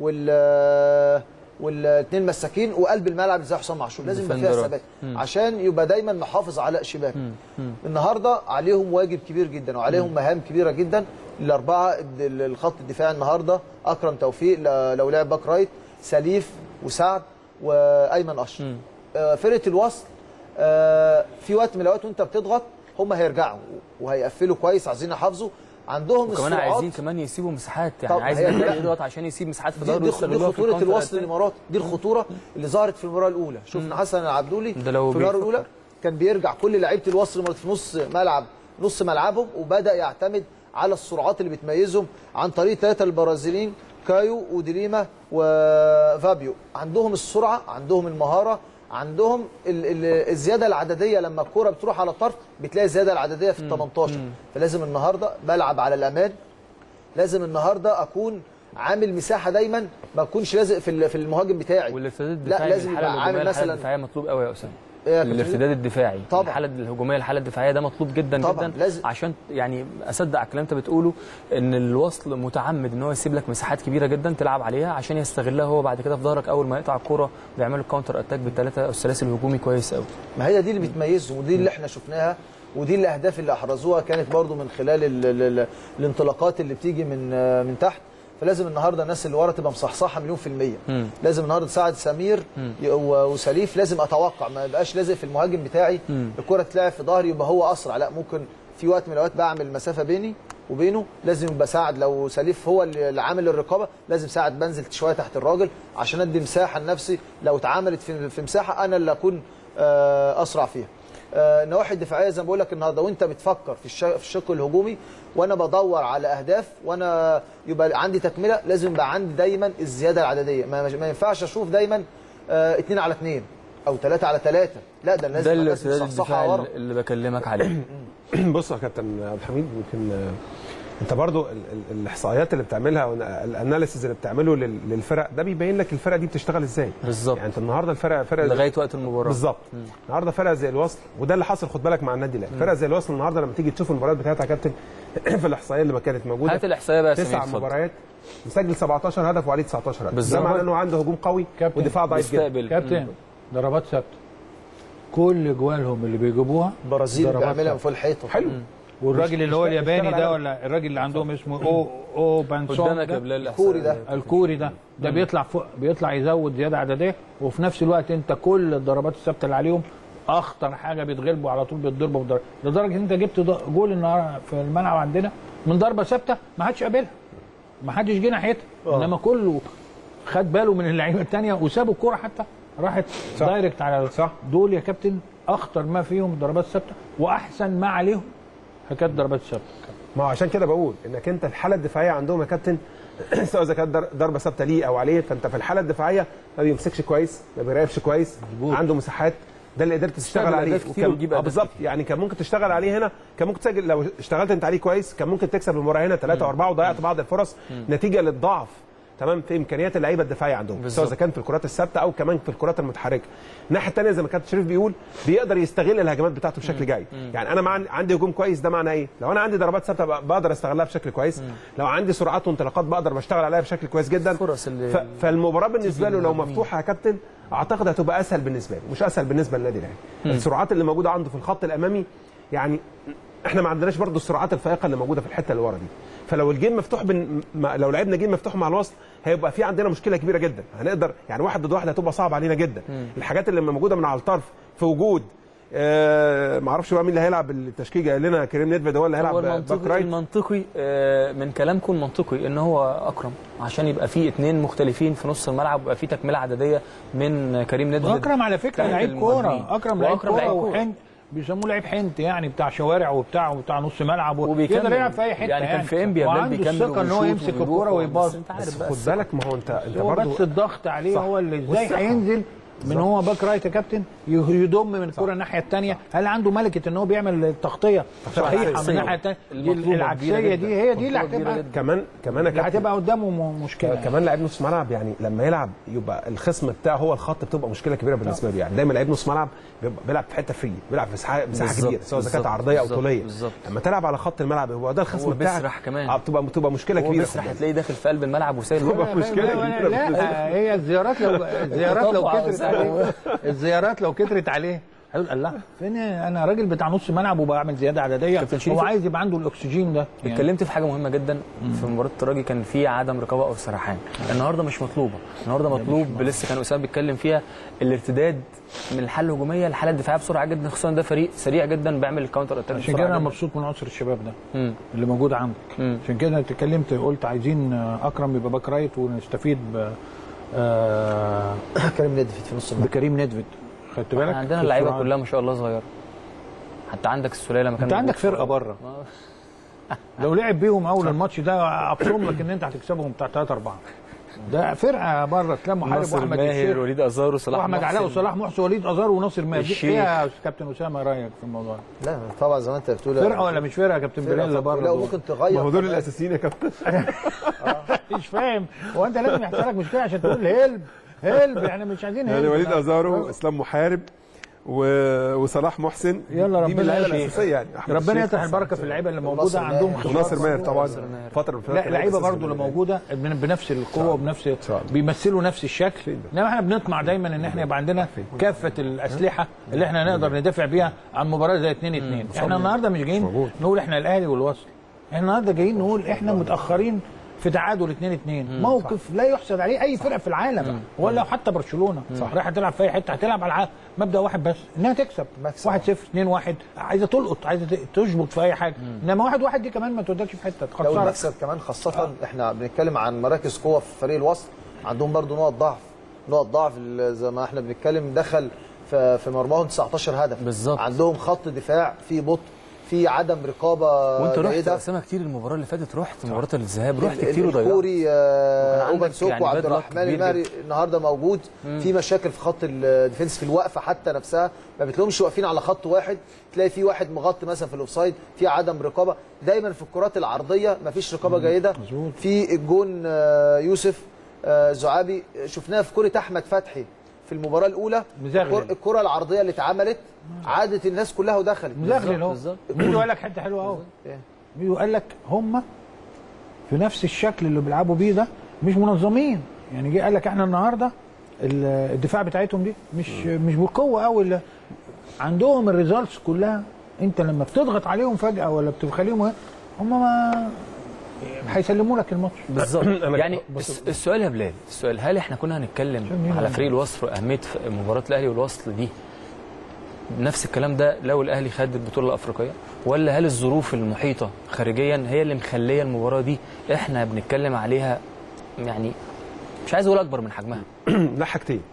وال والاثنين مساكين وقلب الملعب زي حسام عاشور لازم يبقى فيها ثبات عشان يبقى دايما محافظ على شباك. النهارده عليهم واجب كبير جدا وعليهم مم. مهام كبيره جدا الاربعه الخط الدفاعي النهارده اكرم توفيق لو لعب باك رايت، سليف وسعد وايمن اشرف. آه فرقه الوصل آه في وقت من الاوقات وانت بتضغط هم هيرجعوا وهيقفلوا كويس، عايزين يحافظوا عندهم السرعات كمان عايزين كمان يسيبوا مساحات، يعني عايز يضغط عشان يسيب مساحات في ظهره. دي, دي خطوره الوصل الاماراتي، دي الخطوره اللي ظهرت في المباراه الاولى. شفنا حسن العبدولي في المباراه الاولى كان بيرجع كل لعيبه الوصل الاماراتي في نص ملعب نص ملعبهم وبدا يعتمد على السرعات اللي بتميزهم عن طريق ثلاثه البرازيليين كايو ودريما وفابيو. عندهم السرعه، عندهم المهاره، عندهم ال ال الزياده العدديه. لما الكوره بتروح على الطرف بتلاقي الزياده العدديه في ال تمنتاشر. فلازم النهارده بلعب على الامان، لازم النهارده اكون عامل مساحه دايما، ما اكونش لازق في في المهاجم بتاعي. والارتداد الدفاعي لا لازم يبقى عامل مثلا الدفاعيه مطلوب قوي يا اسامه. الارتداد الدفاعي طبعا، الحاله الهجوميه الحاله الدفاعيه ده مطلوب جدا طبعا جدا لازم. عشان يعني اصدق على الكلام انت بتقوله ان الوصل متعمد ان هو يسيب لك مساحات كبيره جدا تلعب عليها عشان يستغلها هو بعد كده في ظهرك اول ما يقطع الكوره بيعملوا كاونتر اتاك بالثلاثه الثلاثي الهجومي كويس قوي. ما هي دي اللي بتميزهم ودي اللي احنا شفناها ودي الاهداف اللي احرزوها كانت برضو من خلال ال ال الانطلاقات اللي بتيجي من من تحت. فلازم النهارده الناس اللي ورا تبقى مصحصحه مليون في الميه. مم. لازم النهارده سعد سمير وسليف لازم اتوقع ما يبقاش لازق في المهاجم بتاعي. مم. الكره تتلعب في ظهري يبقى هو اسرع، لا ممكن في وقت من الاوقات بعمل مسافه بيني وبينه. لازم يبقى سعد لو سليف هو اللي عامل الرقابه لازم سعد بنزل شويه تحت الراجل عشان ادي مساحه لنفسي، لو اتعاملت في, في مساحه انا اللي اكون اسرع فيها. النواحي الدفاعيه زي ما بقول لك النهارده وانت بتفكر في الشق, في الشق الهجومي وانا بدور على اهداف وانا يبقى عندي تكمله، لازم يبقى عندي دايما الزياده العدديه. ما, ما ينفعش اشوف دايما اه اتنين على اتنين او ثلاثه على ثلاثه، لا ده لازم ده الارتداد الدفاعي اللي بكلمك عليه. بص يا كابتن عبد الحميد، يمكن انت برضو الاحصائيات اللي بتعملها والاناليسيز اللي بتعمله للفرق ده بيبين لك الفرق دي بتشتغل ازاي بالظبط. يعني انت النهارده الفرق فرق لغايه وقت المباراه بالظبط. النهارده فرق زي الوصل وده اللي حصل خد بالك مع النادي الاهلي، فرق زي الوصل النهارده لما تيجي تشوف المباريات بتاعتها يا كابتن في الاحصائيه اللي ما كانت موجوده هات الاحصائيه بقى تسع مباريات مسجل سبعتاشر هدف وعليه تسعتاشر هدف، ده معناه انه عنده هجوم قوي ودفاع ضعيف جدا. كابتن ضربات ثابته كل جوالهم اللي بيجيبوها البرازيل بيعملها فوق الحيطه حلو. والراجل اللي هو الياباني ده ولا الراجل اللي عندهم اسمه او او بانسون الكوري ده الكوري ده ده بيطلع فوق بيطلع يزود زياده عدديه وفي نفس الوقت انت كل الضربات الثابته اللي عليهم اخطر حاجه بيتغلبوا على طول بيتضربوا بضربه، لدرجه ان انت جبت جول النهارده في الملعب عندنا من ضربه ثابته ما حدش قابلها ما حدش جه ناحيتها، انما كله خد باله من اللعيبه الثانيه وسابوا الكوره حتى راحت صح. دايركت على صح. دول يا كابتن اخطر ما فيهم الضربات الثابته واحسن ما عليهم حكايه ضربات الثابته. ما هو عشان كده بقول انك انت الحاله الدفاعيه عندهم يا كابتن سواء اذا كانت ضربه ثابته ليه او عليه، فانت في الحاله الدفاعيه ما بيمسكش كويس ما بيراقبش كويس مجبور. عنده مساحات ده اللي قدرت تشتغل عليه وكان اه بالظبط. يعني كان ممكن تشتغل عليه هنا، كان ممكن تسجل لو اشتغلت انت عليه كويس كان ممكن تكسب المباراه هنا ثلاثه واربعه وضيعت بعض الفرص نتيجه للضعف تمام في امكانيات اللعيبه الدفاعيه عندهم سواء اذا كان في الكرات الثابته او كمان في الكرات المتحركه. الناحيه الثانيه زي ما كابتن شريف بيقول بيقدر يستغل الهجمات بتاعته بشكل جيد. يعني انا مع عندي هجوم كويس ده معناه ايه؟ لو انا عندي ضربات ثابته بقدر استغلها بشكل كويس، مم. لو عندي سرعات وانطلاقات بقدر بشتغل عليها بشكل كويس جدا. ف... فالمباراه بالنسبه له لو مفتوحه يا كابتن اعتقد هتبقى اسهل بالنسبه له، مش اسهل بالنسبه للنادي الاهلي. السرعات اللي موجوده عنده في الخط الامامي، يعني احنا ما عندناش برضو السرعات الفائقه اللي موجوده في الحته اللي ورا دي. فلو الجيم مفتوح بن... لو لعبنا جيم مفتوح مع الوسط هيبقى في عندنا مشكله كبيره جدا، هنقدر يعني واحد ضد واحد هتبقى صعب علينا جدا. مم. الحاجات اللي موجوده من على الطرف في وجود آه ما اعرفش بقى مين اللي هيلعب التشكيل، قال لنا كريم نيدفيد هو اللي هيلعب باك رايت. المنطقي آه من كلامكم المنطقي ان هو اكرم، عشان يبقى في اثنين مختلفين في نص الملعب ويبقى في تكمله عدديه من كريم نيدفيد. اكرم على فكره لعيب كوره، اكرم لعيب كوره وحنت بيسموه لعيب حنت، يعني بتاع شوارع وبتاع وبتاع نص ملعب وبيقدر يلعب في اي حته، يعني كان في انبيا بال بيكمل الثقه ان هو يمسك الكوره ويباص. بس خد بالك ما هو انت انت برضه بس الضغط عليه هو اللي ازاي هينزل من هو باك رايت يا كابتن يضم من الكره الناحيه الثانيه. هل عنده ملكه ان هو بيعمل التغطيه صحيحه من الناحيه الثانيه؟ العكسيه دي هي دي اللي هتبقى كمان كمان اللي هتبقى قدامه مشكله. كمان لاعب نص ملعب يعني لما يلعب يبقى الخصم بتاعه هو الخط، بتبقى مشكله كبيره بالنسبه له. يعني دايما لعيب نص ملعب بيلعب في حته فري، بيلعب في مساحه مساحه كبيره سواء اذا كانت عرضيه او طوليه. لما تلعب على خط الملعب هو ده الخصم بتاعك كمان بتبقى بتبقى مشكله كبيره. بيسرح هتلاقيه داخل في قلب الملعب وسايب بتبقى مشكله كبيره. لا هي الزيارات لو الزيارات لو كترت عليه الزيارات لو كترت عليه هيقول الله فين انا راجل بتاع نص ملعب وبعمل زياده عدديه. هو عايز يبقى عنده الاكسجين ده. يعني اتكلمت في حاجه مهمه جدا مم. في مباراه الترجي كان في عدم رقابه او سرحان. النهارده مش مطلوبه، النهارده مطلوب لسه كان اسامه بيتكلم فيها الارتداد من الحاله الهجوميه للحاله الدفاعيه بسرعه جدا، خصوصا ده فريق سريع جدا بيعمل الكاونتر اتاك. عشان كده انا مبسوط من عنصر الشباب ده مم. اللي موجود عندك. عشان كده اتكلمت قلت عايزين اكرم يبقى باك رايت ونستفيد ب آه كريم نيدفيد في نص الملعب. بكريم نيدفيد خدت بالك؟ عندنا اللعيبه كلها ما شاء الله صغيره، حتى عندك السوليه لما كان انت عندك فرقه بره لو لعب بيهم اول الماتش ده ابصم لك ان انت هتكسبهم بتاع ثلاثة أربعة. ده فرقه بره تلاقي محارب واحمد ماهر وليد ازار وصلاح محسن واحمد علاء وصلاح محسن وليد ازار وناصر ماهر. ايه يا كابتن اسامه رايك في الموضوع؟ لا طبعا زي ما انت بتقول فرقه ولا مش فرقه يا كابتن بلال اللي بره؟ لا ممكن تغير، ما هو دول الاساسيين يا كابتن. مش فاهم هو انت لازم يحصل لك مشكله عشان تقول هيلب هيلب يعني مش عايزين هيلب. يعني وليد ازارو اسلام محارب و... وصلاح محسن يلا ربنا الاساسيه يعني ربنا يفتح البركه في اللعيبه اللي موجوده عندهم خبرات. وناصر ماهر طبعا فتره لا لعيبه برضه اللي موجوده بنفس القوه وبنفس بيمثلوا نفس الشكل. انما احنا بنطمع دايما ان احنا يبقى عندنا كافه الاسلحه اللي احنا نقدر ندافع بيها عن مباراه زي اتنين اتنين. احنا النهارده مش جايين نقول احنا الاهلي والوصل، احنا النهارده جايين نقول احنا متاخرين في تعادل اتنين اتنين. موقف لا يحسد عليه اي فرقه في العالم ولا حتى برشلونه رايحه تلعب في اي حته هتلعب على مبدا واحد بس انها تكسب واحد صفر اتنين واحد، عايزه تلقط عايزه تشبط في اي حاجه. انما واحد واحد دي كمان ما تودكش في حته تخسرك. لو المكسب كمان خاصه آه. احنا بنتكلم عن مراكز قوه في فريق الوسط، عندهم برضو نقط ضعف نقط ضعف زي ما احنا بنتكلم. دخل في في مرماهم تسعتاشر هدف بالظبط. عندهم خط دفاع في بطء، في عدم رقابه. وانت رحت اسامه كتير المباراه اللي فاتت، رحت مباراه الذهاب رحت كتير وضيعت. الكوري اوبن سوق يعني وعبد الرحمن المهري النهارده موجود. مم. في مشاكل في خط الديفنس في الوقفه حتى نفسها، ما بتلاقيهمش واقفين على خط واحد، تلاقي في واحد مغطي مثلا في الاوفسايد، في عدم رقابه دايما في الكرات العرضيه، ما فيش رقابه مم. جيده. مزبوط. في الجون يوسف زعابي شفناها في كره احمد فتحي في المباراه الاولى، الكره العرضيه اللي اتعملت عادت الناس كلها ودخلت. مزغلل اهو. ميدو قال لك حته حلوه اهو. ميدو قال لك هم في نفس الشكل اللي بيلعبوا بيه ده مش منظمين. يعني جه قال لك احنا النهارده الدفاع بتاعتهم دي مش مش بالقوه قوي، عندهم الريزالتس كلها. انت لما بتضغط عليهم فجاه ولا بتخليهم هم ما هيسلموا لك الماتش بالظبط. يعني السؤال يا بلال، السؤال هل احنا كنا هنتكلم على فريق الوصل واهميه مباراه الاهلي والوصل دي نفس الكلام ده لو الاهلي خد البطوله الافريقيه، ولا هل الظروف المحيطه خارجيا هي اللي مخليه المباراه دي احنا بنتكلم عليها يعني مش عايز اقول اكبر من حجمها؟ لا حاجتين.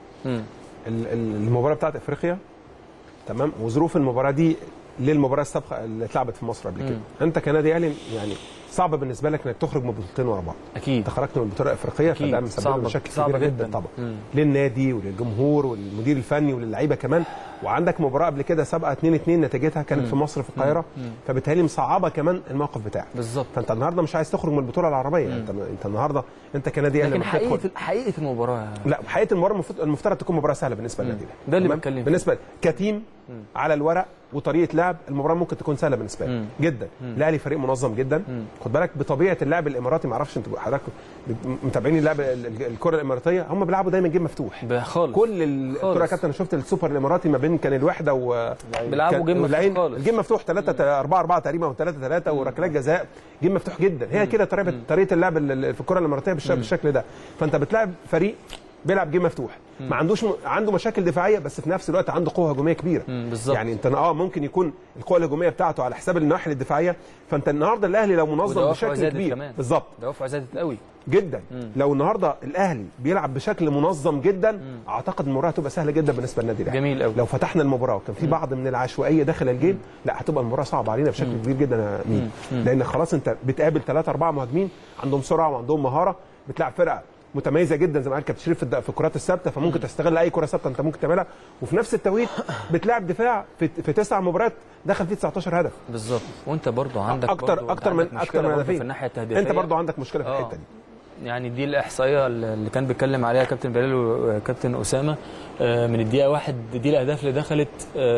المباراه بتاعت افريقيا تمام، وظروف المباراه دي للمباراه السابقه اللي اتلعبت في مصر قبل كده. انت كنادي اهلي يعني صعب بالنسبه لك انك تخرج من بطولتين ورا بعض. اكيد انت خرجت من البطوله الافريقيه فده مسبب مشاكل كبيره جدا طبعا مم. للنادي وللجمهور وللمدير الفني وللعيبه كمان. وعندك مباراه قبل كده سابقه اتنين اتنين نتيجتها كانت مم. في مصر في القاهره، فبالتالي مصعبه كمان الموقف بتاعك بالظبط. فانت النهارده مش عايز تخرج من البطوله العربيه. مم. انت انت النهارده انت كنادي اهلي لكن حقيقه حقيقه المباراه لا حقيقه المباراه المفترض تكون مباراه سهله بالنسبه للنادي ده اللي بتكلم بالنسبه كتيم على الورق وطريقه لعب المباراه ممكن تكون سهله بالنسبه له جدا. الاهلي فريق منظم جدا. مم. خد بالك بطبيعه اللعب الاماراتي، ما اعرفش انتوا حضراتكم متابعين اللعب الكره الاماراتيه، هم بيلعبوا دايما جيم مفتوح خالص. كل الكره يا كابتن انا شفت السوبر الاماراتي ما بين كان الوحده و بيلعبوا جيم مفتوح خالص. الجيم مفتوح ثلاثة أربعة أربعة تقريبا و3 ثلاثة وركلات جزاء، جيم مفتوح جدا. هي كده طريقه طريقه اللعب في الكره الاماراتيه بالشكل ده. فانت بتلعب فريق بيلعب جيم مفتوح، ما عندوش م... عنده مشاكل دفاعيه بس في نفس الوقت عنده قوه هجوميه كبيره. يعني انت اه ممكن يكون القوه الهجوميه بتاعته على حساب الناحيه الدفاعيه. فانت النهارده الاهلي لو منظم بشكل كبير بالظبط دوافعه زادت قوي جدا. مم. لو النهارده الاهلي بيلعب بشكل منظم جدا مم. اعتقد المباراه هتبقى سهله جدا بالنسبه للنادي الاهلي. جميل قوي. لو فتحنا المباراه وكان في بعض من العشوائيه داخل الجيم مم. لا هتبقى المباراه صعبه علينا بشكل مم. كبير جدا يا مين، لان خلاص انت بتقابل ثلاثة أربعة مهاجمين عندهم سرعه وعندهم مهاره، بتلعب فرقه متميزه جدا زي ما قال كابتن شريف في الكرات الثابته، فممكن تستغل اي كره ثابته انت ممكن تعملها، وفي نفس التوقيت بتلعب دفاع في, في تسع مباريات دخل فيه تسعتاشر هدف بالظبط. وانت برضو عندك اكتر برضو اكتر من اكتر من في الناحيه التهديفيه. انت برضو عندك مشكله في آه. الحته دي. يعني دي الاحصائيه اللي كان بيتكلم عليها كابتن بلال وكابتن اسامه من الدقيقه واحد، دي الاهداف اللي دخلت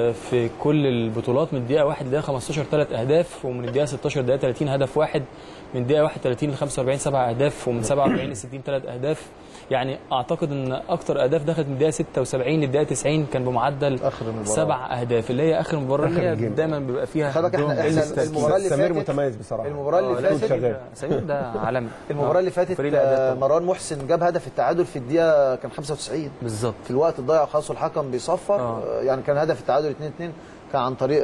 في كل البطولات من الدقيقه واحد لدقيقه خمستاشر ثلاث اهداف، ومن الدقيقه ستاشر لدقيقه ثلاثين هدف واحد، من الدقيقه واحد وثلاثين ل خمسة وأربعين سبع اهداف، ومن سبعة وأربعين ل ستين ثلاث اهداف. يعني اعتقد ان اكتر اهداف دخلت من الدقيقه ستة وسبعين للدقيقه تسعين كان بمعدل سبع اهداف اللي هي اخر مباراه اللي هي دايما بيبقى فيها. خلي بالك احنا المباراه اللي فاتت سمير متميز بصراحه. المباراه اللي فاتت سمير ده عالمي. المباراه اللي فاتت مروان محسن جاب هدف التعادل في الدقيقه كان خمسة وتسعين بالظبط في الوقت الضايع خلاص والحكم بيصفر. آه. يعني كان هدف التعادل اتنين اتنين كان عن طريق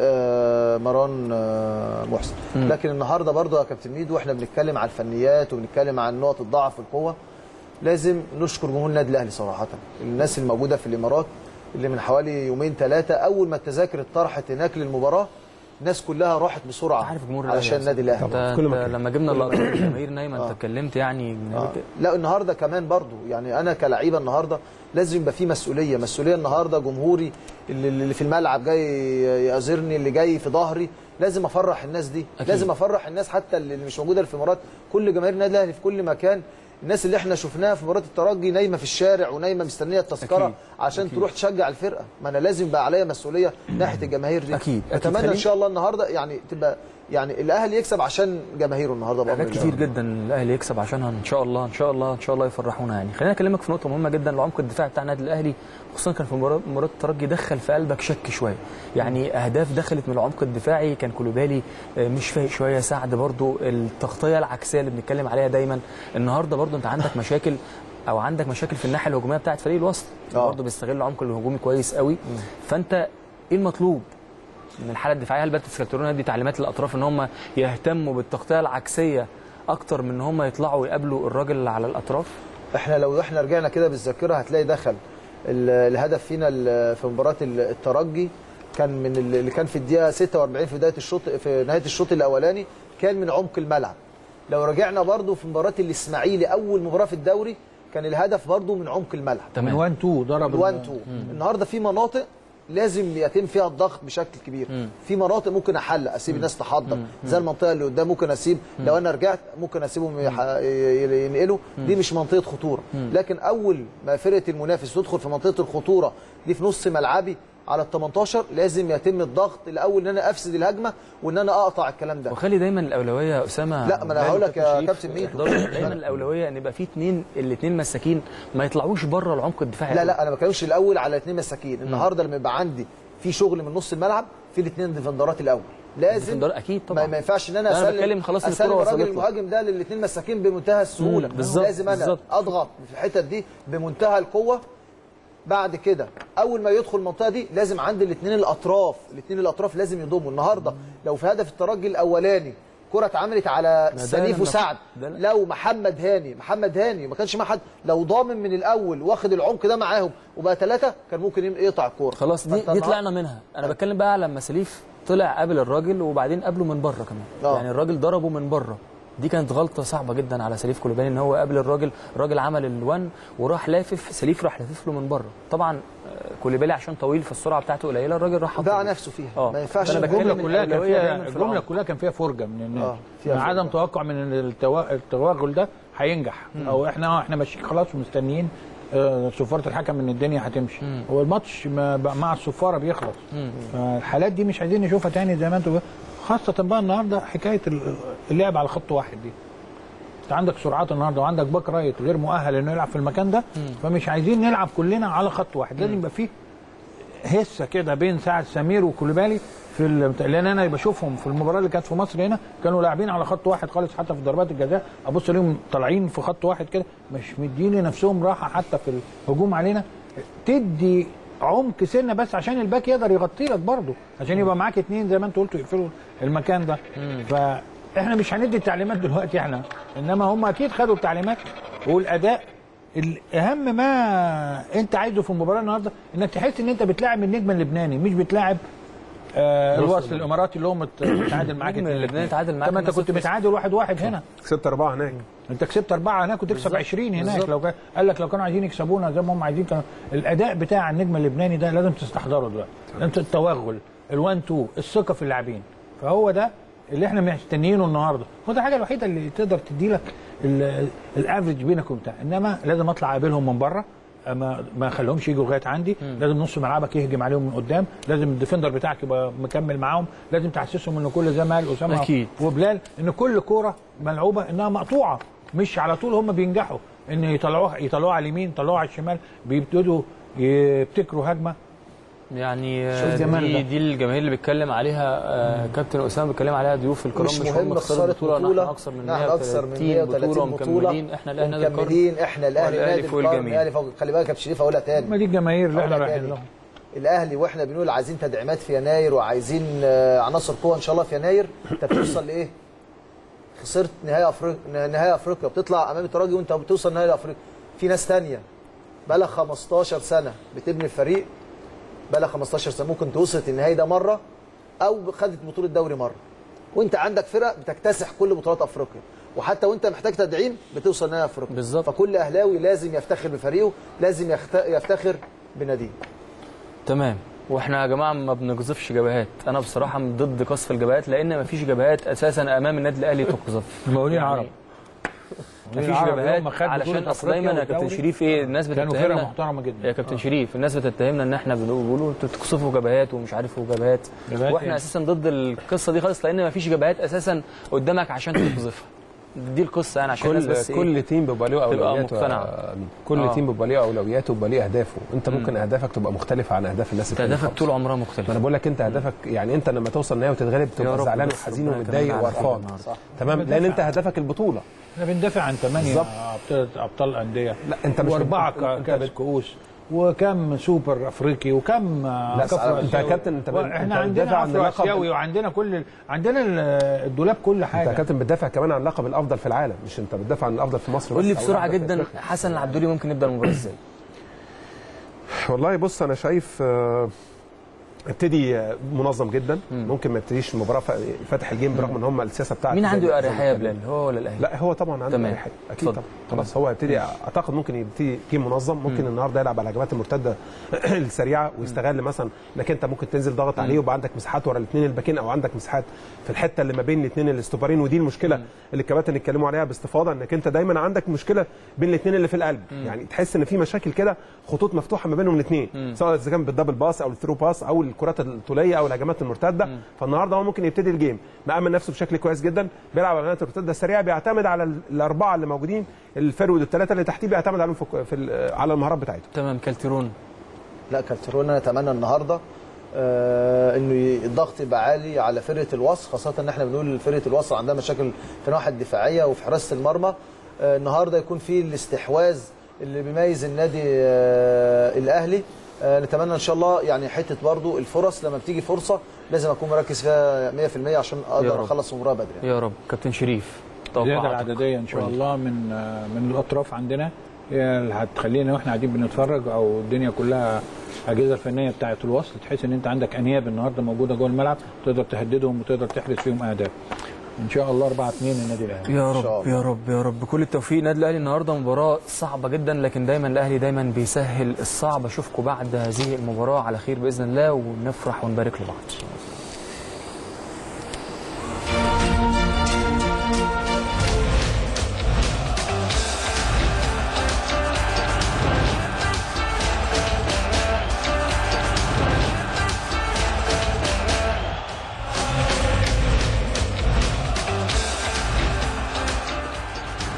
مروان محسن. م. لكن النهارده برضه يا كابتن ميدو واحنا بنتكلم على الفنيات وبنتكلم عن نقط الضعف والقوه، لازم نشكر جمهور النادي الاهلي صراحه. الناس الموجوده في الامارات اللي من حوالي يومين ثلاثه اول ما التذاكر اتطرحت هناك للمباراه الناس كلها راحت بسرعه علشان النادي الاهلي. لما جبنا اللقطات الجماهير نايمه انت اتكلمت يعني آه. لا النهارده كمان برضو يعني انا كلاعيبه النهارده لازم يبقى في مسؤوليه مسؤوليه النهارده جمهوري اللي في الملعب جاي يأزرني اللي جاي في ظهري لازم افرح الناس دي. أكيد. لازم افرح الناس حتى اللي مش موجوده في الامارات، كل جماهير النادي الاهلي في كل مكان. الناس اللي احنا شفناها في مباراه الترجي نايمه في الشارع ونايمه مستنيه التذكره أكيد. عشان أكيد. تروح تشجع الفرقه. ما انا لازم بقى عليا مسؤوليه ناحيه الجماهير دي. اكيد اتمنى ان شاء الله النهارده يعني تبقى يعني الاهلي يكسب عشان جماهيره النهارده بقى حاجات كتير جدا الاهلي يكسب عشانها ان شاء الله ان شاء الله ان شاء الله يفرحونا. يعني خلينا اكلمك في نقطه مهمه جدا، العمق الدفاعي بتاع النادي الاهلي خصوصا كان في مباراه الترجي دخل في قلبك شك شويه، يعني اهداف دخلت من العمق الدفاعي. كان كولوبالي مش فايق شويه، سعد برضو التغطيه العكسيه اللي بنتكلم عليها دايما. النهارده برضو انت عندك مشاكل او عندك مشاكل في الناحيه الهجوميه بتاعه فريق الوسط برضو بيستغل العمق الهجومي كويس قوي. م. فانت ايه المطلوب من الحاله الدفاعيه؟ هل باتريس كارتيرون دي تعليمات للاطراف ان هم يهتموا بالتغطيه العكسيه اكتر من ان هم يطلعوا ويقابلوا الراجل اللي على الاطراف؟ احنا لو احنا رجعنا كده بالذاكره هتلاقي دخل الهدف فينا في مباراه الترجي كان من اللي كان في الدقيقه ستة وأربعين في بدايه الشوط في نهايه الشوط الاولاني كان من عمق الملعب. لو رجعنا برضو في مباراه الاسماعيلي اول مباراه في الدوري كان الهدف برضو من عمق الملعب من واحد اتنين ضرب واحد اتنين. النهارده في مناطق لازم يتم فيها الضغط بشكل كبير. مم. في مناطق ممكن احل اسيب مم. الناس تحضر مم. زي المنطقه اللي قدام ممكن اسيب مم. لو انا رجعت ممكن اسيبهم ينقلوا. دي مش منطقه خطوره. مم. لكن اول ما فرقه المنافس تدخل في منطقه الخطوره دي في نص ملعبي على ال تمنتاشر لازم يتم الضغط الاول ان انا افسد الهجمه وان انا اقطع الكلام ده. وخلي دايما الاولويه يا اسامه. لا ما انا هقول لك يا كابتن ميدو دايما الاولويه ان يبقى في اثنين الاثنين مساكين ما يطلعوش بره العمق الدفاعي. لا لا انا ما بتكلمش الاول على اثنين مساكين. النهارده لما يبقى عندي في شغل من نص الملعب في الاثنين ديفندرات الاول لازم اكيد طبعا ما ينفعش ان انا اسلم اسلم الراجل المهاجم ده للاثنين مساكين بمنتهى السهوله. لازم انا بالزبط. اضغط في الحته دي بمنتهى القوه. بعد كده اول ما يدخل المنطقه دي لازم عند الاثنين الاطراف الاثنين الاطراف لازم يضموا. النهارده لو في هدف الترجي الاولاني كره اتعملت على سليف وسعد، لو محمد هاني محمد هاني ما كانش مع حد لو ضامن من الاول واخد العمق ده معاهم وبقى ثلاثه كان ممكن يقطع الكوره. خلاص دي, دي طلعنا منها. انا بتكلم بقى لما سليف طلع قابل الراجل وبعدين قابله من بره كمان. أوه. يعني الراجل ضربه من بره. دي كانت غلطه صعبه جدا على سليف كولوبالي ان هو قابل الراجل، الراجل عمل الوان وراح لافف، سليف راح لافف له من بره. طبعا كولوبالي عشان طويل فالسرعه بتاعته قليله الراجل راح باع نفسه فيها. أوه. ما ينفعش. الجمله كلها كان فيها الجمله كلها كان فيها فرجه من الناس. من عدم توقع من التوغل ده هينجح. مم. او احنا احنا ماشيين خلاص ومستنيين آه، صفاره الحكم ان الدنيا هتمشي. هو الماتش مع الصفاره بيخلص. فالحالات دي مش عايزين نشوفها تاني زي ما انتوا، خاصه بقى النهارده حكايه اللعب على خط واحد دي. انت عندك سرعات النهارده وعندك باك رايت غير مؤهل انه يلعب في المكان ده. مم. فمش عايزين نلعب كلنا على خط واحد، لازم يبقى فيه هسه كده بين سعد سمير وكوليبالي في ال... لان انا بشوفهم في المباراه اللي كانت في مصر هنا كانوا لاعبين على خط واحد خالص، حتى في ضربات الجزاء ابص لهم طالعين في خط واحد كده، مش مدين لنفسهم راحه حتى في الهجوم علينا. تدي عمق سنه بس عشان الباك يقدر يغطي لك برضه، عشان يبقى معاك اثنين زي ما انت قلت يقفلوا المكان ده. مم. فاحنا مش هندي التعليمات دلوقتي احنا، انما هم اكيد خدوا التعليمات. والاداء الاهم ما انت عايزه في المباراه النهارده انك تحس ان انت بتلاعب النجم اللبناني، مش بتلاعب آه الوصل الاماراتي اللي هو متعادل معاك. النجم اللبناني تعادل معاك. طب انت كنت متعادل واحد واحد هنا، كسبت اربعه هناك. انت كسبت اربعه هناك وتكسب عشرين هناك. بالزبط. لو كان قال لك لو كانوا عايزين يكسبونا زي ما هم عايزين كانوا. الاداء بتاع النجم اللبناني ده لازم تستحضره دلوقتي. انت التوغل الوان تو الثقه في اللاعبين، فهو ده اللي احنا مستنيينه النهارده. وده الحاجه الوحيده اللي تقدر تدي لك الافريج بينك وبتاع. انما لازم اطلع اقابلهم من بره، ما ما اخليهمش يجوا لغايه عندي. م. لازم نص ملعبك يهجم عليهم من قدام، لازم الديفندر بتاعك يبقى مكمل معاهم، لازم تحسسهم ان كل زي ما قال اسامه أكيد. وبلال ان كل كوره ملعوبه انها مقطوعه، مش على طول هم بينجحوا ان يطلعوها يطلعوها على اليمين يطلعوها على الشمال، بيبتدوا يبتكروا هجمه. يعني دي, دي الجماهير اللي بيتكلم عليها آه كابتن اسامه بيتكلم عليها ضيوف الكرام. مش, مش مهم خساره البطوله، نحن اكثر من مية وثلاثين بطوله مكملين. احنا الاهلي نادي القرن، مكملين. احنا الاهلي نادي القرن. الاهلي فوق. خلي بالك يا كابتن شريف اقولها تاني، ما دي الجماهير اللي احنا رايحين لهم. الاهلي واحنا بنقول عايزين تدعيمات في يناير وعايزين عناصر قوه ان شاء الله في يناير. انت بتوصل لايه؟ خسرت نهائي افريقيا، نهائي افريقيا بتطلع امام الترجي وانت بتوصل نهائي افريقيا. في ناس ثانيه بقى لها خمستاشر سنه بتبني الفريق، بقى لها خمستاشر سنه ممكن توصلت النهائي ده مره او خدت بطوله دوري مره. وانت عندك فرق بتكتسح كل بطولات افريقيا، وحتى وانت محتاج تدعيم بتوصل نهائي افريقيا بالظبط. فكل اهلاوي لازم يفتخر بفريقه، لازم يفتخر بناديه. تمام. واحنا يا جماعه ما بنقذفش جبهات، انا بصراحه ضد قذف الجبهات لان ما فيش جبهات اساسا امام النادي الاهلي تقذف. المقاولين العرب مفيش جبهات علشان اصل دايما يا كابتن شريف ايه الناس بتتهمنا. كانوا فرقه محترمه جدا يا كابتن آه. شريف الناس بتتهمنا ان احنا بنقولوا انتوا بتقصفوا جبهات ومش عارف جبهات، واحنا يعني. اساسا ضد القصه دي خالص لان مفيش جبهات اساسا قدامك عشان تقذفها. دي القصه يعني عشان الناس بس كل تيم بيبقى له اولوياته. كل آه. تيم بيبقى له اولوياته وبيبقى له اهدافه. انت ممكن م. اهدافك تبقى مختلفه عن اهداف الناس الثانيه. اهدافك طول عمرها مختلفه. انا بقول لك انت اهدافك يعني انت لما توصل نهائي وتتغلب تبقى زعلان وحزين ومتضايق وقرفان، تمام؟ لان انت هدفك البطوله. احنا بندافع عن ثمانيه ابطال ابطال انديه، لا انت مش واربعه كاس كؤوس وكم سوبر افريقي وكم لا انت يا كابتن انت احنا عندنا افرو اسيوي وعندنا كل عندنا الدولاب كل حاجه. انت يا كابتن بتدافع كمان عن اللقب الافضل في العالم، مش انت بتدافع عن الافضل في مصر بس. قول لي بسرعه جدا حسن العبدولي ممكن يبدا المباراه ازاي؟ والله بص انا شايف ابتدي منظم جدا. مم. ممكن ما يبتديش المباراه فاتح الجيم برغم ان هم السياسه بتاعت مين عنده اريحيه يا بلال هو ولا الاهلي؟ لا هو طبعا عنده اريحيه اكيد طبعا. خلاص هو هيبتدي اعتقد ممكن يبتدي جيم منظم. ممكن مم. النهارده يلعب على الهجمات المرتده السريعه ويستغل مثلا انك انت ممكن تنزل ضغط عليه ويبقى عندك مساحات ورا الاثنين الباكين او عندك مساحات في الحته اللي ما بين الاثنين الاستوبرين. ودي المشكله مم. اللي الكباتن اتكلموا عليها باستفاضه، انك انت دايما عندك مشكله بين الاثنين اللي في القلب. مم. يعني تحس ان في مشاكل كده خطوط مفتوحه ما بينهم الاثنين، سواء اذا كان بالدبل باس او الثرو باس او الكرات الطوليه او الهجمات المرتده. مم. فالنهارده هو ممكن يبتدي الجيم مأمن نفسه بشكل كويس جدا، بيلعب على الهجمات المرتده السريعه، بيعتمد على الاربعه اللي موجودين الفرود الثلاثه اللي تحتيه بيعتمد عليهم في, في على المهارات بتاعته. تمام. كالتيرون لا كالتيرون انا اتمنى النهارده آه انه الضغط يبقى عالي على فرقه الوصل، خاصه ان احنا بنقول فرقه الوصل عندها مشاكل في الناحيه الدفاعيه وفي حراسه المرمى. آه النهارده يكون في الاستحواذ اللي بيميز النادي آه الاهلي. آه نتمنى ان شاء الله يعني حته برضو الفرص لما بتيجي فرصه لازم اكون مركز فيها مية في المية عشان اقدر اخلص المباراه بدري يعني. يا رب. كابتن شريف الزياده العدديه ان شاء الله من من الاطراف عندنا هي اللي هتخلينا واحنا قاعدين بنتفرج او الدنيا كلها الاجهزه الفنيه بتاعه الوصل تحس ان انت عندك انياب النهارده موجوده جوه الملعب تقدر تهددهم وتقدر تحرز فيهم اهداف. ان شاء الله أربعة اثنين النادي الاهلي. يا رب يا رب يا رب بكل التوفيق. النادي الاهلي النهارده مباراه صعبه جدا لكن دايما الاهلي دايما بيسهل الصعب. اشوفكم بعد هذه المباراه على خير باذن الله ونفرح ونبارك لبعض.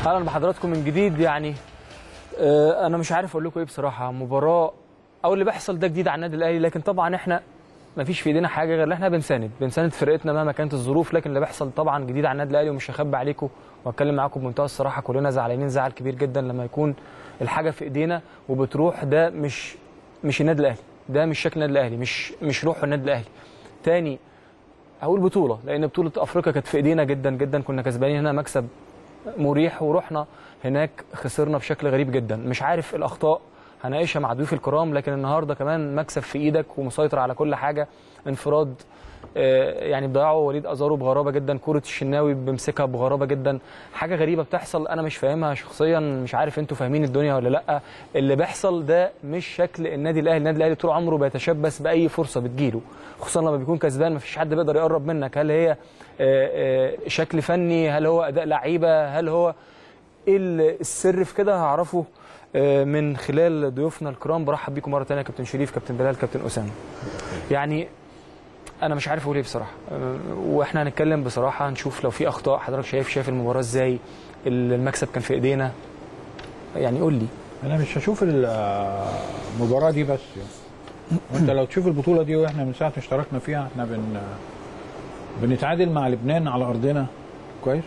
اهلا بحضراتكم من جديد. يعني آه انا مش عارف اقول لكم ايه بصراحه. مباراه او اللي بيحصل ده جديد على النادي الاهلي، لكن طبعا احنا ما فيش في ايدينا حاجه غير ان احنا بنساند بنساند فرقتنا مهما كانت الظروف. لكن اللي بيحصل طبعا جديد على النادي الاهلي، ومش هخبي عليكم واتكلم معاكم بمنتهى الصراحه، كلنا زعلانين زعل كبير جدا لما يكون الحاجه في ايدينا وبتروح. ده مش مش النادي الاهلي، ده مش شكل النادي الاهلي، مش مش روح النادي الاهلي. تاني اقول بطوله، لان بطوله افريقيا كانت في ايدينا جدا جدا، كنا كسبانين هنا مكسب مريح، ورحنا هناك خسرنا بشكل غريب جدا. مش عارف الاخطاء هناقشها مع ضيوف الكرام، لكن النهارده كمان مكسب في ايدك ومسيطر على كل حاجه. انفراد يعني بضيعه وليد ازارو بغرابه جدا، كره الشناوي بيمسكها بغرابه جدا، حاجه غريبه بتحصل انا مش فاهمها شخصيا. مش عارف انتوا فاهمين الدنيا ولا لا. اللي بيحصل ده مش شكل النادي الاهلي. النادي الاهلي طول عمره بيتشبث باي فرصه بتجيله، خصوصا لما بيكون كسبان مفيش حد بيقدر يقرب منك. هل هي شكل فني؟ هل هو اداء لعيبه؟ هل هو ايه السر في كده؟ هعرفه من خلال ضيوفنا الكرام. برحب بيكم مره ثانيه كابتن شريف، كابتن بلال، كابتن اسامه. يعني انا مش عارف اقول ايه بصراحه، واحنا هنتكلم بصراحه، هنشوف لو في اخطاء. حضرتك شايف شايف المباراه ازاي؟ المكسب كان في ايدينا، يعني قول لي. انا مش هشوف المباراه دي بس يعني. وانت لو تشوف البطوله دي، واحنا من ساعه ما اشتركنا فيها احنا بن بنتعادل مع لبنان على ارضنا كويس.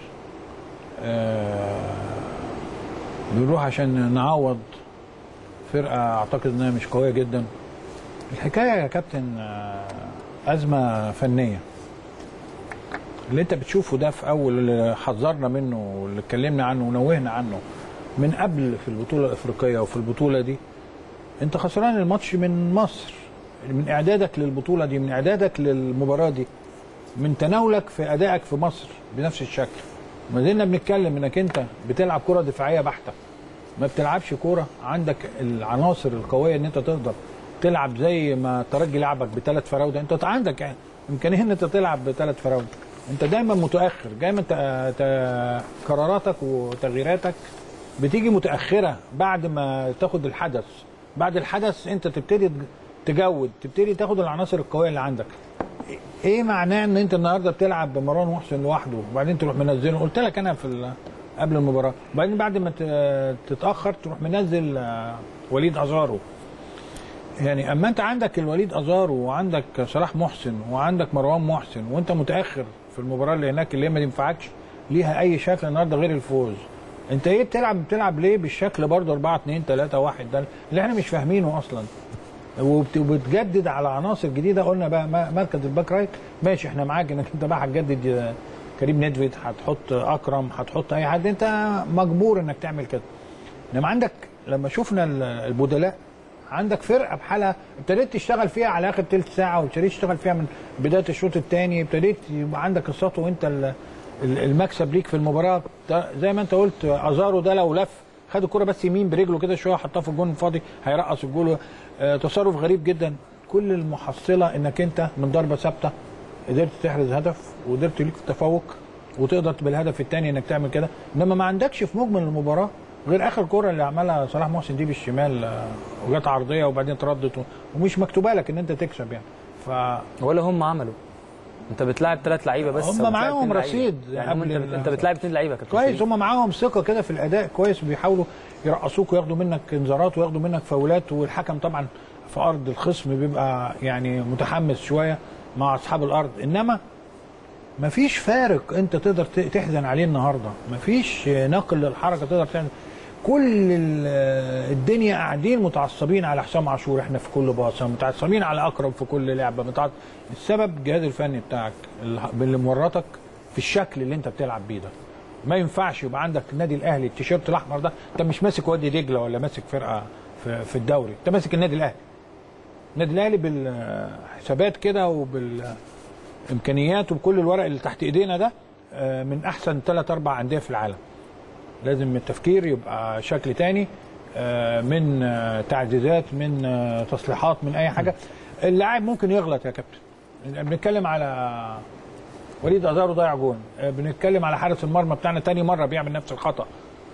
آه بنروح عشان نعوض فرقه اعتقد انها مش قويه جدا. الحكايه يا كابتن ازمه فنيه. اللي انت بتشوفه ده في اول اللي حذرنا منه واللي اتكلمنا عنه ونوهنا عنه من قبل في البطوله الافريقيه وفي البطوله دي. انت خسران الماتش من مصر، من اعدادك للبطوله دي، من اعدادك للمباراه دي، من تناولك في ادائك في مصر بنفس الشكل. ما زلنا بنتكلم انك انت بتلعب كره دفاعيه بحته، ما بتلعبش كوره عندك العناصر القويه ان انت تقدر تلعب زي ما الترجي لعبك بثلاث فراوده. انت عندك يعني امكانيه ان انت تلعب بثلاث فراوده. انت دايما متاخر، دايما قراراتك وتغييراتك بتيجي متاخره بعد ما تاخد الحدث. بعد الحدث انت تبتدي تجود، تبتدي تاخد العناصر القويه اللي عندك. ايه معناه ان انت النهارده بتلعب بمروان محسن لوحده وبعدين تروح منزله؟ قلت لك انا في قبل المباراه، وبعدين بعد ما تتاخر تروح منزل وليد ازارو. يعني اما انت عندك الوليد ازارو وعندك صلاح محسن وعندك مروان محسن وانت متاخر في المباراه اللي هناك اللي ما تنفعكش ليها اي شكل النهارده غير الفوز، انت ايه بتلعب بتلعب ليه بالشكل برضه أربعة اتنين تلاتة واحد ده اللي احنا مش فاهمينه اصلا؟ وبتجدد على عناصر جديده. قلنا بقى مركز الباك رايت ماشي، احنا معاك انك انت بقى هتجدد كريم ندفيد، هتحط اكرم، هتحط اي حد، انت مجبور انك تعمل كده. انما عندك لما شفنا البدلاء عندك فرقه بحالها ابتديت تشتغل فيها على اخر ثلث ساعه، وابتديت تشتغل فيها من بدايه الشوط الثاني، ابتديت يبقى عندك السطو وانت المكسب ليك في المباراه. زي ما انت قلت ازارو ده لو لف خد الكره بس يمين برجله كده شويه حطها في الجون الفاضي هيرقص الجول. اه تصرف غريب جدا. كل المحصله انك انت من ضربه ثابته قدرت تحرز هدف وقدرت ليك تفوق وتقدر بالهدف الثاني انك تعمل كده. انما ما عندكش في مجمل المباراه غير اخر كره اللي عملها صلاح محسن دي بالشمال وجت عرضيه وبعدين تردت ومش مكتوبه لك ان انت تكسب يعني. ف ولا هم عملوا. انت بتلاعب ثلاث لعيبه بس، هم معاهم رصيد يعني هم انت, انت بتلاعب اثنين لعيبه كويس، هم معاهم ثقه كده في الاداء كويس، وبيحاولوا يرقصوك وياخدوا منك انذارات وياخدوا منك فاولات. والحكم طبعا في ارض الخصم بيبقى يعني متحمس شويه مع اصحاب الارض. انما مفيش فارق انت تقدر تحزن عليه النهارده، مفيش نقل للحركه تقدر تعمل. كل الدنيا قاعدين متعصبين على حسام عاشور، احنا في كل باصه متعصبين على اكرم في كل لعبه متعصب. السبب الجهاز الفني بتاعك اللي مورطك في الشكل اللي انت بتلعب بيه ده. ما ينفعش يبقى عندك النادي الاهلي التيشيرت الاحمر ده، انت مش ماسك وادي دجله ولا ماسك فرقه في, في الدوري، انت ماسك النادي الاهلي. النادي الاهلي بالحسابات كده وبالامكانيات وبكل الورق اللي تحت ايدينا ده من احسن ثلاث اربع انديه في العالم. لازم التفكير يبقى شكل تاني، من تعزيزات، من تصليحات، من اي حاجه. اللاعب ممكن يغلط يا كابتن. بنتكلم على وليد ازارو ضيع جون، بنتكلم على حارس المرمى بتاعنا تاني مره بيعمل نفس الخطا.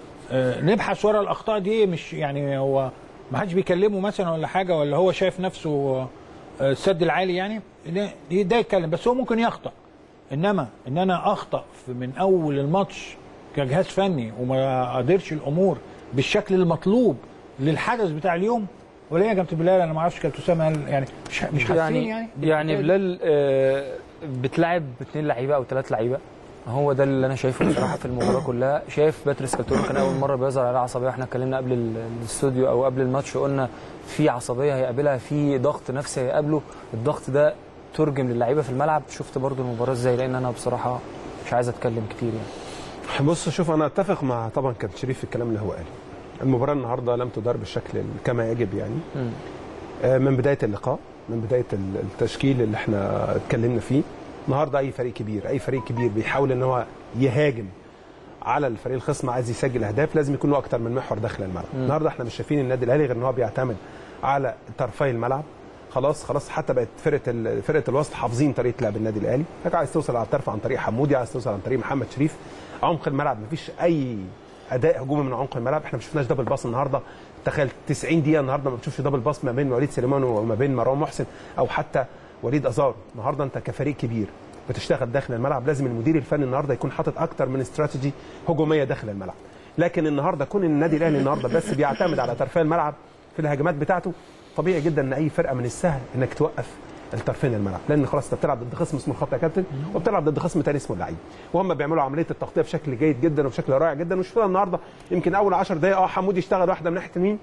نبحث ورا الاخطاء دي، مش يعني هو ما حدش بيكلمه مثلا ولا حاجه، ولا هو شايف نفسه السد العالي يعني ده يتكلم، بس هو ممكن يخطأ. انما ان انا اخطأ من اول الماتش كجهاز فني وما قدرش الامور بالشكل المطلوب للحدث بتاع اليوم، ولا ايه يا كابتن بلال؟ انا ما اعرفش كابتن اسامه يعني مش مش حاسين يعني يعني يعني بلال آه بتلعب اثنين لعيبه او ثلاث لعيبه، هو ده اللي انا شايفه بصراحه في المباراه كلها. شايف باتريس كالتورو كان اول مره بيظهر عليه عصبيه، احنا اتكلمنا قبل الاستوديو او قبل الماتش قلنا في عصبيه هيقابلها، في ضغط نفسي هيقابله، الضغط ده ترجم للعيبه في الملعب. شفت برضو المباراه ازاي؟ لان انا بصراحه مش عايز اتكلم كتير يعني. بص شوف، انا اتفق مع طبعا كابتن شريف في الكلام اللي هو قاله. المباراه النهارده لم تدار بالشكل كما يجب يعني. م. من بدايه اللقاء، من بدايه التشكيل اللي احنا اتكلمنا فيه. النهارده اي فريق كبير، اي فريق كبير بيحاول ان هو يهاجم على الفريق الخصم، عايز يسجل اهداف، لازم يكون له اكتر من محور داخل الملعب. م. النهارده احنا مش شايفين النادي الاهلي غير ان هو بيعتمد على طرفي الملعب. خلاص خلاص حتى بقت فرقه فرقه الوسط حافظين طريقه لعب النادي الاهلي. فانت عايز توصل على الطرف عن طريق حمودي، عايز توصل عن طريق محمد شريف. عمق الملعب مفيش اي اداء هجومي من عمق الملعب. احنا ما شفناش دبل باص النهارده. تخيل تسعين دقيقه النهارده ما بتشوفش دبل باص ما بين وليد سليمان وما بين مروان محسن او حتى وليد ازارو. النهارده انت كفريق كبير بتشتغل داخل الملعب، لازم المدير الفني النهارده يكون حاطط اكتر من استراتيجي هجوميه داخل الملعب. لكن النهارده كون النادي الاهلي النهارده بس بيعتمد على طرفي الملعب في الهجمات بتاعته، طبيعي جدا ان اي فرقه من السهل انك توقف الطرفين الملعب، لان خلاص انت بتلعب ضد خصم اسمه الخط يا كابتن، وبتلعب ضد خصم تاني اسمه اللعيب، وهم بيعملوا عمليه التغطيه بشكل جيد جدا وبشكل رائع جدا. وشفنا النهارده يمكن اول عشر دقائق اه حمودي اشتغل واحده من ناحيه اليمين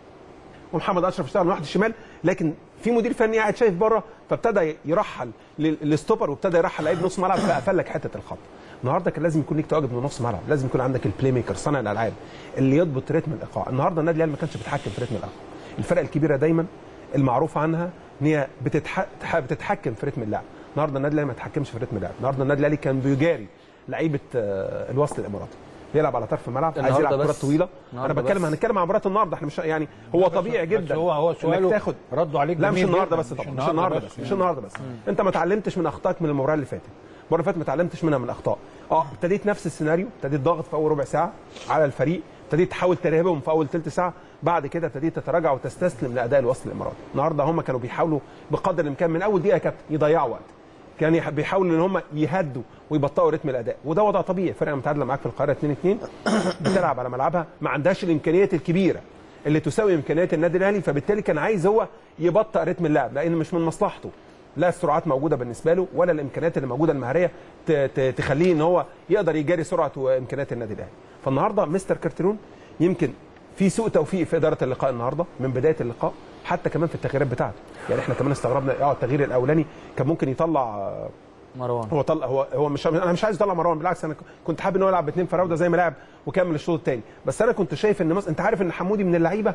ومحمد اشرف اشتغل من ناحيه الشمال، لكن في مدير فني قاعد شايف بره فابتدى يرحل للستوبر وابتدى يرحل لعيب نص ملعب فقفل لك حته الخط. النهارده كان لازم يكون ليك تواجد من نص ملعب، لازم يكون عندك البلاي ميكر صانع الالعاب اللي يضبط رتم الايقاع. النهارده النادي الاهلي ما كانش بيتحكم في رتم الايقاع. الفرق الكبيره دايما المعروف عنها ان هي بتتح... بتتحكم في رتم اللعب. النهارده النادي الاهلي ما اتحكمش في رتم اللعب. النهارده النادي الاهلي كان بيجاري لعيبه الوسط الاماراتي، بيلعب على طرف الملعب، عايز يلعب كرات طويله. انا بتكلم هنتكلم عن مباراه النهارده، احنا مش يعني هو طبيعي جدا هو هو سؤاله تاخد ردوا عليك. لا مش النهارده بس طبعا، مش النهارده بس مش النهارده بس انت ما اتعلمتش من اخطائك من المباراه اللي فاتت. المباراه اللي فاتت ما اتعلمتش منها من الاخطاء. اه ابتديت نفس السيناريو، ابتديت ضاغط في اول ربع ساعه على الفريق، ابتديت تحاول ترهبهم في اول ثلث ساعه، بعد كده ابتديت تتراجع وتستسلم لاداء الوسط الاماراتي. النهارده هم كانوا بيحاولوا بقدر الامكان من اول دقيقه يا كابتن يضيعوا وقت، كانوا بيحاولوا ان هم يهدوا ويبطئوا رتم الاداء، وده وضع طبيعي. فرقه متعادله معاك في القاهره اتنين اتنين بتلعب على ملعبها، ما عندهاش الامكانيات الكبيره اللي تساوي امكانيات النادي الاهلي، فبالتالي كان عايز هو يبطئ رتم اللعب، لان مش من مصلحته لا السرعات موجوده بالنسبه له ولا الامكانيات اللي موجوده المهاريه تخليه ان هو يقدر يجاري سرعه وامكانيات النادي الاهلي. فالنهارده مستر كارتيرون يمكن في سوء توفيق في اداره اللقاء النهارده من بدايه اللقاء، حتى كمان في التغييرات بتاعته. يعني احنا كمان استغربنا اه التغيير الاولاني كان ممكن يطلع مروان. هو طلع هو هو مش انا مش عايز اطلع مروان، بالعكس انا كنت حابب ان هو يلعب باثنين فراوده زي ما لعب وكمل الشوط الثاني. بس انا كنت شايف ان مص... انت عارف ان حمودي من اللعيبه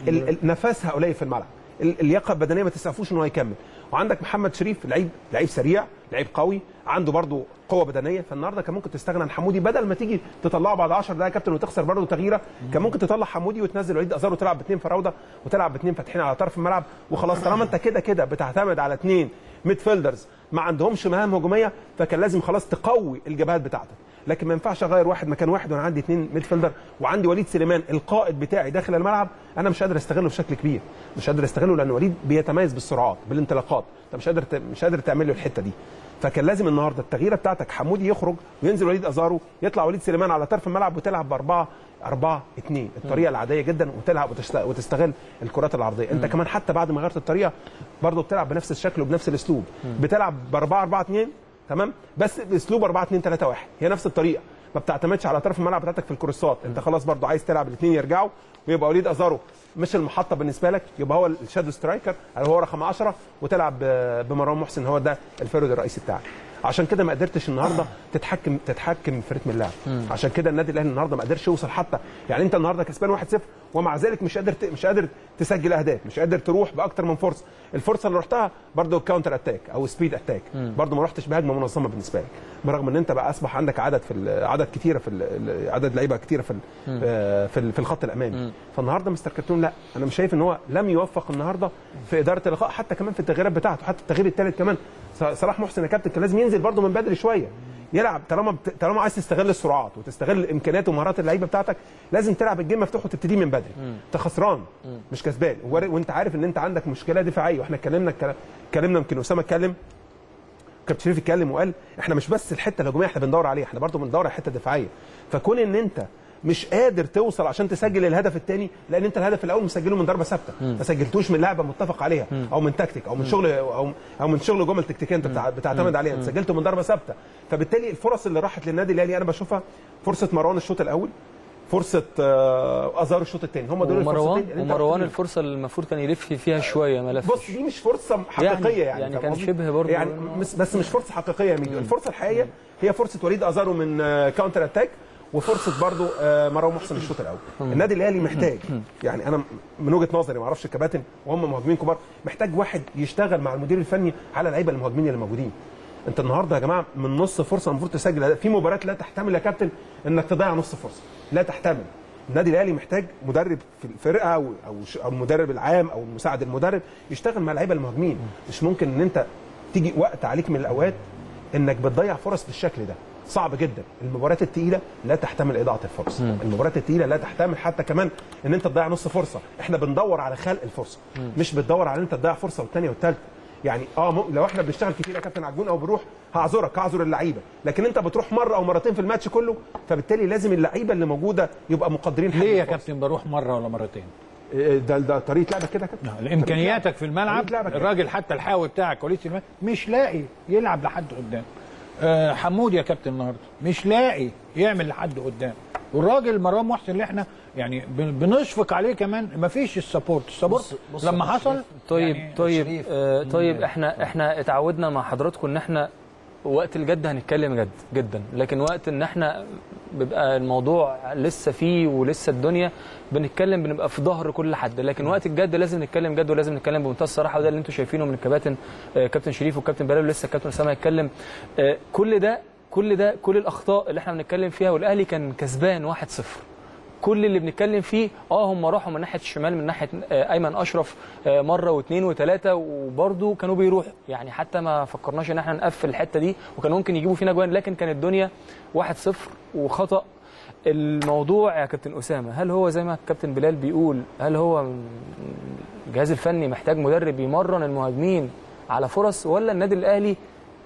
نفسها قليل في الملعب، اللياقه البدنيه ما تسعفوش ان هو يكمل. وعندك محمد شريف لعيب لعيب سريع، لعيب قوي، عنده برده قوه بدنيه. فالنهارده كان ممكن تستغنى عن حمودي، بدل ما تيجي تطلعه بعد عشر دقائق كابتن وتخسر برده تغييره، كان ممكن تطلع حمودي وتنزل وليد ازارو وتلعب باثنين فراوده وتلعب باثنين فاتحين على طرف الملعب وخلاص. طالما انت كده كده بتعتمد على اثنين ميد فيلدرز ما عندهمش مهام هجوميه، فكان لازم خلاص تقوي الجبهات بتاعتك. لكن ما ينفعش اغير واحد مكان واحد وانا عندي اثنين ميد فيلدر وعندي وليد سليمان القائد بتاعي داخل الملعب، انا مش قادر استغله بشكل كبير، مش قادر استغله لان وليد بيتميز بالسرعات بالانطلاقات، انت مش قادر مش قادر تعمل له الحته دي. فكان لازم النهارده التغييره بتاعتك حمودي يخرج وينزل وليد ازارو، يطلع وليد سليمان على طرف الملعب وتلعب باربعه أربعة اثنين، الطريقه العاديه جدا، وتلعب وتستغل الكرات العرضيه. انت كمان حتى بعد ما غيرت الطريقه برضه بتلعب بنفس الشكل وبنفس الاسلوب، بتلعب ب أربعة أربعة اثنين تمام، بس باسلوب أربعة اثنين ثلاثة واحد، هي نفس الطريقه، ما بتعتمدش على طرف الملعب بتاعتك في الكروسات. انت خلاص برضه عايز تلعب الاثنين يرجعوا ويبقى وليد ازارو مش المحطه بالنسبه لك، يبقى هو الشادو سترايكر اللي هو رقم عشرة، وتلعب بمروان محسن هو ده الفرد الرئيسي بتاعك. عشان كده ما قدرتش النهارده تتحكم تتحكم في رتم اللعب. عشان كده النادي الاهلي النهارده ما قدرش يوصل حتى، يعني انت النهارده كسبان واحد صفر ومع ذلك مش قادر مش قادر تسجل اهداف، مش قادر تروح باكتر من فرصه. الفرصه اللي رحتها برده كاونتر اتاك او سبيد اتاك، برده ما رحتش بهجمه منظمه بالنسبه لك، برغم ان انت بقى اصبح عندك عدد في عدد كتيره في عدد لعيبه كتيره في في في الخط الامامي. فالنهارده مستر كارتون لا، انا مش شايف ان هو لم يوفق النهارده في اداره اللقاء، حتى كمان في التغييرات بتاعته، حتى التغيير الثالث كمان صلاح محسن يا كابتن كان لازم ينزل برده من بدري شويه يلعب. طالما طالما عايز تستغل السرعات وتستغل امكانيات ومهارات اللعيبه بتاعتك، لازم تلعب الجيم مفتوح وتبتدي من بدري. انت خسران مش كسبان، وانت عارف ان انت عندك مشكله دفاعيه، واحنا اتكلمنا اتكلمنا يمكن اسامه اتكلم كابتن شريف اتكلم وقال احنا مش بس الحته الهجوميه احنا بندور عليها، احنا برضو بندور على الحته الدفاعيه. فكون ان انت مش قادر توصل عشان تسجل الهدف الثاني، لان انت الهدف الاول مسجله من ضربه ثابته، ما سجلتوش من لعبه متفق عليها او من تكتيك او من شغل او او من شغل جمل تكتيكيه انت بتعتمد عليها، انت سجلته من ضربه ثابته. فبالتالي الفرص اللي راحت للنادي الاهلي انا بشوفها فرصه مروان الشوط الاول، فرصه ازار الشوط الثاني، هم دول الفرصتين. ومروان الفرصه اللي المفروض كان يلف فيها شويه ما لفش. بص دي مش فرصه حقيقيه يعني يعني كان شبه برضه يعني بس مش فرصه حقيقيه يا ميدو. الفرصه الحقيقيه هي فرصه وليد ازارو من كاونتر اتاك، وفرصه برضو مروان محسن الشوط الاول. النادي الاهلي محتاج، يعني انا من وجهه نظري ما اعرفش الكباتن وهم مهاجمين كبار، محتاج واحد يشتغل مع المدير الفني على اللعيبه المهاجمين اللي موجودين. انت النهارده يا جماعه من نص فرصه المفروض تسجل، في مباريات لا تحتمل يا كابتن انك تضيع نص فرصه، لا تحتمل. النادي الاهلي محتاج مدرب في الفرقه او او المدرب العام او مساعد المدرب يشتغل مع اللعيبه المهاجمين. مش ممكن ان انت تيجي وقت عليك من الاوقات انك بتضيع فرص بالشكل ده، صعب جدا. المباريات الثقيله لا تحتمل اضاعه الفرص، مم. المباريات الثقيله لا تحتمل حتى كمان ان انت تضيع نص فرصه. احنا بندور على خلق الفرصه، مم. مش بتدور على ان انت تضيع فرصه والثانيه والثالثه. يعني اه لو احنا بنشتغل كتير يا كابتن عجون او بنروح هعذرك هعذر اللعيبه، لكن انت بتروح مره او مرتين في الماتش كله، فبالتالي لازم اللعيبه اللي موجوده يبقى مقدرين. ليه يا كابتن بروح مره ولا مرتين؟ ده ده طريقه لعبك كده يا كابتن. امكانياتك في الملعب، الراجل حتى الحاوي بتاعك وليد سليمان مش لاقي يلعب لحد قدام. أه حمود يا كابتن النهارده مش لاقي يعمل لحد قدام، والراجل مروان محسن اللي احنا يعني بنشفق عليه كمان مفيش السبورت السبورت لما حصل. طيب يعني طيب آه طيب مم. احنا احنا اتعودنا مع حضراتكم ان احنا وقت الجد هنتكلم جد جدا، لكن وقت ان احنا بيبقى الموضوع لسه فيه ولسه الدنيا بنتكلم بنبقى في ظهر كل حد، لكن وقت الجد لازم نتكلم جد ولازم نتكلم بمنتهى الصراحه، وده اللي انتم شايفينه من الكباتن آه كابتن شريف والكابتن بلال ولسه الكابتن اسامه هيتكلم. آه كل ده كل ده كل الاخطاء اللي احنا بنتكلم فيها، والاهلي كان كسبان واحد صفر. كل اللي بنتكلم فيه اه هم راحوا من ناحيه الشمال من ناحيه ايمن اشرف مره واثنين وثلاثه، وبرده كانوا بيروحوا، يعني حتى ما فكرناش ان احنا نقفل الحته دي وكانوا ممكن يجيبوا فينا جوان، لكن كانت الدنيا واحد صفر وخطا. الموضوع يا كابتن اسامه هل هو زي ما الكابتن بلال بيقول، هل هو الجهاز الفني محتاج مدرب يمرن المهاجمين على فرص، ولا النادي الاهلي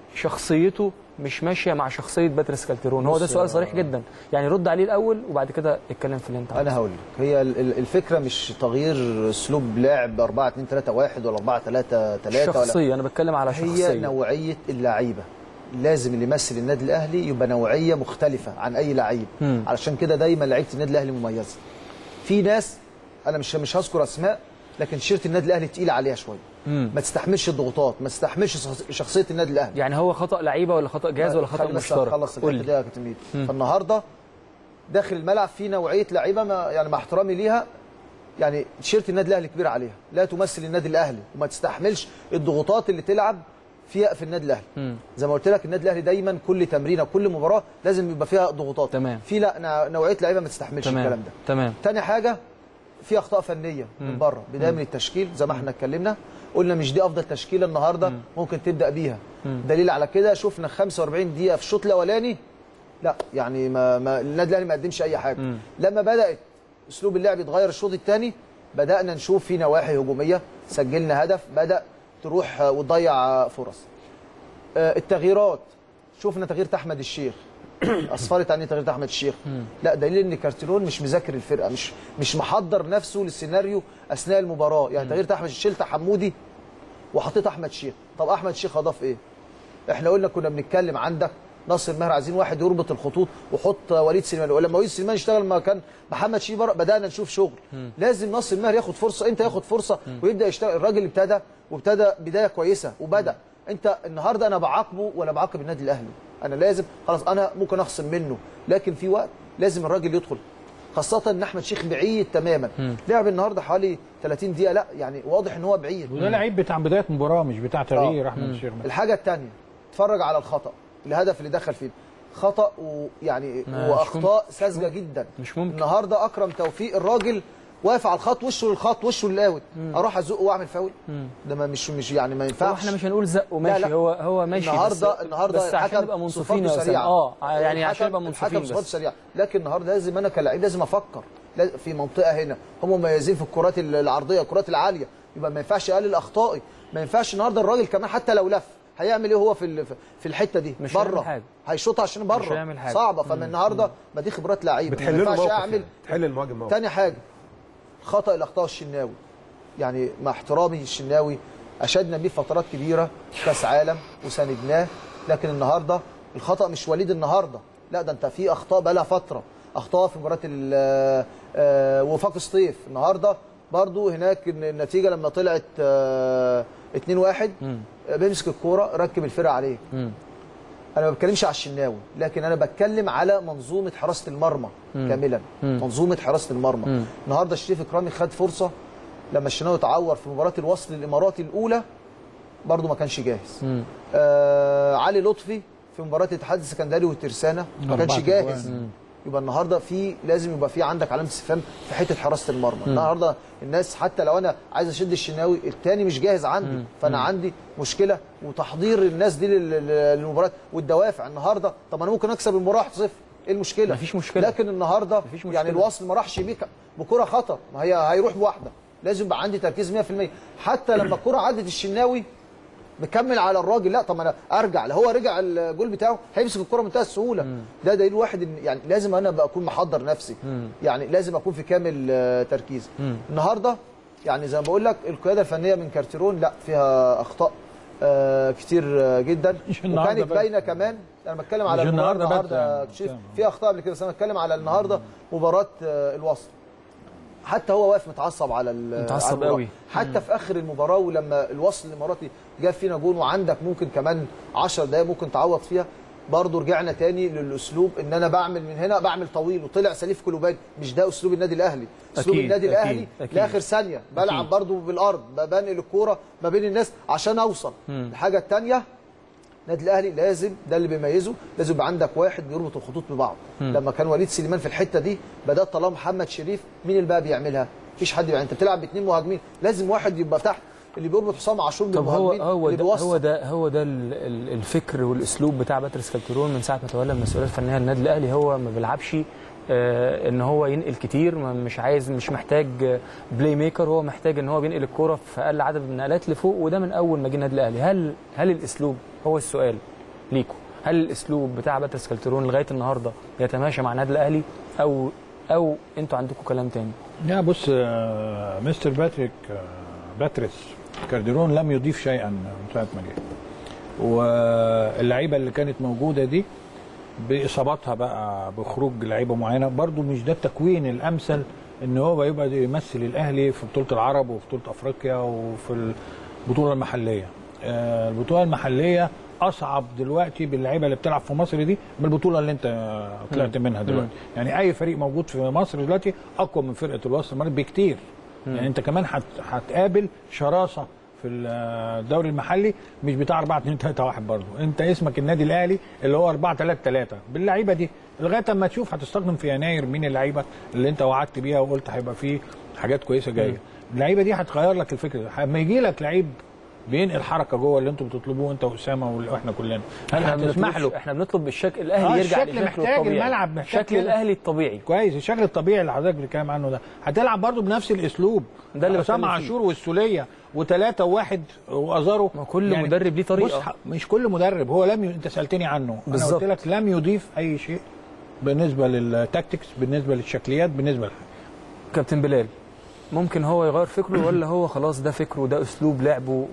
شخصيته مش ماشيه مع شخصيه باتريس كالتيرون؟ هو ده سؤال صريح جدا، يعني رد عليه الاول وبعد كده اتكلم في اللي انت عايزه. انا هقول لك، هي الفكره مش تغيير اسلوب لعب أربعة اثنين ثلاثة واحد ولا أربعة ثلاثة ثلاثة شخصيه، انا بتكلم على شخصيه. هي نوعيه اللعيبه، لازم اللي يمثل النادي الاهلي يبقى نوعيه مختلفه عن اي لعيب، علشان كده دايما لعيبه النادي الاهلي مميزه. في ناس انا مش مش هذكر اسماء، لكن شيرت النادي الاهلي تقيله عليها شويه، مم. ما تستحملش الضغوطات، ما تستحملش شخصيه النادي الاهلي. يعني هو خطا لعيبه ولا خطا جهاز ولا خطا مشترك؟ خلص الحته دي يا كابتن ميدو. فالنهارده داخل الملعب في نوعيه لعيبه ما يعني مع احترامي ليها، يعني تيشيرت النادي الاهلي كبير عليها، لا تمثل النادي الاهلي وما تستحملش الضغوطات اللي تلعب فيها في النادي الاهلي. مم. زي ما قلت لك النادي الاهلي دايما كل تمرينه وكل مباراه لازم يبقى فيها ضغوطات. تمام. في لا نوعيه لعيبه ما تستحملش تمام. الكلام ده. تمام. تاني حاجه في اخطاء فنيه مم. من بره، بدايه من التشكيل زي ما احنا اتكلمنا، قلنا مش دي افضل تشكيله النهارده مم. ممكن تبدا بيها. مم. دليل على كده شفنا خمسة وأربعين دقيقه في الشوط الاولاني، لا يعني ما, ما النادي الاهلي ما قدمش اي حاجه. مم. لما بدات اسلوب اللعب يتغير الشوط الثاني بدانا نشوف في نواحي هجوميه، سجلنا هدف، بدا تروح وتضيع فرص. التغييرات شفنا تغيير احمد الشيخ اصفرت عني تغيير احمد الشيخ، لا دليل ان كارتيرون مش مذاكر الفرقه، مش مش محضر نفسه للسيناريو اثناء المباراه. يعني تغيير احمد الشيخ شلت حمودي وحطيت احمد الشيخ. طب احمد الشيخ اضاف ايه؟ احنا قلنا كنا بنتكلم عندك ناصر ماهر عايزين واحد يربط الخطوط وحط وليد سليمان، ولما وليد سليمان اشتغل مكان محمد شيبر بدانا نشوف شغل. مم. لازم ناصر ماهر ياخد فرصه، انت ياخد فرصه مم. ويبدا يشتغل. الراجل ابتدى وابتدى بدايه كويسه وبدا. مم. انت النهارده انا بعاقبه ولا بعاقب النادي الاهلي؟ انا لازم خلاص انا ممكن اخصم منه، لكن في وقت لازم الراجل يدخل، خاصه ان احمد شيخ بعيد تماما. مم. لعب النهارده حوالي ثلاثين دقيقه، لا يعني واضح ان هو بعيد، وده لعيب بتاع بدايه مباراه مش بتاع تغيير. احمد الشيخ الحاجه الثانيه اتفرج على الخطا، الهدف اللي دخل فيه خطا ويعني واخطاء ساذجه جدا. مش ممكن النهارده اكرم توفيق الراجل واقف على الخط، وشه للخط، وشه للاوت، اروح ازقه واعمل فاول؟ ده ما مش مش يعني ما ينفعش. احنا مش هنقول زقه ماشي، لا لا. هو هو ماشي النهارده بس النهارده بس عشان نبقى منصفين يا استاذ اه يعني عشان نبقى منصفين بس سريع. لكن النهارده لازم انا كلاعب لازم افكر في منطقه هنا هم مميزين في الكرات العرضيه، الكرات العاليه، يبقى ما ينفعش اقلل اخطائي. ما ينفعش النهارده الراجل كمان حتى لو لف هيعمل ايه هو في في الحته دي بره؟ هيشوطها عشان بره صعبه. فمن النهارده ما دي خبرات لعيبه، ما ينفعش اعمل تحل المهاجم موقف. تاني حاجه خطا الاخطاء الشناوي، يعني مع احترامي الشناوي اشدنا بيه فترات كبيره كاس عالم وساندناه، لكن النهارده الخطا مش وليد النهارده، لا ده انت في اخطاء بقى لها فتره، اخطاء في مباراه وفاق سطيف. النهارده برضو هناك النتيجه لما طلعت اتنين واحد بيمسك الكوره ركب الفرقه عليه. م. انا ما بتكلمش على الشناوي، لكن انا بتكلم على منظومه حراسه المرمى م. كاملا. م. منظومه حراسه المرمى. م. النهارده شريف اكرامي خد فرصه لما الشناوي تعور في مباراه الوصل الاماراتي الاولى برضو ما كانش جاهز. آه علي لطفي في مباراه الاتحاد السكندري والترسانه ما كانش جاهز. م. يبقى النهارده في لازم يبقى في عندك علامه استفهام في حته حراسه المرمى. النهارده الناس حتى لو انا عايز اشد الشناوي الثاني مش جاهز عندي، مم. فانا مم. عندي مشكله وتحضير الناس دي للمباراه والدوافع. النهارده طب انا ممكن اكسب المباراه واحد صفر، ايه المشكله؟ مفيش مشكله. لكن النهارده يعني الوصل ما راحش بيك بكره خطر، ما هي هيروح بواحده، لازم يبقى عندي تركيز مية في المية. حتى لما الكره عدت الشناوي مكمل على الراجل، لا طب انا ارجع، لو هو رجع الجول بتاعه هيمسك الكره بمنتهى السهوله. مم. ده دليل واحد ان يعني لازم انا ابقى اكون محضر نفسي. مم. يعني لازم اكون في كامل تركيز. مم. النهارده يعني زي ما بقول لك القياده الفنيه من كارتيرون لا فيها اخطاء آه كتير جدا، وكانت باينه كمان. انا بتكلم على النهارده النهارده في اخطاء قبل كده، بس انا بتكلم على النهارده مباراه آه الوصل. حتى هو واقف متعصب على متعصب قوي حتى مم. في اخر المباراه، ولما الوصل الاماراتي جاب فينا جون وعندك ممكن كمان عشر دقايق ممكن تعوض فيها، برضه رجعنا تاني للاسلوب ان انا بعمل من هنا بعمل طويل، وطلع سليف كلوباني. مش ده اسلوب النادي الاهلي. اسلوب أكيد النادي أكيد الاهلي أكيد لاخر ثانيه بلعب برضه بالارض، بنقل الكوره ما بين الناس عشان اوصل. مم. الحاجه الثانيه النادي الاهلي لازم ده اللي بيميزه، لازم يبقى عندك واحد بيربط الخطوط ببعض. مم. لما كان وليد سليمان في الحته دي بدات طالما محمد شريف، مين اللي بقى بيعملها؟ مفيش حد. يعني انت بتلعب باثنين مهاجمين، لازم واحد يبقى تحت اللي بيربط حسام عاشور بالمهاجمين. طب هو هو ده هو ده هو ده الفكر والاسلوب بتاع باتريس كالتيرون من ساعه ما تولى المسؤوليه الفنيه للنادي الاهلي. هو ما بيلعبش آه ان هو ينقل كتير، مش عايز مش محتاج بلاي ميكر، هو محتاج ان هو بينقل الكوره في اقل عدد من النقلات لفوق، وده من اول ما جه النادي الاهلي. هل هل الاسلوب هو السؤال ليكم، هل الاسلوب بتاع باتريس كالتيرون لغايه النهارده يتماشى مع النادي الاهلي او او انتوا عندكم كلام تاني؟ لا بص آه مستر باتريك آه باتريس كالتيرون لم يضيف شيئا من ساعه ما جه، واللعيبه اللي كانت موجوده دي باصاباتها بقى بخروج لعيبه معينه برضو مش ده التكوين الامثل ان هو يبقى يمثل الاهلي في بطوله العرب وفي بطوله افريقيا وفي البطوله المحليه. آه البطوله المحليه اصعب دلوقتي باللعيبه اللي بتلعب في مصر دي من البطوله اللي انت طلعت منها دلوقتي. يعني اي فريق موجود في مصر دلوقتي اقوى من فرقه الوصل المغرب بكتير. يعني انت كمان هتقابل شراسه في الدوري المحلي مش بتاع أربعة اتنين تلاتة واحد برضه، انت اسمك النادي الاهلي اللي هو أربعة تلاتة تلاتة باللعيبه دي لغايه اما تشوف هتستخدم في يناير مين اللعيبه اللي انت وعدت بيها وقلت هيبقى فيه حاجات كويسه جايه. اللعيبه دي هتغير لك الفكره. لما يجي لك لعيب بينقل حركه جوه اللي انتوا بتطلبوه انت واسامه واحنا كلنا، هل هتسمح له؟ احنا بنطلب بالشكل الاهلي آه يرجع لشكله محتاج الملعب محتاج الشكل الاهلي الطبيعي كويس. الشكل الطبيعي اللي حضرتك بتتكلم عنه ده هتلعب برضه بنفس الاسلوب. ده اللي اسامه عاشور والسوليه وثلاثه وواحد وازارو. ما كل يعني مدرب ليه طريقه. مش كل مدرب هو لم ي... انت سالتني عنه بالزبط. انا قلت لك لم يضيف اي شيء بالنسبه للتاكتكس، بالنسبه للشكليات، بالنسبه لحاجه. كابتن بلال ممكن هو يغير فكره ولا هو خلاص ده فكره وده اسلوب لعبه و...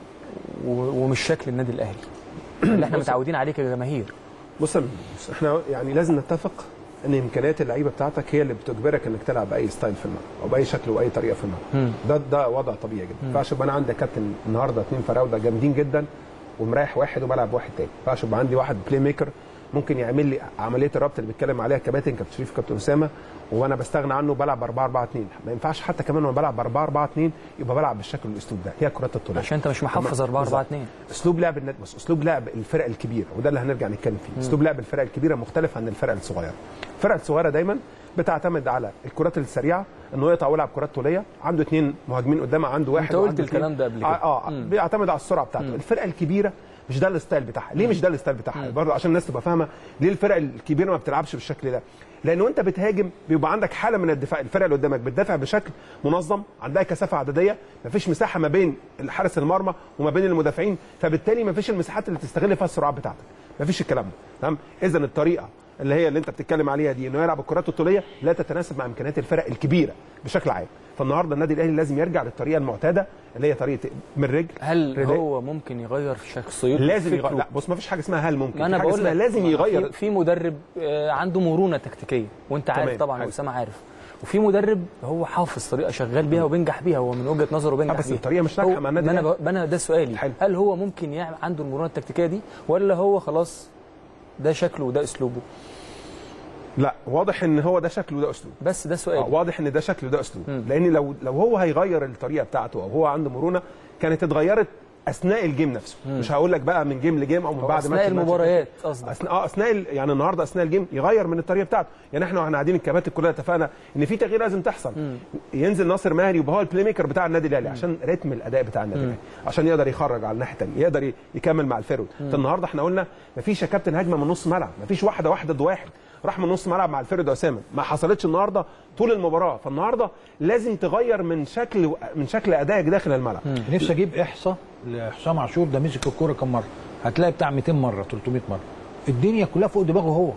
ومش شكل النادي الاهلي اللي احنا متعودين عليه كجماهير؟ بص احنا يعني لازم نتفق ان امكانيات اللعيبه بتاعتك هي اللي بتجبرك انك تلعب باي ستايل في الملعب او باي شكل واي طريقه في الملعب. ده ده وضع طبيعي جدا. ما ينفعش يبقى انا عندي كابتن النهارده اثنين فراوده جامدين جدا ومريح واحد وبلعب واحد تاني. ما ينفعش يبقى عندي واحد بلاي ميكر ممكن يعمل لي عمليه الربط اللي بيتكلم عليها كباتن كابتن شريف كابتن اسامه وانا بستغنى عنه بلعب أربعة أربعة اتنين. ما ينفعش حتى كمان وانا بلعب أربعة أربعة اتنين يبقى بلعب بالشكل والاسلوب ده. هي كرات الطوليه عشان انت مش محفظ أربعة أربعة اتنين. اسلوب لعب النادي بس اسلوب لعب الفرق الكبيره وده اللي هنرجع نتكلم فيه. اسلوب لعب الفرق الكبيره مختلف عن الفرق الصغيره. الفرق الصغيره دايما بتعتمد على الكرات السريعه انه يقطع ويلعب كرات طوليه، عنده اثنين مهاجمين قدامه، عنده واحد. انت قلت الكلام ده قبل كده. اه, آه بيعتمد على السرعه بتاعته. مم. الفرقه الكبيره مش ده الستايل بتاعها. ليه مش ده الستايل بتاعها؟ برضه عشان الناس تبقى فاهمه ليه الفرق الكبيره ما بتلعبش بالشكل ده. لانه انت بتهاجم بيبقى عندك حاله من الدفاع، الفرق اللي قدامك بتدافع بشكل منظم، عندها كثافه عدديه، مفيش مساحه ما بين حارس المرمى وما بين المدافعين، فبالتالي مفيش المساحات اللي تستغل فيها السرعات بتاعتك، مفيش الكلام ده. تمام؟ اذا الطريقه اللي هي اللي انت بتتكلم عليها دي انه يلعب الكرات الطوليه لا تتناسب مع امكانيات الفرق الكبيره بشكل عام. فالنهارده النادي الاهلي لازم يرجع للطريقه المعتاده اللي هي طريقه من رجل. هل رجل. هو ممكن يغير في شخصيته؟ لازم يغير. لا بص، ما فيش حاجه اسمها هل ممكن، ما انا حاجه اسمها لازم يغير. في مدرب عنده مرونه تكتيكيه وانت عارف طبعا واسامه عارف، وفي مدرب هو حافظ طريقه شغال بيها وبينجح بيها، هو من وجهه نظره بينجح بس بيها. الطريقه مش ناجحه مع النادي الاهلي. انا ده سؤالي، حلو. هل هو ممكن يعمل عنده المرونه التكتيكيه دي ولا هو خلاص ده شكله وده اسلوبه؟ لا، واضح ان هو ده شكله وده اسلوب. بس ده سؤال. آه واضح ان ده شكله وده اسلوب، لان لو لو هو هيغير الطريقه بتاعته او هو عنده مرونه كانت اتغيرت اثناء الجيم نفسه. مم. مش هقول لك بقى من جيم لجيم او من بعد ماتش اثناء المباريات قصدك. اثناء اه اثناء يعني النهارده اثناء الجيم يغير من الطريقه بتاعته. يعني احنا واحنا قاعدين الكباتن كلنا اتفقنا ان في تغيير لازم تحصل. مم. ينزل ناصر ماهر يبقى هو البلاي ميكر بتاع النادي الاهلي عشان رتم الاداء بتاع النادي الاهلي، عشان يقدر يخرج على الناحيه الثانيه، يقدر يكمل مع الفيرود. فالنهارده احنا قلنا مفيش يا كابتن هجمه من نص ملعب، مفيش واحده واحده ضد واحد راح من نص ملعب مع الفرد واسامه، ما حصلتش النهارده طول المباراه. فالنهارده لازم تغير من شكل من شكل ادائك داخل الملعب. نفسي اجيب احصاء لحسام عاشور، ده مسك الكوره كم مره؟ هتلاقي بتاع مئتين مره ثلاثمئة مره، الدنيا كلها فوق دماغه هو.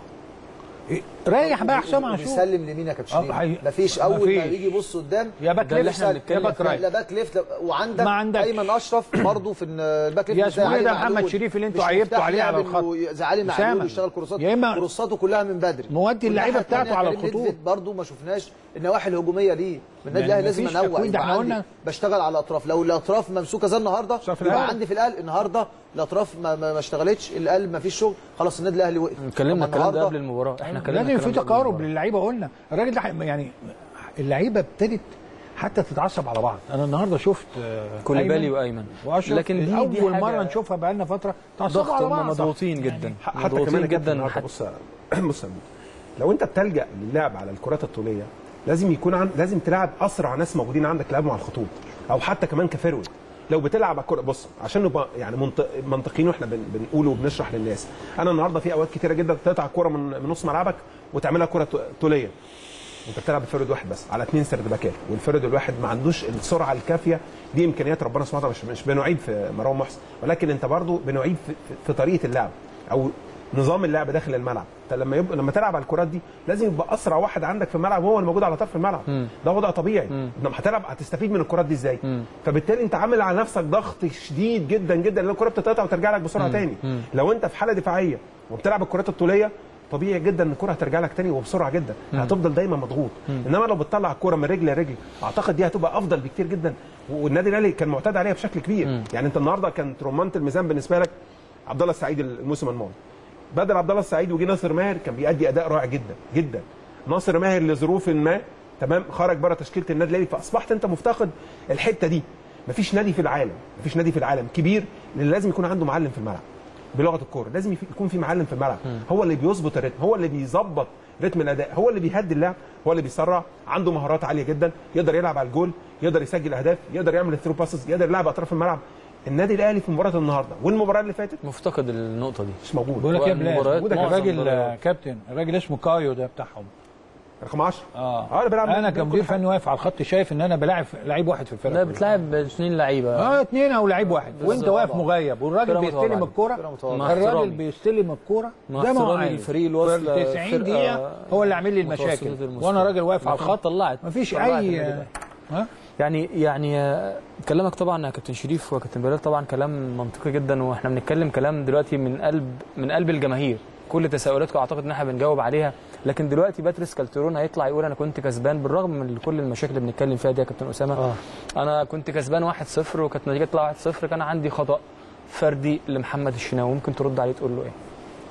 ريح بقى حسام عاشور، بيسلم لمين يا كابتن شريف؟ مفيش اول ما يجي يبص قدام يا باك ليفت يا باك رايت لا باك ليفت، وعندك ايمن اشرف برضه في الباك ليفت. يا اسمه ايه ده محمد شريف اللي انتوا عيبتوا عليه على الخط، زي علي معلول يشتغل كورسات، كورساته كلها من بدري، مودي اللعيبه بتاعته على الخطوط. برضه ما شفناش النواحي الهجوميه ليه من النادي الاهلي، لازم انوع. احنا قلنا بشتغل على الاطراف، لو الاطراف ممسوكه زي النهارده يبقى عندي في القلب النهارده الاطراف ما, ما اشتغلتش، القلب ما فيش شغل، خلاص النادي الاهلي وقف. اتكلمنا الكلام ده قبل المباراه، احنا اتكلمنا لازم في تقارب للعيبه. قلنا الراجل ده يعني اللعيبه ابتدت حتى تتعصب على بعض. انا النهارده شفت كوليبالي وايمن واشرف، لكن دي اول دي مره نشوفها بقى لنا فتره تعصبوا على بعض، مضغوطين جدا يعني حتى كمان جدا. بص بص لو انت بتلجا للعب على الكرات الطوليه لازم يكون عن... لازم تلعب اسرع ناس موجودين عندك لعبوا على الخطوط، او حتى كمان كفيرود. لو بتلعب على الكره، بص عشان نبقى يعني منطق... منطقيين واحنا بن... بنقول وبنشرح للناس. انا النهارده في اوقات كتيره جدا تقطع الكره من... من نص ملعبك وتعملها كره طوليه، انت بتلعب بفرد واحد بس على اثنين سرد باكات، والفرد الواحد ما عندوش السرعه الكافيه. دي امكانيات ربنا سبحانه وتعالى، مش مش بنعيب في مروان محسن، ولكن انت برضو بنعيب في... في طريقه اللعب او نظام اللعب داخل الملعب. انت لما يبقى لما تلعب على الكرات دي لازم يبقى اسرع واحد عندك في الملعب وهو الموجود على طرف الملعب. مم. ده وضع طبيعي. لما هتلعب هتستفيد من الكرات دي ازاي؟ مم. فبالتالي انت عامل على نفسك ضغط شديد جدا جدا، لان الكره بتتقطع وترجع لك بسرعه مم. تاني. مم. لو انت في حاله دفاعيه وبتلعب الكرات الطوليه طبيعي جدا ان الكره هترجع لك تاني وبسرعه جدا، مم. هتفضل دايما مضغوط. مم. انما لو بتطلع الكره من رجل لرجل اعتقد دي هتبقى افضل بكتير جدا، والنادي الاهلي كان معتاد عليها بشكل كبير. مم. يعني انت النهارده كانت رمانه الميزان بالنسبه لك عبد الله السعيد الموسم الماضي، بدل عبد الله السعيد وجي ناصر ماهر كان بيأدي اداء رائع جدا جدا. ناصر ماهر لظروف ما تمام خرج بره تشكيله النادي الاهلي، فاصبحت انت مفتقد الحته دي. مفيش نادي في العالم مفيش نادي في العالم كبير اللي لازم يكون عنده معلم في الملعب بلغه الكوره، لازم يكون في معلم في الملعب. م. هو اللي بيظبط الريتم، هو اللي بيظبط رتم الاداء، هو اللي بيهدي اللعب، هو اللي بيسرع، عنده مهارات عاليه جدا، يقدر يلعب على الجول، يقدر يسجل اهداف، يقدر يعمل الثرو باسز، يقدر يلعب اطراف الملعب. النادي الاهلي في مباراه النهارده والمباراه اللي فاتت مفتقد النقطه دي، مش موجود. بقول لك يا بلال الراجل كابتن، الراجل اسمه كايو ده بتاعهم رقم عشرة. اه, آه انا بلعب انا كمدير فني واقف على الخط شايف ان انا بلاعب لعيب واحد في الفرقه. لا بتلاعب اثنين لعيبه. اه اثنين او لعيب واحد وانت واقف مغيب، والراجل بيستلم الكوره، الراجل بيستلم الكوره زي ما هو عايز. الفريق الوصل تسعين دقيقه هو اللي عامل لي المشاكل، وانا راجل واقف على الخط طلعت مفيش اي ها يعني يعني كلامك طبعا يا كابتن شريف وكابتن بلال طبعا كلام منطقي جدا، واحنا بنتكلم كلام دلوقتي من قلب من قلب الجماهير. كل تساؤلاتكم اعتقد ان احنا بنجاوب عليها، لكن دلوقتي باتريس كالترون هيطلع يقول انا كنت كسبان بالرغم من كل المشاكل اللي بنتكلم فيها دي يا كابتن اسامه. آه. انا كنت كسبان واحد صفر وكانت النتيجه تطلع واحد صفر، كان عندي خطا فردي لمحمد الشناوي، ممكن ترد عليه تقول له ايه؟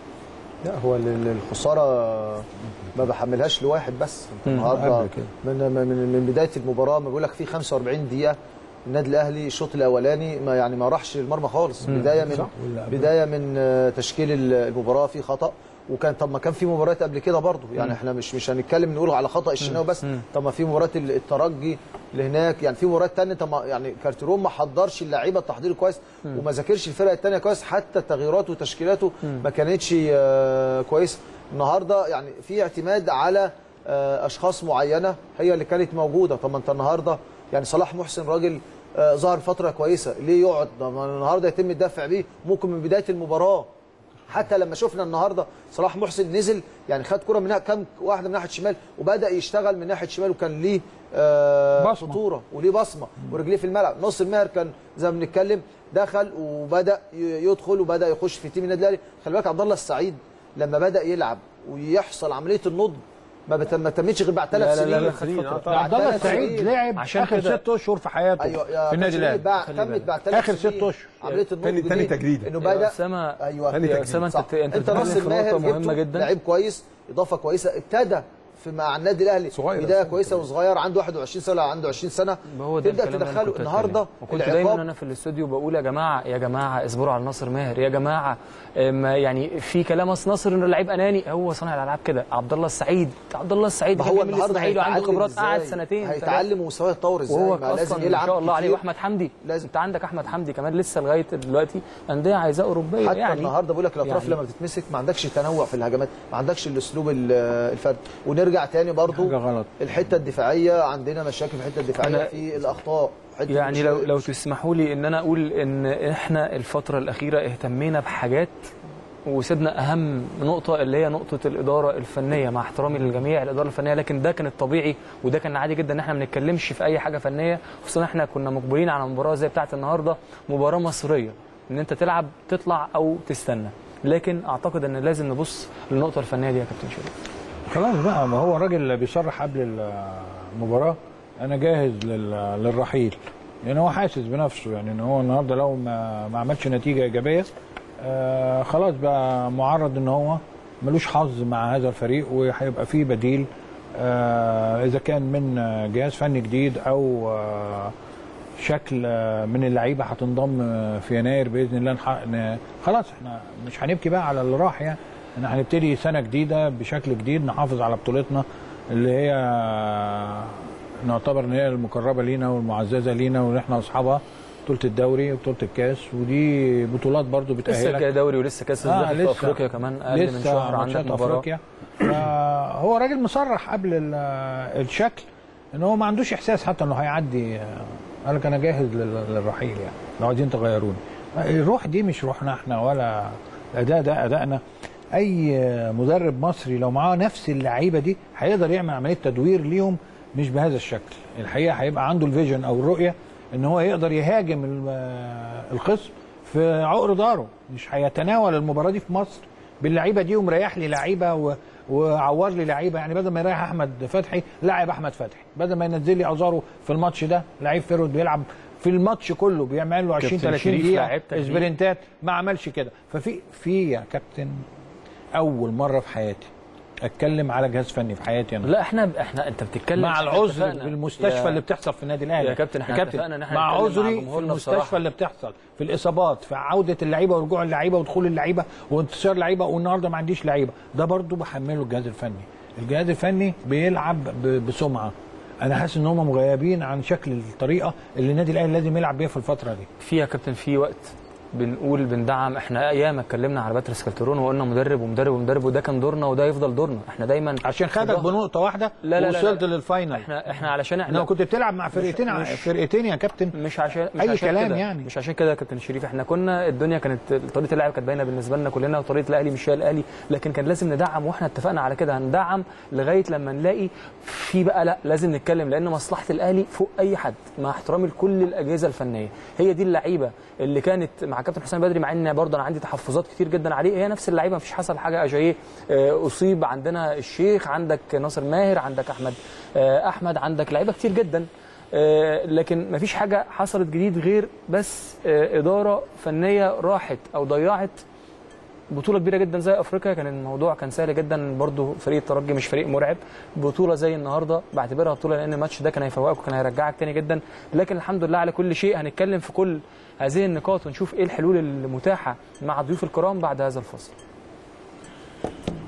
لا هو الخساره ما بحملهاش لواحد بس. النهارده من من من بدايه المباراه ما بقول لك في خمسة وأربعين دقيقه النادي الاهلي الشوط الاولاني ما يعني ما راحش المرمى خالص. بدايه من بدايه من تشكيل المباراه في خطا، وكان طب ما كان في مباريات قبل كده برضه يعني احنا مش مش هنتكلم نقول على خطا الشناوي بس. طب ما في مباراه الترجي اللي هناك يعني في مباريات ثانيه. طب يعني كارتيرون ما حضرش اللعيبه التحضير كويس وما ذاكرش الفرق الثانيه كويس، حتى تغييراته وتشكيلاته ما كانتش كويسه. النهارده يعني في اعتماد على اشخاص معينه هي اللي كانت موجوده. طب ما انت النهارده يعني صلاح محسن راجل ظهر فتره كويسه، ليه يقعد؟ النهارده يتم الدفع بيه ممكن من بدايه المباراه. حتى لما شفنا النهارده صلاح محسن نزل يعني خد كره من كام واحده من ناحيه الشمال وبدا يشتغل من ناحيه الشمال وكان ليه آه خطوره وليه بصمه ورجليه في الملعب. نص الماهر كان زي ما بنتكلم دخل وبدا يدخل وبدا يخش في تيم النادي الاهلي. خلي بالك عبد الله السعيد لما بدا يلعب ويحصل عمليه النضج ما تمتش غير بعد ثلاث سنين. لا لا لا عبد الله السعيد لعب عشان اخر ست اشهر في حياته أيوة في النادي الاهلي تمت بعد ثلاث اخر ست اشهر عمليه النضج ثاني تجديد انه بدا اسامه. ايوه يا اسامه انت انت انت نص الماهر مهمه جدا، لعيب كويس اضافه كويسه ابتدى في مع النادي الاهلي بدايه كويسه وصغير عنده واحد وعشرين سنه عنده عشرين سنه تبدا تدخله النهارده. وكنت دايما انا في الاستوديو بقول يا جماعه يا جماعه اصبروا على ناصر ماهر يا جماعه. يعني في كلام اصل ناصر انه لعيب اناني، هو صانع الالعاب كده. عبد الله السعيد عبد الله السعيد هو النهارده عنده خبرات قعد سنتين هيتعلم ومستواه يتطور ازاي. وهو لازم يلعب ما شاء الله عليه. واحمد حمدي لازم. انت عندك احمد حمدي كمان لسه لغايه دلوقتي انديه عايزاه اوروبيه. حتى يعني النهارده بقول لك الاطراف يعني لما بتتمسك ما عندكش تنوع في الهجمات، ما عندكش الاسلوب الفردي. ونرجع تاني برضو غلط. الحته الدفاعيه عندنا مشاكل في الحته الدفاعيه في الاخطاء. يعني لو لو تسمحوا لي ان انا اقول ان احنا الفتره الاخيره اهتمينا بحاجات وسيبنا اهم نقطه اللي هي نقطه الاداره الفنيه، مع احترامي للجميع الاداره الفنيه، لكن ده كان الطبيعي وده كان عادي جدا ان احنا ما بنتكلمش في اي حاجه فنيه، خصوصا احنا كنا مجبرين على مباراه زي بتاعه النهارده، مباراه مصريه ان انت تلعب تطلع او تستنى. لكن اعتقد ان لازم نبص للنقطه الفنيه دي يا كابتن شريف. خلاص بقى، ما هو الراجل بيصرح قبل المباراه انا جاهز للرحيل، يعني هو حاسس بنفسه يعني ان هو النهارده لو ما, ما عملش نتيجه ايجابيه آه خلاص بقى معرض ان هو ملوش حظ مع هذا الفريق، وهيبقى فيه بديل آه اذا كان من جهاز فني جديد او آه شكل آه من اللعيبه هتنضم في يناير باذن الله. نحقق خلاص احنا مش هنبكي بقى على اللي راح، يعني احنا هنبتدي سنه جديده بشكل جديد نحافظ على بطولتنا اللي هي نعتبر ان هي المقربه لينا والمعززه لينا واللي احنا اصحابها، بطوله الدوري وبطوله الكاس، ودي بطولات برضو بتاهلك. لسه دوري ولسه كاس آه في افريقيا كمان اقل من شهر عندك مباراه. هو راجل مصرح قبل الشكل ان هو ما عندوش احساس حتى انه هيعدي، قال لك انا جاهز للرحيل يعني لو عايزين تغيروني. الروح دي مش روحنا احنا ولا الاداء ده ادائنا. اي مدرب مصري لو معاه نفس اللعيبه دي هيقدر يعمل عمليه تدوير ليهم مش بهذا الشكل. الحقيقه هيبقى عنده الفيجن او الرؤيه ان هو يقدر يهاجم الخصم في عقر داره، مش هيتناول المباراه دي في مصر باللعيبه دي ومريح لي لعيبه وعور لي لعيبه. يعني بدل ما يريح احمد فتحي لاعب احمد فتحي، بدل ما ينزل لي ازارو في الماتش ده لعيب فيرود بيلعب في الماتش كله بيعمل له عشرين ثلاثين دقيقه اسبرنتات، ما عملش كده. ففي في يا كابتن اول مره في حياتي اتكلم على جهاز فني في حياتي انا. لا احنا احنا انت بتتكلم مع العذر بالمستشفى اللي بتحصل في النادي الاهلي يا كابتن. احنا اتفقنا ان احنا مع عذري في المستشفى اللي بتحصل في الاصابات، في عوده اللعيبه ورجوع اللعيبه ودخول اللعيبه وانتصار اللعيبه، والنهارده ما عنديش لعيبه. ده برضو بحمله الجهاز الفني. الجهاز الفني بيلعب بسمعه. انا حاسس ان هم مغيبين عن شكل الطريقه اللي النادي الاهلي لازم يلعب بيها في الفتره دي. فيها كابتن في وقت بنقول بندعم، احنا ايام اتكلمنا على باتريس كالترون وقلنا مدرب ومدرب ومدرب، وده كان دورنا وده يفضل دورنا. احنا دايما عشان خدك بنقطه واحده لا لا وصلت لا لا. للفاينل. احنا احنا علشان احنا لو كنت بتلعب مع فرقتين مش فرقتين يا كابتن مش عشان مش اي عشان كلام كده. يعني مش عشان كده يا كابتن شريف. احنا كنا الدنيا كانت طريقه اللعب كانت باينه بالنسبه لنا كلنا، وطريقه الاهلي مش هي الاهلي، لكن كان لازم ندعم، واحنا اتفقنا على كده هندعم لغايه لما نلاقي في بقى لا لازم نتكلم، لان مصلحه الاهلي فوق اي حد مع احترامي لكل الاجهزه الفنيه. هي دي اللعيبه اللي كانت مع كابتن حسام بدري، مع ان برضه انا عندي تحفظات كتير جدا عليه، هي نفس اللعيبه مفيش حصل حاجه. اجاييه اصيب، عندنا الشيخ، عندك ناصر ماهر، عندك احمد احمد عندك لعيبه كتير جدا، لكن مفيش حاجه حصلت جديد غير بس اداره فنيه راحت او ضيعت بطوله كبيره جدا زي افريقيا. كان الموضوع كان سهل جدا، برضو فريق الترجي مش فريق مرعب. بطوله زي النهارده بعتبرها بطوله لان الماتش ده كان هيفوقك وكان هيرجعك تاني جدا، لكن الحمد لله على كل شيء. هنتكلم في كل هذه النقاط ونشوف ايه الحلول المتاحه مع الضيوف الكرام بعد هذا الفصل.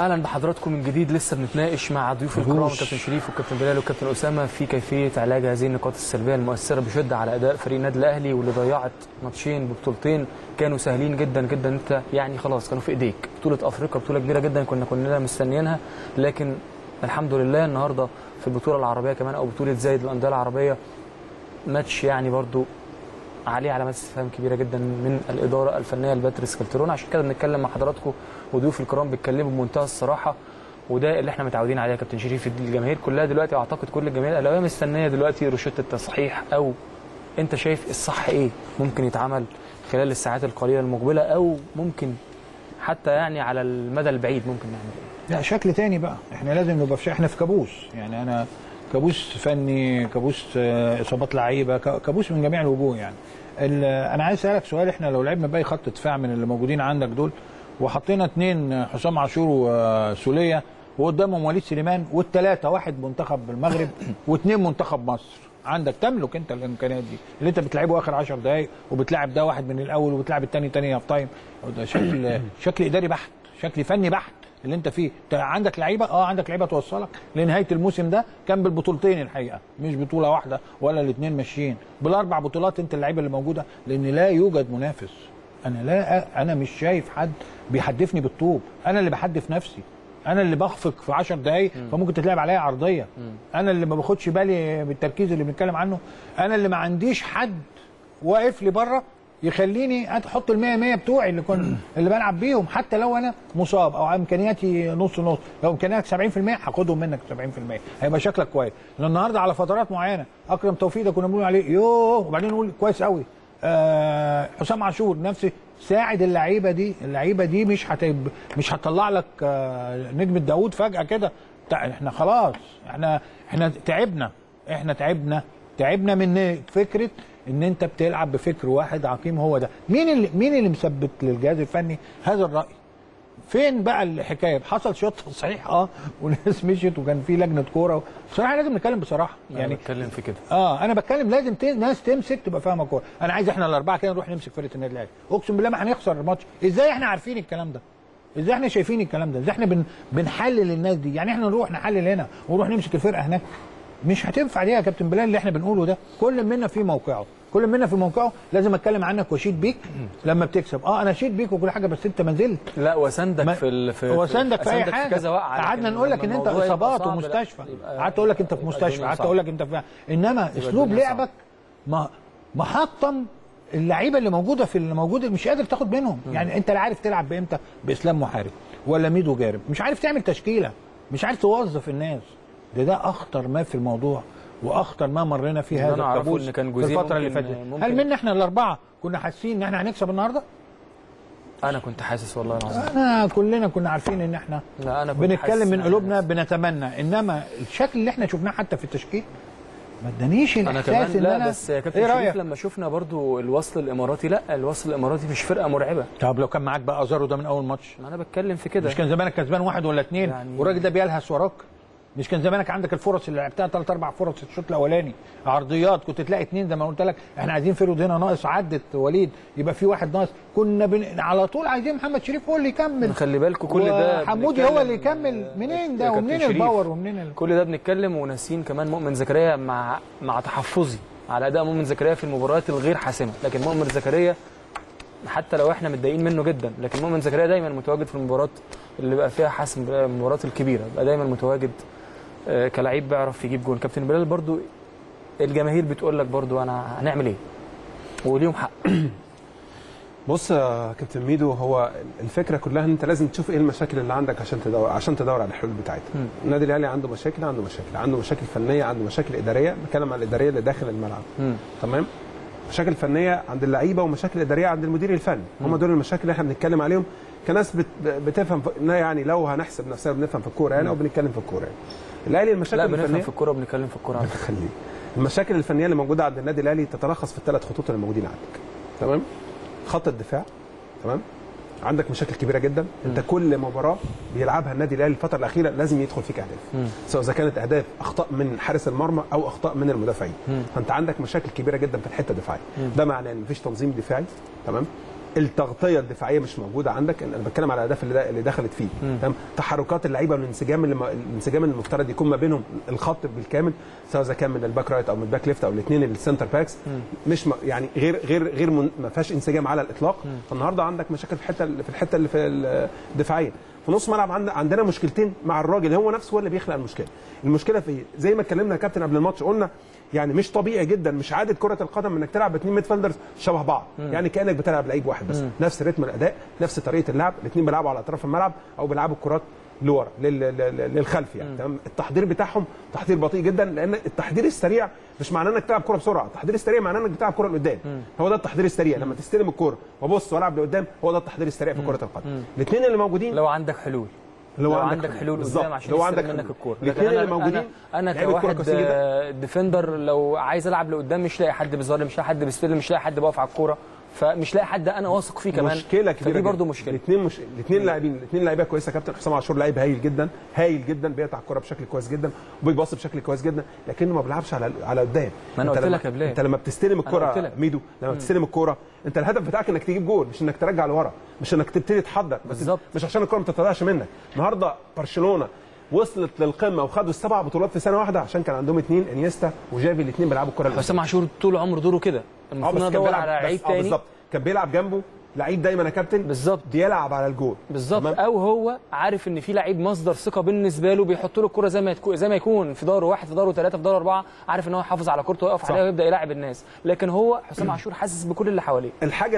اهلا بحضراتكم من جديد. لسه بنتناقش مع ضيوف الكرام الكابتن شريف والكابتن بلال والكابتن اسامه في كيفيه علاج هذه النقاط السلبيه المؤثره بشده على اداء فريق النادي الاهلي، واللي ضيعت ماتشين ببطولتين كانوا سهلين جدا جدا. انت يعني خلاص كانوا في ايديك. بطوله افريقيا بطوله كبيره جدا كنا كلنا مستنيينها، لكن الحمد لله النهارده في البطوله العربيه كمان او بطوله زايد الانديه العربيه ماتش يعني برضو عليه علامات استفهام كبيره جدا من الاداره الفنيه لباتريس كالترون. عشان كده بنتكلم مع حضراتكم وضيوف الكرام بيتكلموا بمنتهى الصراحه، وده اللي احنا متعودين عليه يا كابتن شريف. الجماهير كلها دلوقتي، اعتقد كل الجماهير الاهلاويه مستنيه دلوقتي روشته التصحيح، او انت شايف الصح ايه ممكن يتعمل خلال الساعات القليله المقبله، او ممكن حتى يعني على المدى البعيد ممكن نعمل ايه؟ لا شكل تاني بقى. احنا لازم نبقى في احنا في كابوس، يعني انا كابوس فني، كابوس اصابات لعيبه، كابوس من جميع الوجوه. يعني انا عايز اسالك سؤال، احنا لو لعبنا باقي خط دفاع من اللي موجودين عندك دول وحطينا اثنين حسام عاشور وسوليه وقدامهم وليد سليمان والثلاثه واحد منتخب المغرب واثنين منتخب مصر، عندك تملك انت الامكانيات دي اللي انت بتلعبه اخر عشر دقائق وبتلعب ده واحد من الاول وبتلعب الثاني ثاني هاف تايم. ده شكل شكل اداري بحت، شكل فني بحت اللي انت فيه. انت عندك لعيبه، اه عندك لعيبه توصلك لنهايه الموسم ده. كان بالبطولتين الحقيقه، مش بطوله واحده ولا الاثنين ماشيين، بالاربع بطولات انت اللعيبه اللي موجوده، لان لا يوجد منافس. انا لا انا مش شايف حد بيحدفني بالطوب، انا اللي بحدف نفسي، انا اللي بخفق في عشر دقايق فممكن تتلعب عليا عرضيه، انا اللي ما باخدش بالي بالتركيز اللي بنتكلم عنه، انا اللي ما عنديش حد واقف لي بره يخليني احط ال مية مية بتوعي اللي كنت اللي بلعب بيهم، حتى لو انا مصاب او امكانياتي نص نص. لو امكانياتك سبعين في المية هاخدهم منك سبعين في المية، هيبقى شكلك كويس. لان النهارده على فترات معينه اكرم توفيق ده كنا بنقول عليه يوه، وبعدين نقول كويس قوي. آه حسام عاشور نفسي ساعد اللعيبه دي، اللعيبه دي مش هتب... مش هتطلع لك آه نجم داوود فجاه كده. احنا خلاص احنا احنا تعبنا احنا تعبنا تعبنا من فكره ان انت بتلعب بفكر واحد عقيم. هو ده مين اللي مين اللي مثبت للجهاز الفني هذا الراي؟ فين بقى الحكايه؟ حصل شويه تصحيح اه وناس مشيت وكان في لجنه كوره. بصراحه لازم نتكلم بصراحه، يعني نتكلم في كده. اه انا بتكلم لازم ت... ناس تمسك تبقى فاهمه كوره. انا عايز احنا الاربعه كده نروح نمسك فرقه النادي الاهلي، اقسم بالله ما هنخسر الماتش. ازاي احنا عارفين الكلام ده؟ ازاي احنا شايفين الكلام ده؟ ازاي احنا بن... بنحلل الناس دي؟ يعني احنا نروح نحلل هنا ونروح نمسك الفرقه هناك؟ مش هتنفع دي يا كابتن بلال اللي احنا بنقوله ده. كل منا في موقعه، كل منا في موقعه. لازم اتكلم عنك واشيد بيك لما بتكسب. اه انا اشيد بيك وكل حاجه، بس انت ما زلت لا وسندك في ال... في وسندك في اي حاجه. قعدنا نقول لك ان انت اصابات ومستشفى، قعدت اقول لك انت في مستشفى، قعدت اقول لك انت في، انما اسلوب لعبك ما محطم اللعيبه اللي موجوده في اللي موجوده، مش قادر تاخد منهم. م. يعني انت لا عارف تلعب بامتى باسلام محارب ولا ميدو جارب، مش عارف تعمل تشكيله، مش عارف توظف الناس. ده ده اخطر ما في الموضوع واخطر ما مرينا في هذا الكابوس في الفتره اللي فاتت. هل منا احنا الاربعه كنا حاسين ان احنا هنكسب النهارده؟ انا كنت حاسس والله العظيم. انا كلنا كنا عارفين ان احنا لا أنا بنتكلم من قلوبنا بنتمنى، انما الشكل اللي احنا شفناه حتى في التشكيل ما ادانيش الاحساس ان انا. بس يا كابتن شريف لما شفنا برضو الوصل الاماراتي، لا الوصل الاماراتي مش فرقه مرعبه. طب لو كان معاك بقى ازارو ده من اول ماتش، ما انا بتكلم في كده، مش كان زمانك كسبان واحد ولا اثنين يعني، والراجل ده بيلهس وراك؟ مش كان زمانك عندك الفرص اللي لعبتها ثلاث اربع فرص الشوط الاولاني عرضيات، كنت تلاقي اثنين زي ما قلت لك. احنا عايزين فرود هنا ناقص، عدت وليد يبقى في واحد ناقص، كنا بن... على طول عايزين محمد شريف هو اللي يكمل. خلي بالكم كل ده حمودي هو اللي يكمل. منين ده ومنين الباور ومنين ال... كل ده بنتكلم وناسين كمان مؤمن زكريا، مع مع تحفظي على اداء مؤمن زكريا في المباريات الغير حاسمه. لكن مؤمن زكريا حتى لو احنا متضايقين منه جدا، لكن مؤمن زكريا دايما متواجد في المباريات اللي بقى فيها حسم، المباريات الكبيره بقى دايما متواجد كلاعب بيعرف يجيب جول. كابتن بلال برضو الجماهير بتقول لك برضو انا هنعمل ايه وليهم حق. بص يا كابتن ميدو، هو الفكره كلها ان انت لازم تشوف ايه المشاكل اللي عندك عشان تدور عشان تدور على الحلول بتاعتها. النادي الاهلي عنده مشاكل عنده مشاكل عنده مشاكل فنيه، عنده مشاكل اداريه. بتكلم عن الاداريه اللي داخل الملعب. م. تمام. مشاكل فنيه عند اللعيبه ومشاكل اداريه عند المدير الفني. هم دول المشاكل اللي احنا بنتكلم عليهم كناس بت... بتفهم ف... يعني لو هنحسب نفسنا بنفهم في الكوره يعني او بنتكلم في الكوره يعني. الاهلي المشاكل لا الفنيه بنفهم في الكوره وبنتكلم في الكوره. خليه. المشاكل الفنيه اللي موجوده عند النادي الاهلي تتلخص في الثلاث خطوط اللي موجودين عندك. تمام؟ خط الدفاع، تمام؟ عندك مشاكل كبيره جدا. م. انت كل مباراه بيلعبها النادي الاهلي الفتره الاخيره لازم يدخل فيك اهداف، سواء اذا كانت اهداف اخطاء من حارس المرمى او اخطاء من المدافعين. فانت عندك مشاكل كبيره جدا في الحته الدفاعيه. ده معناه ان مفيش تنظيم دفاعي، تمام؟ التغطيه الدفاعيه مش موجوده عندك. انا بتكلم على الاهداف اللي, اللي دخلت فيه تمام. تحركات اللعيبه والانسجام اللي الانسجام اللي المفترض يكون ما بينهم الخط بالكامل، سواء اذا كان من الباك رايت او من الباك ليفت او الاثنين السنتر باكس، مش م... يعني غير غير غير من... ما فيهاش انسجام على الاطلاق. مم. فالنهارده عندك مشاكل في الحته في الحته اللي في الدفاعيه. في نص ملعب عند... عندنا مشكلتين مع الراجل، هو نفسه هو اللي بيخلق المشكله. المشكله في زي ما اتكلمنا يا كابتن قبل الماتش، قلنا يعني مش طبيعي جدا، مش عاده كره القدم انك تلعب باثنين ميدفيلدرز شبه بعض. مم. يعني كانك بتلعب لعيب واحد بس. مم. نفس رتم الاداء، نفس طريقه اللعب، الاثنين بيلعبوا على اطراف الملعب او بيلعبوا الكرات لورا للخلف يعني تمام. التحضير بتاعهم تحضير بطيء جدا، لان التحضير السريع مش معناه انك تلعب كره بسرعه، التحضير السريع معناه انك بتلعب كره لقدام. هو ده التحضير السريع. لما تستلم الكره وابص والعب لقدام، هو ده التحضير السريع في كره القدم. الاثنين اللي موجودين لو عندك حلول لو, لو عندك, عندك حلول قدام عشان لو يستلم عندك منك الكوره. الاثنين اللي موجودين انا, أنا كواحد ديفندر لو عايز العب لقدام مش لاقي حد بيظهر، مش لاقي حد بيستلم، مش لاقي حد بيقف على الكوره، فمش لاقي حد انا واثق فيه كمان. مشكله كبيره دي برضه مشكله. الاثنين مش الاثنين لاعبين الاثنين لعيبه كويسه. كابتن حسام عاشور لعيب هايل جدا هايل جدا، بيقطع الكوره بشكل كويس جدا وبيباص بشكل كويس جدا، لكنه ما بيلعبش على على قدام. ما انا قلت لك يا بلال، انت لما بتستلم الكوره ميدو، لما مم. بتستلم الكوره انت الهدف بتاعك انك تجيب جول، مش انك ترجع لورا، مش انك تبتدي تحضر، بالظبط، مش عشان الكوره ما تتضيعش منك. النهارده برشلونه وصلت للقمه وخدوا السبع بطولات في سنه واحده عشان كان عندهم اثنين، انيستا وجافي، الاثنين بيلعبوا الكوره. حسام عاشور طول عمره دوره كده، المفروض ندور على لعيب تاني. بالظبط، كان بيلعب جنبه لعيب دايما يا كابتن بالظبط بيلعب على الجول بالظبط، او هو عارف ان في لعيب مصدر ثقه بالنسبه له، بيحط له الكره زي ما تكون زي ما يكون في داره واحد، في داره ثلاثه، في داره اربعه، عارف ان هو يحافظ على كورته ويقف عليها ويبدا يلاعب الناس. لكن هو حسام عاشور حاسس بكل اللي حواليه. الحاجه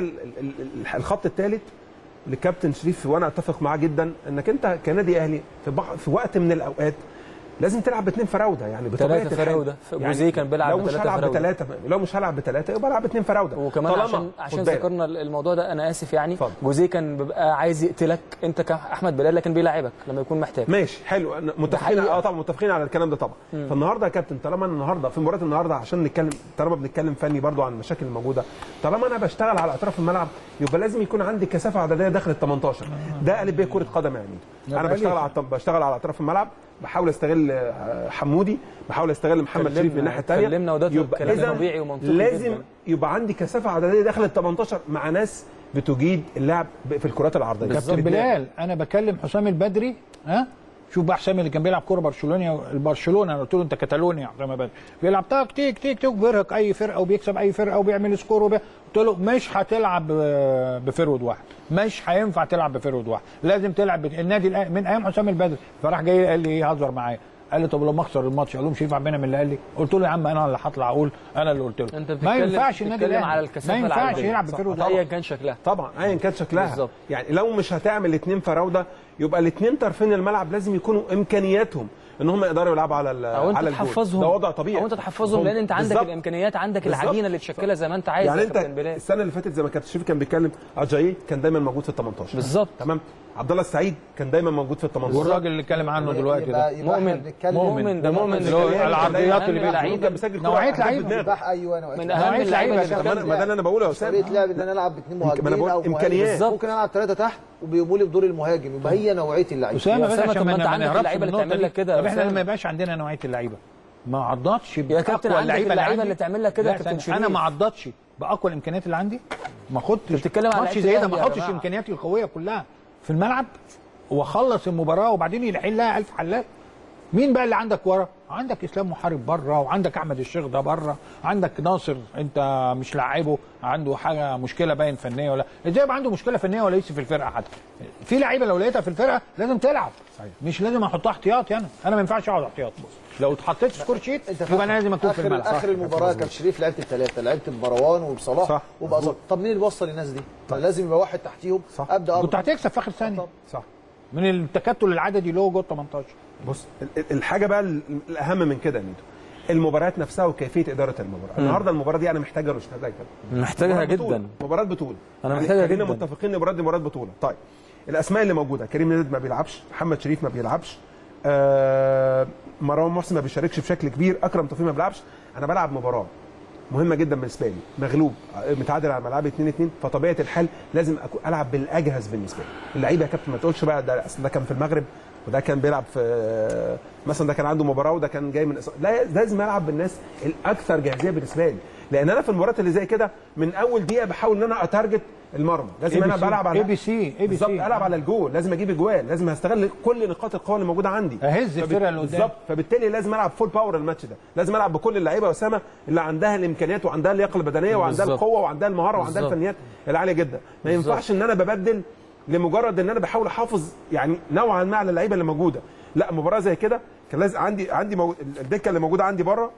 الخط الثالث للكابتن شريف، وانا اتفق معاه جدا، انك انت كنادي اهلي في, في وقت من الاوقات لازم تلعب باثنين فراوده، يعني بطبيعه الحال. ثلاثه فراوده، جوزيه يعني كان بيلعب بثلاثه فراوده. بثلاثه لو مش هلعب بثلاثه يبقى العب باثنين فراوده. وكمان عشان عشان ذكرنا الموضوع ده، انا اسف يعني، جوزيه كان بيبقى عايز يقتلك انت كاحمد بلال، لكن بيلاعبك لما يكون محتاج. ماشي حلو، متفقين اه طبعا متفقين على الكلام ده طبعا. مم. فالنهارده يا كابتن، طالما النهارده في مباراه النهارده، عشان نتكلم، طالما بنتكلم فني برضو عن المشاكل الموجوده، طالما انا بشتغل على اطراف الملعب يبقى لازم يكون عندي كثافه عدديه داخل ال تمنتاشر. ده قالب بيه كره قدم يعني. انا بشتغل على بشتغل على اطراف الملعب، بحاول استغل حمودي، بحاول استغل محمد شريف من الناحيه الثانيه. كلمنا وده كلام طبيعي ومنطقي. لازم جداً يبقى عندي كثافه عدديه داخل ال تمنتاشر مع ناس بتجيد اللعب في الكرات العرضيه. كابتن بلال، انا بكلم حسام البدري، ها شوف بقى حسام اللي كان بيلعب كوره برشلونه البرشلونه، انا قلت له انت كتالونيا يا حسام البدري، بيلعب تك تيك تيك تيك، بيرهق اي فرقه وبيكسب اي فرقه وبيعمل سكور وبي... قلت له مش هتلعب بفرود واحد، مش هينفع تلعب بفرود واحد، لازم تلعب النادي الأهلي من ايام حسام البدري. فراح جاي قال لي ايه، هزر معايا، قال لي طب لما اخسر الماتش، قال لهم شريف عبد المنعم اللي قال لي، قلت له يا عم انا اللي هطلع اقول، انا اللي قلت له ما ينفعش النادي الاهلي ما ينفعش يلعب بفرود ايا كان شكلها. طبعا ايا كان شكلها بالزبط. يعني لو مش هتعمل اثنين فراوده يبقى الاثنين طرفين الملعب لازم يكونوا امكانياتهم ان هم يقدروا يلعبوا على على الجول. ده وضع طبيعي، او انت تحفظهم، لان انت عندك بالزبط. الامكانيات، عندك بالزبط. العجينه اللي تشكلها زي ما انت عايز. يعني انت السنه اللي فاتت زي ما كابتن شريف كان بيتكلم، اجاي كان دايما موجود في ال تمنتاشر بالظبط تمام، عبد الله السعيد كان دايما موجود في ال تمنتاشر، والراجل اللي اتكلم عنه دلوقتي ده مؤمن مؤمن ده مؤمن العرضيات اللي بيلعب كان بيسجل نوعيه لعيبه. ايوه نوعيه من اهم اللعيبه ما ده اللي انا بقوله يا اسامه، طريقه لعب ان انا العب باثنين مهاجمين او امكانيات، ممكن العب ثلاثه تحت وبيقوموا لي بدور المهاجم، يبقى هي نوعيه اللعيبه. اسامه بس عشان ما عندك اللعيبه اللي تعمل لك كده، طب احنا لما يبقاش عندنا نوعيه اللعيبه ما عضتش يا كابتن، اللعيبه اللعيبه اللي تعمل لك كده يا كابتن شريف. انا ما عضتش باقوى الامكانيات اللي عندي، ما اخدش بتتكلم على ماتش زي ده، ما احطش امكانياتي القويه كلها في الملعب واخلص المباراه وبعدين يحل لها الف حلال. مين بقى اللي عندك ورا؟ عندك اسلام محارب بره، وعندك احمد الشيخ ده بره، عندك ناصر انت مش لاعبه، عنده حاجه مشكله باين فنيه، ولا ازاي يبقى عنده مشكله فنيه ولا لسه في الفرقه حتى؟ في لعيبه لو لقيتها في الفرقه لازم تلعب، صحيح. مش لازم احطها احتياطي، انا انا ما ينفعش اقعد احتياطي. لو اتحطيت في سكور شيت يبقى انا لازم اكون في الملعب. اخر المباراه كان شريف لعبت الثلاثه، لعبت بمروان وبصلاح وبأزار، طب مين اللي بيوصل الناس دي؟ لازم يبقى واحد تحتيهم، ابدا كنت هتكسب في اخر ثانيه، صح، من التكتل العددي اللي هو جوه تمنتاشر. بص الحاجه بقى الاهم من كده يا ميدو، المباريات نفسها وكيفيه اداره المباراه. النهارده المباراه دي انا محتاجها ولا مش محتاجها؟ محتاجها جدا، مباراه بطوله، انا محتاجها جدا. خلينا متفقين ان المباراه دي مباراه بطوله. طيب الاسماء اللي موجوده، كريم نيدد ما بيلعبش، محمد شريف ما بيلعبش، آه مروان محسن ما بيشاركش بشكل كبير، اكرم توفيق ما بيلعبش. انا بلعب مباراه مهمه جدا بالنسبه لي، مغلوب متعادل على ملعبي اتنين اتنين، فطبيعه الحال لازم العب بالاجهز بالنسبه لي. اللعيبه يا كابتن ما تقولش بقى ده ده كان في المغرب وده كان بيلعب في مثلا، ده كان عنده مباراه وده كان جاي من، لا لازم العب بالناس الاكثر جاهزيه بالنسبه لي. لان انا في المباريات اللي زي كده من اول دقيقه بحاول ان انا اتارجت المرمى، لازم انا بلعب على اي بي سي اي بي سي سي العب على الجول، لازم اجيب اجوال، لازم هستغل كل نقاط القوه اللي موجوده عندي، اهز الفرقه اللي قدام بالظبط. فبالتالي لازم العب فول باور الماتش ده، لازم العب بكل اللعيبه اسامه اللي عندها الامكانيات وعندها اللياقه البدنيه وعندها بالزبط. القوه وعندها المهاره وعندها بالزبط. الفنيات العاليه جدا. ما ينفعش ان انا ببدل لمجرد ان انا بحاول احافظ يعني نوعا ما على اللعيبه اللي موجوده، لا مباراه زي كده كان لازم عندي عندي مو... الدكه اللي موجوده عندي بره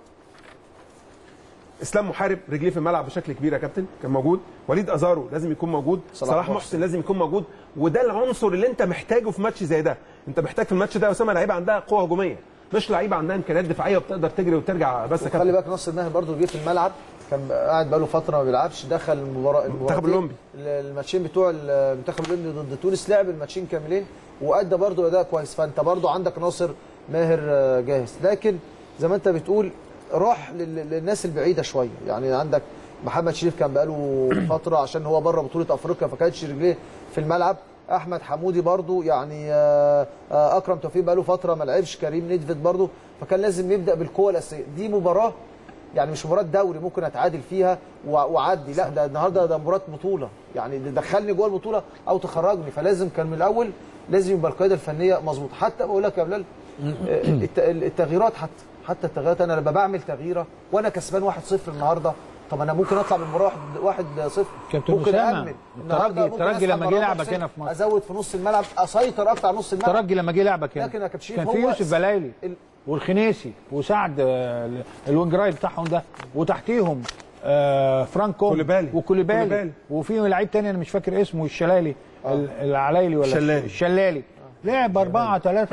اسلام محارب رجليه في الملعب بشكل كبير يا كابتن كان موجود، وليد ازارو لازم يكون موجود، صلاح, صلاح محسن لازم يكون موجود، وده العنصر اللي انت محتاجه في ماتش زي ده. انت محتاج في الماتش ده يا اسامه لعيبه عندها قوه هجوميه، مش لعيبه عندها امكانيات دفاعيه وبتقدر تجري وترجع بس يا كابتن. خلي بالك نصر النهائي برضه جه في الملعب، كان قاعد بقاله فتره ما بيلعبش، دخل المباراه المنتخب الاولمبي الماتشين بتوع المنتخب الاولمبي ضد تونس، لعب الماتشين كاملين وادى برضه اداء كويس، فانت برضه عندك ناصر ماهر جاهز. لكن زي ما انت بتقول روح للناس البعيده شويه، يعني عندك محمد شريف كان بقاله فتره عشان هو بره بطوله افريقيا فكانتش رجليه في الملعب، احمد حمودي برضو يعني اكرم توفيق بقاله فتره ما لعبش، كريم ندفد برضو، فكان لازم يبدا بالقوه الاساسيه. دي مباراه يعني مش مباراه دوري ممكن اتعادل فيها واعدي، لا ده النهارده ده مباراه بطوله، يعني دخلني جوه البطوله او تخرجني، فلازم كان من الاول لازم يبقى القياده الفنيه مظبوطه. حتى بقول لك يا بلال التغييرات، حتى حتى التغييرات انا لما بعمل تغييره وانا كسبان واحد صفر النهارده، طب انا ممكن اطلع من المباراه واحد صفر، ممكن امن النهارده. الترجي لما جه لعبك هنا في مصر ازود في نص الملعب، اسيطر اكتر على نص الملعب. الترجي لما جه لعبك هنا لكن يا كابتن كان في يوسف بلايلي والخنيسي وسعد الوينج رايت بتاعهم ده، وتحتيهم فرانكو كوليبالي وكوليبالي وفي لعيب تاني انا مش فاكر اسمه، الشلالي آه. العلايلي ولا الشلالي الشلالي لعب أربعة ثلاثة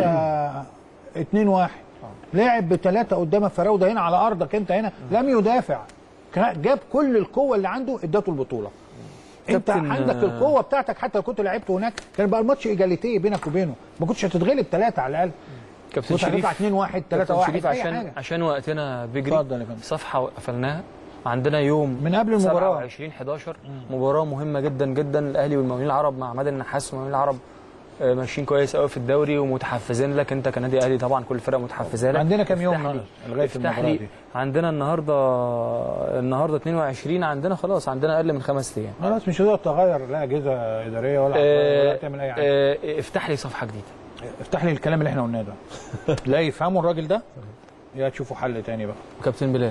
اتنين واحد، لعب بثلاثه قدام الفراوده هنا على ارضك انت هنا، لم يدافع، جاب كل القوه اللي عنده اداته البطوله. انت عندك القوه بتاعتك، حتى لو كنت لعبت هناك كان بقى الماتش ايجاليتيه بينك وبينه، ما كنتش هتتغلب ثلاثه على الاقل. كابتن شريف اتنين واحد ثلاثة واحد عشان حاجة. عشان وقتنا بيجري، صفحه وقفلناها. عندنا يوم من قبل المباراه سبعة وعشرين حداشر مباراه مهمه جدا جدا، الاهلي والمقاولين العرب مع عماد النحاس. والمقاولين العرب ماشيين كويس قوي في الدوري ومتحفزين لك انت كنادي اهلي، طبعا كل الفرق متحفزه لك. عندنا كام يوم لغايه المباراه دي؟ عندنا النهارده النهارده اتنين وعشرين، عندنا خلاص عندنا اقل من خمس ايام. خلاص مش هتقدر تغير لا اجهزه اداريه ولا اه ولا تعمل اي حاجه. اه افتح لي صفحه جديده، افتح لي الكلام اللي احنا قلناه ده لا يفهموا الراجل ده يا تشوفوا حل تاني بقى. كابتن بلال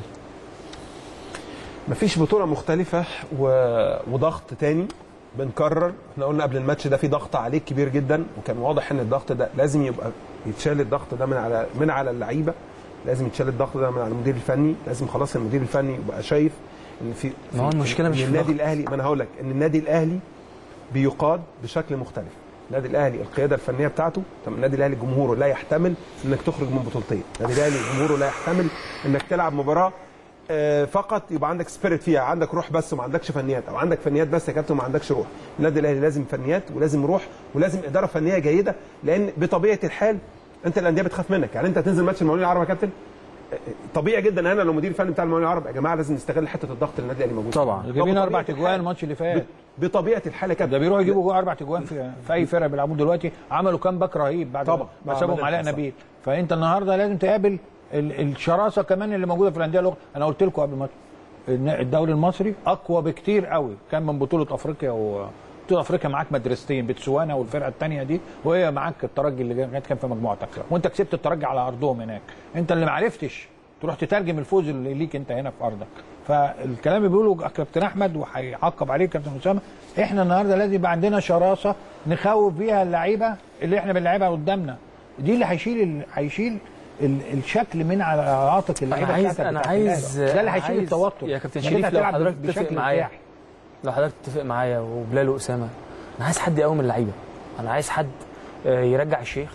مفيش بطوله مختلفه و... وضغط تاني بنكرر. احنا قلنا قبل الماتش ده في ضغط عليك كبير جدا، وكان واضح ان الضغط ده لازم يبقى يتشال، الضغط ده من على من على اللعيبه، لازم يتشال الضغط ده من على المدير الفني، لازم خلاص المدير الفني يبقى شايف ان في, ما هو المشكله مش في النادي الاهلي. ما انا هقول لك ان النادي الاهلي بيقاد بشكل مختلف. النادي الاهلي القياده الفنيه بتاعته، طب النادي الاهلي جمهوره لا يحتمل انك تخرج من بطولتين، النادي الاهلي جمهوره لا يحتمل انك تلعب مباراه فقط يبقى عندك سبيريت فيها، عندك روح بس وما عندكش فنيات، او عندك فنيات بس يا كابتن وما عندكش روح. النادي الاهلي لازم فنيات ولازم روح ولازم اداره فنيه جيده، لان بطبيعه الحال انت الانديه بتخاف منك. يعني انت هتنزل ماتش المقاولين العرب يا كابتن، طبيعي جدا انا لو مدير فني بتاع المقاولين العرب يا جماعه لازم نستغل حته الضغط اللي النادي الاهلي موجود طبعا. جايبين اربع تجوان الماتش اللي فات بطبيعه الحال يا كابتن، ده بيروحوا يجيبوا جوه اربع تجوان في, في اي فرقه بيلعبوا دلوقتي. عملوا كام باك رهيب بعد طبعا ما سابهم علاء نبيل. فانت النهارده لازم تقابل الشراسه كمان اللي موجوده في الانديه الاخرى. انا قلت لكم قبل الماتش الدوري المصري اقوى بكتير قوي كان من بطوله افريقيا، وبطوله افريقيا معاك مدرستين بتسوانا والفرقه الثانيه دي، وهي معاك الترجي اللي كان في مجموعتك، وانت كسبت الترجي على ارضهم هناك. انت اللي ما عرفتش تروح تترجم الفوز اللي ليك انت هنا في ارضك. فالكلام اللي بيقوله كابتن احمد وهيعقب عليه كابتن اسامه، احنا النهارده لازم يبقى عندنا شراسه نخوف بيها اللعيبه اللي احنا بنلعبها قدامنا، دي اللي هيشيل هيشيل الشكل من على عاتق اللعيبه. انا عايز انا عايز ده اللي هيشيل التوتر يا كابتن شريف. لو حضرتك تتفق معايا لو حضرتك تتفق معايا وبلال واسامه، انا عايز حد يقوم اللعيبه. انا عايز حد يرجع الشيخ،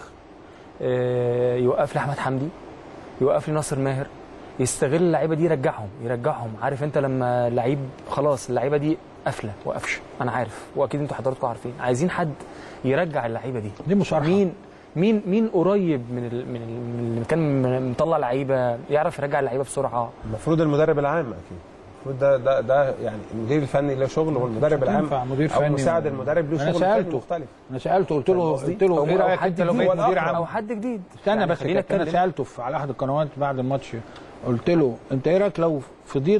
يوقف لي احمد حمدي، يوقف لي ناصر ماهر، يستغل اللعيبه دي، يرجعهم يرجعهم عارف انت لما لعيب خلاص اللعيبه دي قافله وقفشه، انا عارف واكيد انتوا حضراتكم عارفين، عايزين حد يرجع اللعيبه دي. دي مصارحه. مين مين مين قريب من ال من اللي كان مطلع لعيبه يعرف يرجع اللعيبه بسرعه؟ المفروض المدرب العام اكيد. المفروض ده ده ده يعني المدير الفني له شغل، والمدرب العام مدير او مساعد المدرب له شغل مختلف. انا سالته قلت له قلت له ايه رايك انت لو بقيت مدير عام او حد جديد؟ استنى يعني بس انا سالته على احد القنوات بعد الماتش، قلت له انت ايه رايك لو فضيت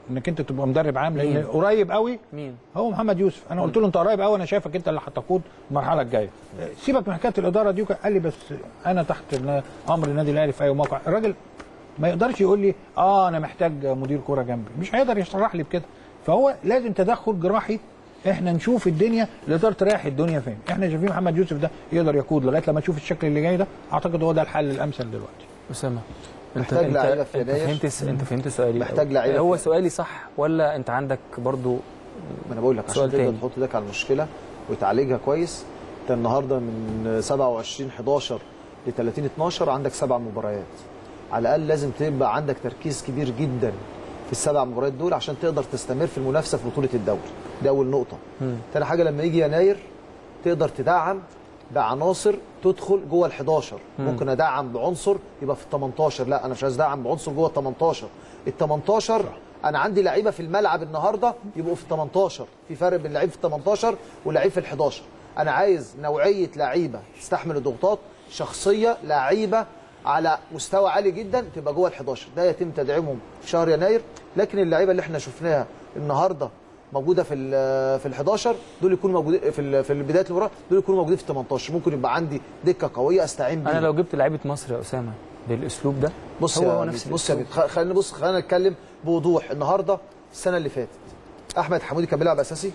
انك انت تبقى مدرب عام، لان مين؟ قريب قوي. مين؟ هو محمد يوسف. انا قلت له انت قريب قوي، انا شايفك انت اللي هتقود المرحله الجايه. سيبك من حكايه الاداره دي. قال لي بس انا تحت امر النادي الاهلي في اي موقع. الراجل ما يقدرش يقول لي اه انا محتاج مدير كوره جنبي، مش هيقدر يشرح لي بكده. فهو لازم تدخل جراحي، احنا نشوف الدنيا الاداره تريح الدنيا فين. احنا شايفين محمد يوسف ده يقدر يقود لغايه لما نشوف الشكل اللي جاي ده. اعتقد هو ده الحل الامثل دلوقتي. اسامه محتاج لعيبه في انت يناير. فهمت انت فهمت سؤالي؟ محتاج لعيبه. هو سؤالي صح ولا انت عندك برضو؟ ما انا بقول لك عشان تقدر تحط ايدك على المشكله وتعالجها كويس. انت النهارده من سبعة وعشرين حداشر ل ثلاثين اتناشر عندك سبع مباريات. على الاقل لازم تبقى عندك تركيز كبير جدا في السبع مباريات دول عشان تقدر تستمر في المنافسه في بطوله الدوري. دي اول نقطه. ثاني حاجه لما يجي يناير تقدر تدعم بعناصر تدخل جوه ال حداشر. ممكن ادعم بعنصر يبقى في ال تمنتاشر. لا انا مش عايز ادعم بعنصر جوه ال تمنتاشر. ال تمنتاشر انا عندي لعيبه في الملعب النهارده يبقوا في ال تمنتاشر. في فرق بين لعيب في ال تمنتاشر ولعيب في ال حداشر. انا عايز نوعيه لعيبه تستحمل الضغوطات، شخصيه لعيبه على مستوى عالي جدا تبقى جوه ال حداشر. ده يتم تدعيمهم في شهر يناير. لكن اللعيبه اللي احنا شفناها النهارده موجوده في ال في ال حداشر دول يكونوا موجودين في في بدايه المباراه، دول يكونوا موجودين في ال تمنتاشر. ممكن يبقى عندي دكه قويه استعين بيها. انا لو جبت لعيبه مصر يا اسامه بالاسلوب ده بص هو هو هو نفس بص يا خلينا بص خلينا نتكلم بوضوح. النهارده السنه اللي فاتت احمد حمودي كان بيلعب اساسي؟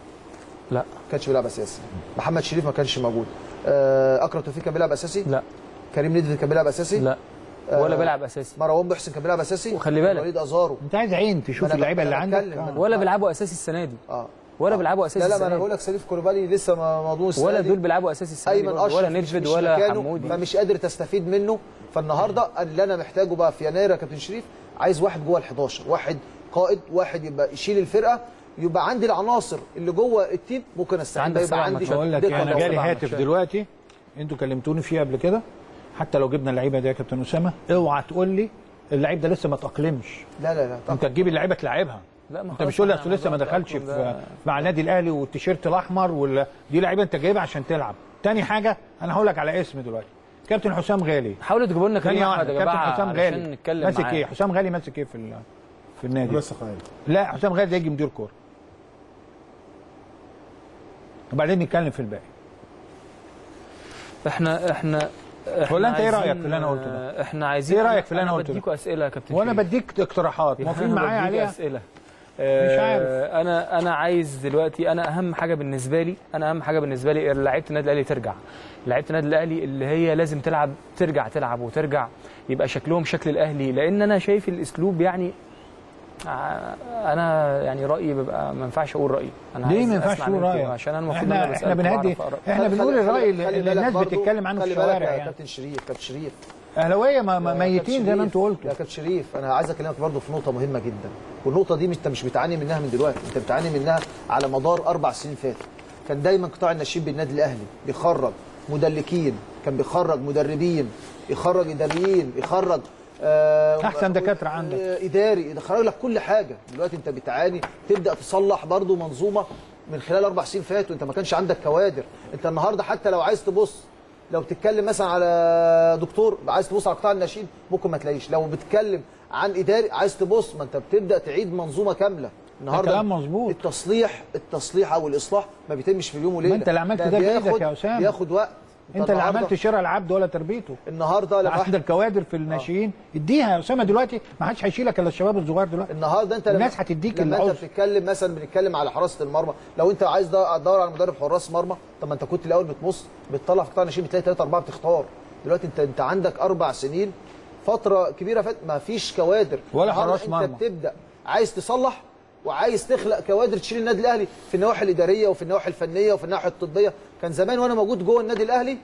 لا ما كانش بيلعب اساسي. محمد شريف ما كانش موجود. اكرم توفيق كان بيلعب اساسي؟ لا. كريم ندفد كان بيلعب اساسي؟ لا ولا بيلعب اساسي. مروان محسن كان بيلعب اساسي؟ وخلي بالك وليد ازارو. انت عايز عين تشوف اللعيبه اللي عندك. ولا بيلعبوا اساسي السنه دي. اه ولا بيلعبوا اساسي لا لا السنه ما انا بقول لك سليف كولوبالي لسه موضوع السنه ولا دي. دول بيلعبوا اساسي السنه دي. ايمن اشرف ولا ندفد ولا حمودي. فمش قادر تستفيد منه. فالنهارده اللي انا محتاجه بقى في يناير يا كابتن شريف، عايز واحد جوه ال حداشر، واحد قائد، واحد يبقى يشيل الفرقه، يبقى عندي العناصر اللي جوه التيم ممكن استعين بيها. يبقى عندي بقول لك انا جالي هاتف دلوقتي انتوا كلمتوني فيه قبل كده. حتى لو جبنا اللعيبه دي يا كابتن اسامه اوعى تقول لي اللعيب ده لسه ما تاقلمش. لا لا لا انت تجيب اللعيبه تلعبها. لا انت مش تقول لي اصل لسه ما دخلش في مع النادي الاهلي والتيشيرت الاحمر ولا دي لعيبه انت جايبها عشان تلعب. تاني حاجه انا هقول لك على اسم دلوقتي كابتن حسام غالي. حاولوا تجيبوا لنا كريم احمد يا جماعه كابتن حسام غالي نتكلم ماسك معاه. ايه؟ حسام غالي ماسك ايه في في النادي؟ ماسك غالي. لا حسام غالي ده يجي مدير كوره. وبعدين نتكلم في الباقي. احنا احنا ولا انت ايه رايك في اللي انا قلته ده؟ احنا عايزين ايه رايك في اللي انا قلته ده؟ بديكوا اسئله يا كابتن وانا بديك اقتراحات موافقين معايا عليها. اسئله مش عارف. انا انا عايز دلوقتي، انا اهم حاجه بالنسبه لي انا اهم حاجه بالنسبه لي لعيبه النادي الاهلي ترجع. لعيبه النادي الاهلي اللي هي لازم تلعب ترجع تلعب وترجع يبقى شكلهم شكل الاهلي. لان انا شايف الاسلوب يعني انا يعني رايي بيبقى ما ينفعش اقول رايي. انا ليه ما ينفعش تقول رايك؟ عشان انا المفروض احنا احنا بنهدي احنا بنقول الراي اللي الناس بتتكلم عنه في الشوارع. يا يعني كابتن شريف كابتن شريف اهلاويه ميتين زي ما انتوا قلتوا. يا كابتن شريف انا عايز اكلمك برضه في نقطه مهمه جدا، والنقطه دي انت مش بتعاني منها من دلوقتي، انت بتعاني منها على مدار اربع سنين فاتوا. كان دايما قطاع الناشئين بالنادي الاهلي بيخرج مدلكين، كان بيخرج مدربين، يخرج اداريين، يخرج آه احسن دكاتره عندك، آه اداري، يخرج لك كل حاجه. دلوقتي انت بتعاني تبدا تصلح برضه منظومه من خلال اربع سنين فاتوا. انت ما كانش عندك كوادر. انت النهارده حتى لو عايز تبص، لو بتتكلم مثلا على دكتور عايز تبص على قطاع الناشئين ممكن ما تلاقيش. لو بتتكلم عن اداري عايز تبص، ما انت بتبدا تعيد منظومه كامله. النهارده كلام مظبوط. التصليح التصليح او الاصلاح ما بيتمش في اليوم وليله. ما انت اللي عملت ده بايدك يا اسامه، بياخد وقت. انت اللي عملت شراء العبد ولا تربيته. النهارده لما عند الكوادر في الناشئين آه. اديها يا اسامه. دلوقتي ما حدش هيشيلك الا الشباب الصغير دلوقتي. النهارده انت الناس هتديك لما انت بتتكلم مثلا بنتكلم على حراسه المرمى، لو انت عايز تدور على مدرب حراس مرمى، طب ما انت كنت الاول بتبص بتطلع في قطاع الناشئين بتلاقي ثلاثه اربعه بتختار. دلوقتي انت انت عندك اربع سنين فتره كبيره فات ما فيش كوادر ولا حراس مرمى. انت بتبدا عايز تصلح وعايز تخلق كوادر تشيل النادي الاهلي في النواحي الاداريه وفي النواحي الفنيه وفي الناحيه الطبيه. كان زمان وانا موجود جوه النادي الاهلي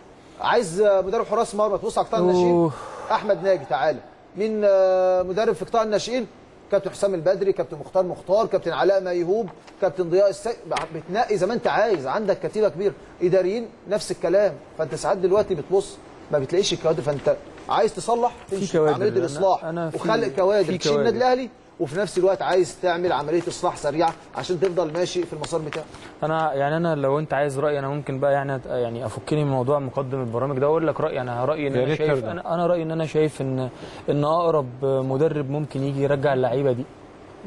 عايز مدرب حراس مرمى تبص على قطاع الناشئين، احمد ناجي تعالى. مين مدرب في قطاع الناشئين؟ كابتن حسام البدري، كابتن مختار مختار، كابتن علاء ميهوب، كابتن ضياء السيد. بتنقي زي ما انت عايز، عندك كتيبه كبيره. اداريين نفس الكلام. فانت ساعات دلوقتي بتبص ما بتلاقيش الكوادر، فانت عايز تصلح تمشي عمليه الاصلاح وخلق كوادر تشيل النادي الاهلي، وفي نفس الوقت عايز تعمل عمليه اصلاح سريعه عشان تفضل ماشي في المسار بتاعك. انا يعني انا لو انت عايز رايي انا ممكن بقى يعني يعني افكني من موضوع مقدم البرامج ده واقول لك رايي. انا رايي ان انا شايف انا انا رايي ان انا شايف ان ان اقرب مدرب ممكن يجي يرجع اللعيبه دي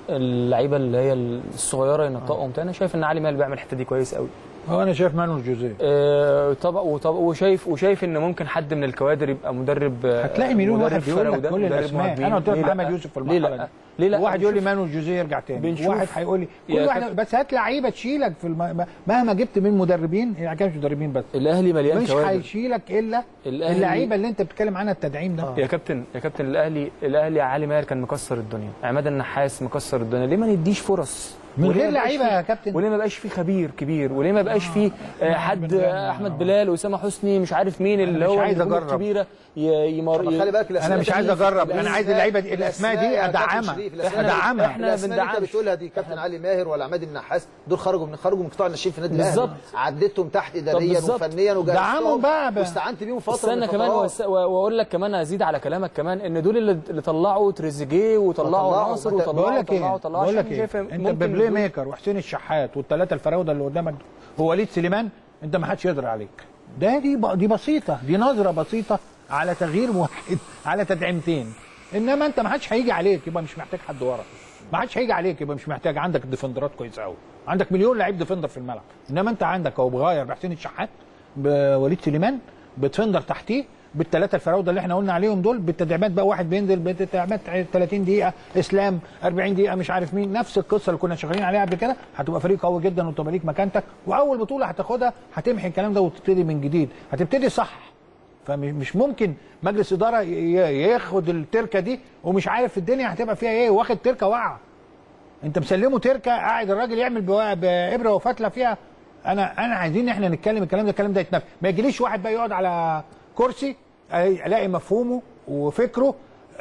اللعيبه اللي هي الصغيره ينطقهم تاني. شايف ان علي ماهر بيعمل الحته دي كويس قوي. هو انا شايف مانويل جوزيه آه طبعا وطبعا وشايف وشايف ان ممكن حد من الكوادر يبقى مدرب. هتلاقي مليون واحد بيقول لك كل الاسماء. انا قلت لك محمد يوسف في المرحله دي. ليه لا؟ واحد يقول لي مانويل جوزيه يرجع تاني، واحد هيقول لي كل واحد. بس هات لعيبه تشيلك في الم... مهما جبت من مدربين، يعني كانش مدربين بس الاهلي مليان مش هيشيلك الا اللعيبه اللي انت بتتكلم عنها التدعيم ده. آه. يا كابتن يا كابتن الاهلي الاهلي علي ماهر كان مكسر الدنيا، عماد النحاس مكسر الدنيا، ليه ما نديش فرص من غير لعيبه يا كابتن؟ وليه ما بقاش فيه خبير كبير؟ وليه ما بقاش فيه آه حد آه احمد بلال واسامه حسني مش عارف مين اللي هو الكبيره يمر خلي بالك انا مش عايز اجرب، انا عايز اللعيبه دي الاسماء دي ادعمها ادعمها. احنا الاسماء اللي بتقولها دي كابتن علي ماهر ولا عماد النحاس دول خرجوا من خرجوا من قطاع الناشئين في النادي الاهلي بالظبط، عديتهم تحت اداريا وفنيا ودعمهم بقى واستعنت بيهم فتره. استنى كمان واقول لك كمان ازيد على كلامك كمان ان دول اللي طلعوا تريزيجيه وطلعوا ناصر وطلعوا وطلعوا طلعوا بقول لك ايه، انت ببلاي ميكر وحسين الشحات والثلاثه الفراوده اللي قدامك هو وليد سليمان، انت ما حدش يقدر عليك. ده دي دي بسيطه، دي نظره بسيطه على تغيير واحد على تدعيمتين، انما انت ما حدش هيجي عليك يبقى مش محتاج حد ورا، ما حدش هيجي عليك يبقى مش محتاج. عندك ديفندرات كويسه قوي، عندك مليون لعيب ديفندر في الملعب، انما انت عندك اهو بغاير بحسين الشحات بوليد سليمان بتفندر تحتيه بالثلاثه الفراوده اللي احنا قلنا عليهم دول، بالتدعيمات بقى واحد بينزل بالتدعيمات ثلاثين دقيقه، اسلام أربعين دقيقه، مش عارف مين، نفس القصه اللي كنا شغالين عليها قبل كده. هتبقى فريق قوي جدا وتبقى ليك مكانتك، واول بطوله هتاخدها هتمحي الكلام ده وتبتدي من جديد، هتبتدي صح. فمش ممكن مجلس اداره ياخد التركه دي ومش عارف الدنيا هتبقى فيها ايه، واخد تركه واقعه. انت مسلمه تركه قاعد الراجل يعمل بابره وفتله فيها. انا انا عايزين احنا نتكلم الكلام ده الكلام ده يتنفذ، ما يجيليش واحد بقى يقعد على كرسي الاقي مفهومه وفكره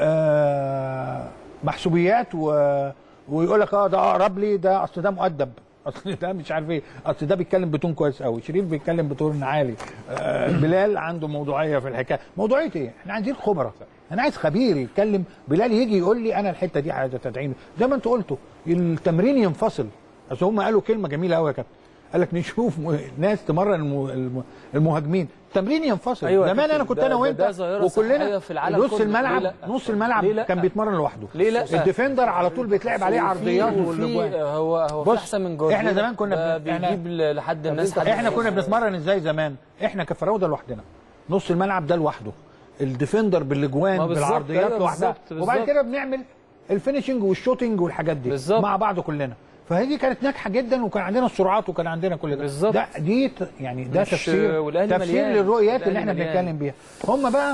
آه محسوبيات ويقول لك اه ده اقرب لي، ده اصل ده مؤدب، اصل ده مش عارف ايه، اصل ده بيتكلم بتون كويس قوي، شريف بيتكلم بتون عالي، آه بلال عنده موضوعيه في الحكايه. موضوعيه ايه؟ احنا عايزين خبره، انا عايز خبير يتكلم. بلال يجي يقول لي انا الحته دي عايزه تدعيم زي ما انت قلته، التمرين ينفصل. اصل هم قالوا كلمه جميله قوي يا كابتن، قال لك نشوف ناس تمرن المهاجمين، التمرين ينفصل. أيوة زمان انا كنت انا وانت وكلنا في العالم نص الملعب نص الملعب كان بيتمرن لوحده. ليه لا؟ الديفندر على طول بيتلعب عليه عرضيات والاجوان. هو هو احسن من جوردي. احنا زمان كنا بيجيب لحد الناس. احنا كنا بنتمرن ازاي زمان؟ احنا كفراوده لوحدنا، نص الملعب ده لوحده، الديفندر بالاجوان بالعرضيات لوحدها، وبعد كده بنعمل الفينيشنج والشوتنج والحاجات دي بالزبط. مع بعض كلنا. فهذه كانت ناجحه جدا، وكان عندنا السرعات وكان عندنا كل ده بالظبط. ده دي يعني ده تفسير تفسير للرؤيات اللي احنا بنتكلم بيها. هم بقى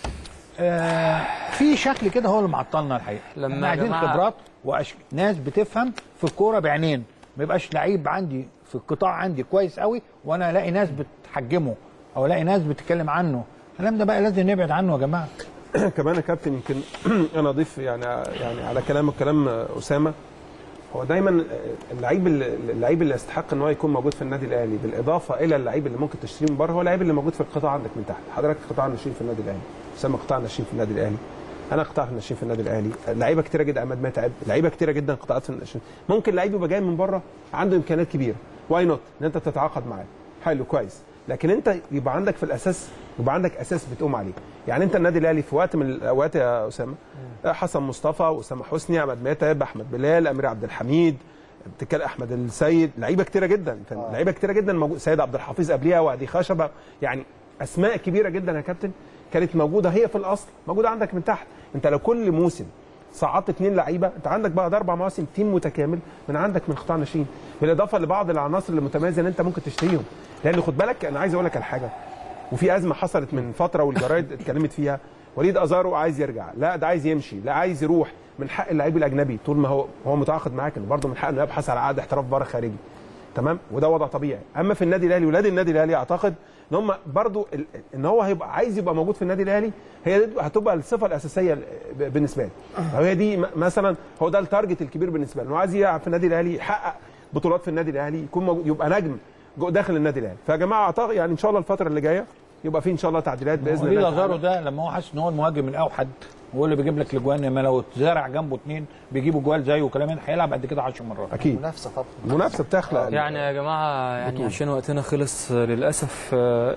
آه في شكل كده هو اللي معطلنا الحقيقه. احنا عايزين خبرات وناس بتفهم في الكوره بعينين، ما يبقاش لعيب عندي في القطاع عندي كويس قوي وانا الاقي ناس بتحجمه او الاقي ناس بتتكلم عنه. الكلام ده بقى لازم نبعد عنه يا جماعه. كمان يا كابتن يمكن انا اضيف يعني يعني على كلامك كلام اسامه، هو دايما اللعيب اللعيب اللي يستحق ان هو يكون موجود في النادي الاهلي بالاضافه الى اللعيب اللي ممكن تشتريه من بره، هو اللعيب اللي موجود في القطاع عندك من تحت. حضرتك قطاع الناشئين في النادي الاهلي، اسامه قطاع الناشئين في النادي الاهلي، انا قطاع الناشئين في النادي الاهلي، لعيبه كتيره جدا، عماد متعب، لعيبه كتيره جدا قطاعات الناشئين. ممكن لعيب يبقى جاي من بره عنده امكانيات كبيره، واي نوت ان انت تتعاقد معاه، حلو كويس، لكن انت يبقى عندك في الاساس يبقى عندك اساس بتقوم عليه. يعني انت النادي الاهلي في وقت من الاوقات يا اسامه حسن مصطفى واسامه حسني، عماد متعب، احمد بلال، امير عبد الحميد، بتتكلم احمد السيد، لعيبه كتيره جدا، لعيبه كتيره جدا موجود، سيد عبد الحفيظ قبليها، وادي خشبه، يعني اسماء كبيره جدا يا كابتن كانت موجوده هي في الاصل موجوده عندك من تحت. انت لو كل موسم صعدت اثنين لعيبه، انت عندك بقى اربع مواسم تيم متكامل من عندك من قطاع الناشئين، بالاضافه لبعض العناصر المتميزه اللي انت ممكن تشتريهم. لان خد بالك انا عايز اقول لك على حاجه، وفي ازمه حصلت من فتره والجرايد اتكلمت فيها، وليد ازارو عايز يرجع، لا ده عايز يمشي، لا عايز يروح. من حق اللعيب الاجنبي طول ما هو هو متعاقد معاك انه برضه من حقه انه يبحث على عقد احتراف بره خارجي، تمام، وده وضع طبيعي. اما في النادي الاهلي ولاد النادي الاهلي اعتقد ان هم برضه ان هو هيبقى عايز يبقى موجود في النادي الاهلي، هي هتبقى الصفه الاساسيه بالنسبه له، هي دي مثلا هو ده التارجت الكبير بالنسبه له، انه عايز يلعب في النادي الاهلي، يحقق بطولات في النادي الاهلي، يكون موجود، يبقى نجم داخل النادي الاهلي. فيا جماعه اعتقد يعني ان شاء الله الفتره اللي جايه يبقى في ان شاء الله تعديلات باذن الله. وليد ازارو ده لما هو حاسس ان هو المهاجم الاوحد هو اللي بيجيب لك الاجوان، انما لو اتزرع جنبه اثنين بيجيبوا جوال زيه وكلام، هيلعب قد كده عشر مرات. اكيد منافسه طبعا، المنافسه بتخلق يعني يا جماعه يعني عشان وقتنا خلص للاسف.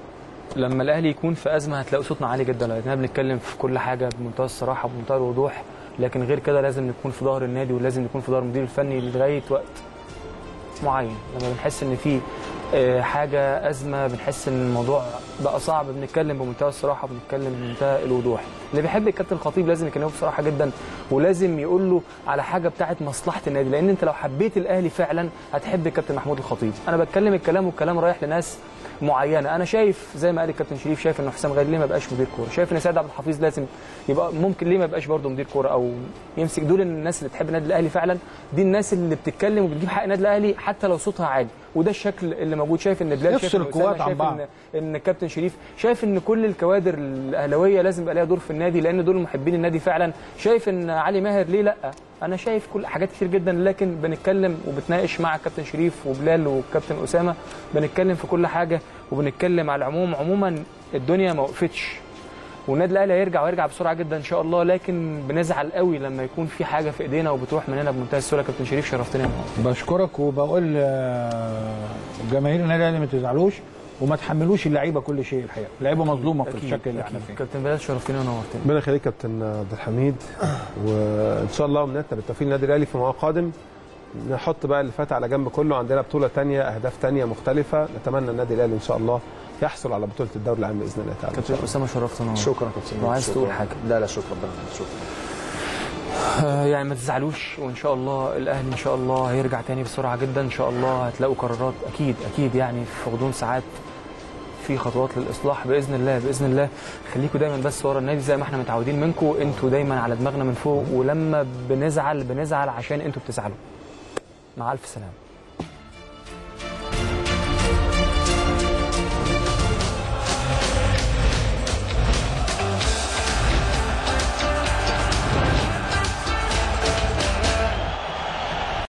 لما الاهلي يكون في ازمه هتلاقوا صوتنا عالي جدا، لان احنا بنتكلم في كل حاجه بمنتهى الصراحه بمنتهى الوضوح، لكن غير كده لازم نكون في ظهر النادي ولازم نكون في ظهر المدير الفني لغايه وقت معين. لما بنحس ان في حاجه ازمه، بنحس ان الموضوع بقى صعب، بنتكلم بمنتهى الصراحه، بنتكلم بمنتهى الوضوح. اللي بيحب الكابتن الخطيب لازم يكلمه بصراحه جدا، ولازم يقول له على حاجه بتاعه مصلحه النادي، لان انت لو حبيت الاهلي فعلا هتحب الكابتن محمود الخطيب. انا بتكلم الكلام والكلام رايح لناس معينه. انا شايف زي ما قال الكابتن شريف، شايف ان حسام غالي ليه ما بقاش مدير كوره، شايف ان سيد عبد الحفيظ لازم يبقى، ممكن ليه ما بقاش برده مدير كوره او يمسك. دول الناس اللي بتحب النادي الاهلي فعلا، دي الناس اللي بتتكلم وبتجيب حق النادي الاهلي حتى لو صوتها عالي، وده الشكل اللي موجود. شايف ان بلال، شايف القوات عن شايف بعض. ان ان الكابتن شريف، شايف ان كل الكوادر الاهلاويه لازم يبقى ليها دور في النادي، لان دول محبين النادي فعلا. شايف ان علي ماهر ليه لا. انا شايف كل حاجات كتير جدا، لكن بنتكلم وبتناقش مع الكابتن شريف وبلال والكابتن اسامه، بنتكلم في كل حاجه وبنتكلم على العموم. عموما الدنيا ما وقفتش، والنادي الاهلي هيرجع ويرجع بسرعه جدا ان شاء الله، لكن بنزعل قوي لما يكون في حاجه في ايدينا وبتروح مننا بمنتهى السهوله. كابتن شريف شرفتني يا معلم. بشكرك وبقول جماهير النادي الاهلي ما تزعلوش وما تحملوش اللعيبه كل شيء. الحقيقه اللعيبه مظلومه في الشكل اللي احنا فيه. كابتن بلال شرفتني ونورتني. ربنا يخليك كابتن عبد الحميد، وان شاء الله امنياتنا بالتوفيق للنادي الاهلي في موعد قادم. نحط بقى اللي فات على جنب كله، عندنا بطوله ثانيه، اهداف ثانيه مختلفه. نتمنى النادي الاهلي ان شاء الله يحصل على بطوله الدوري العام باذن الله تعالى. كابتن اسامه شرفتنا. شكرا كابتن. وعايز تقول حاجه؟ لا لا شكرا ربنا شكرا. يعني ما تزعلوش، وان شاء الله الاهلي ان شاء الله هيرجع تاني بسرعه جدا ان شاء الله. هتلاقوا قرارات اكيد اكيد يعني في غضون ساعات في خطوات للاصلاح باذن الله باذن الله. خليكم دايما بس ورا النادي زي ما احنا متعودين منكم، انتوا دايما على دماغنا من فوق، ولما بنزعل بنزعل عشان انتوا بتزعلوا. مع الف سلامه.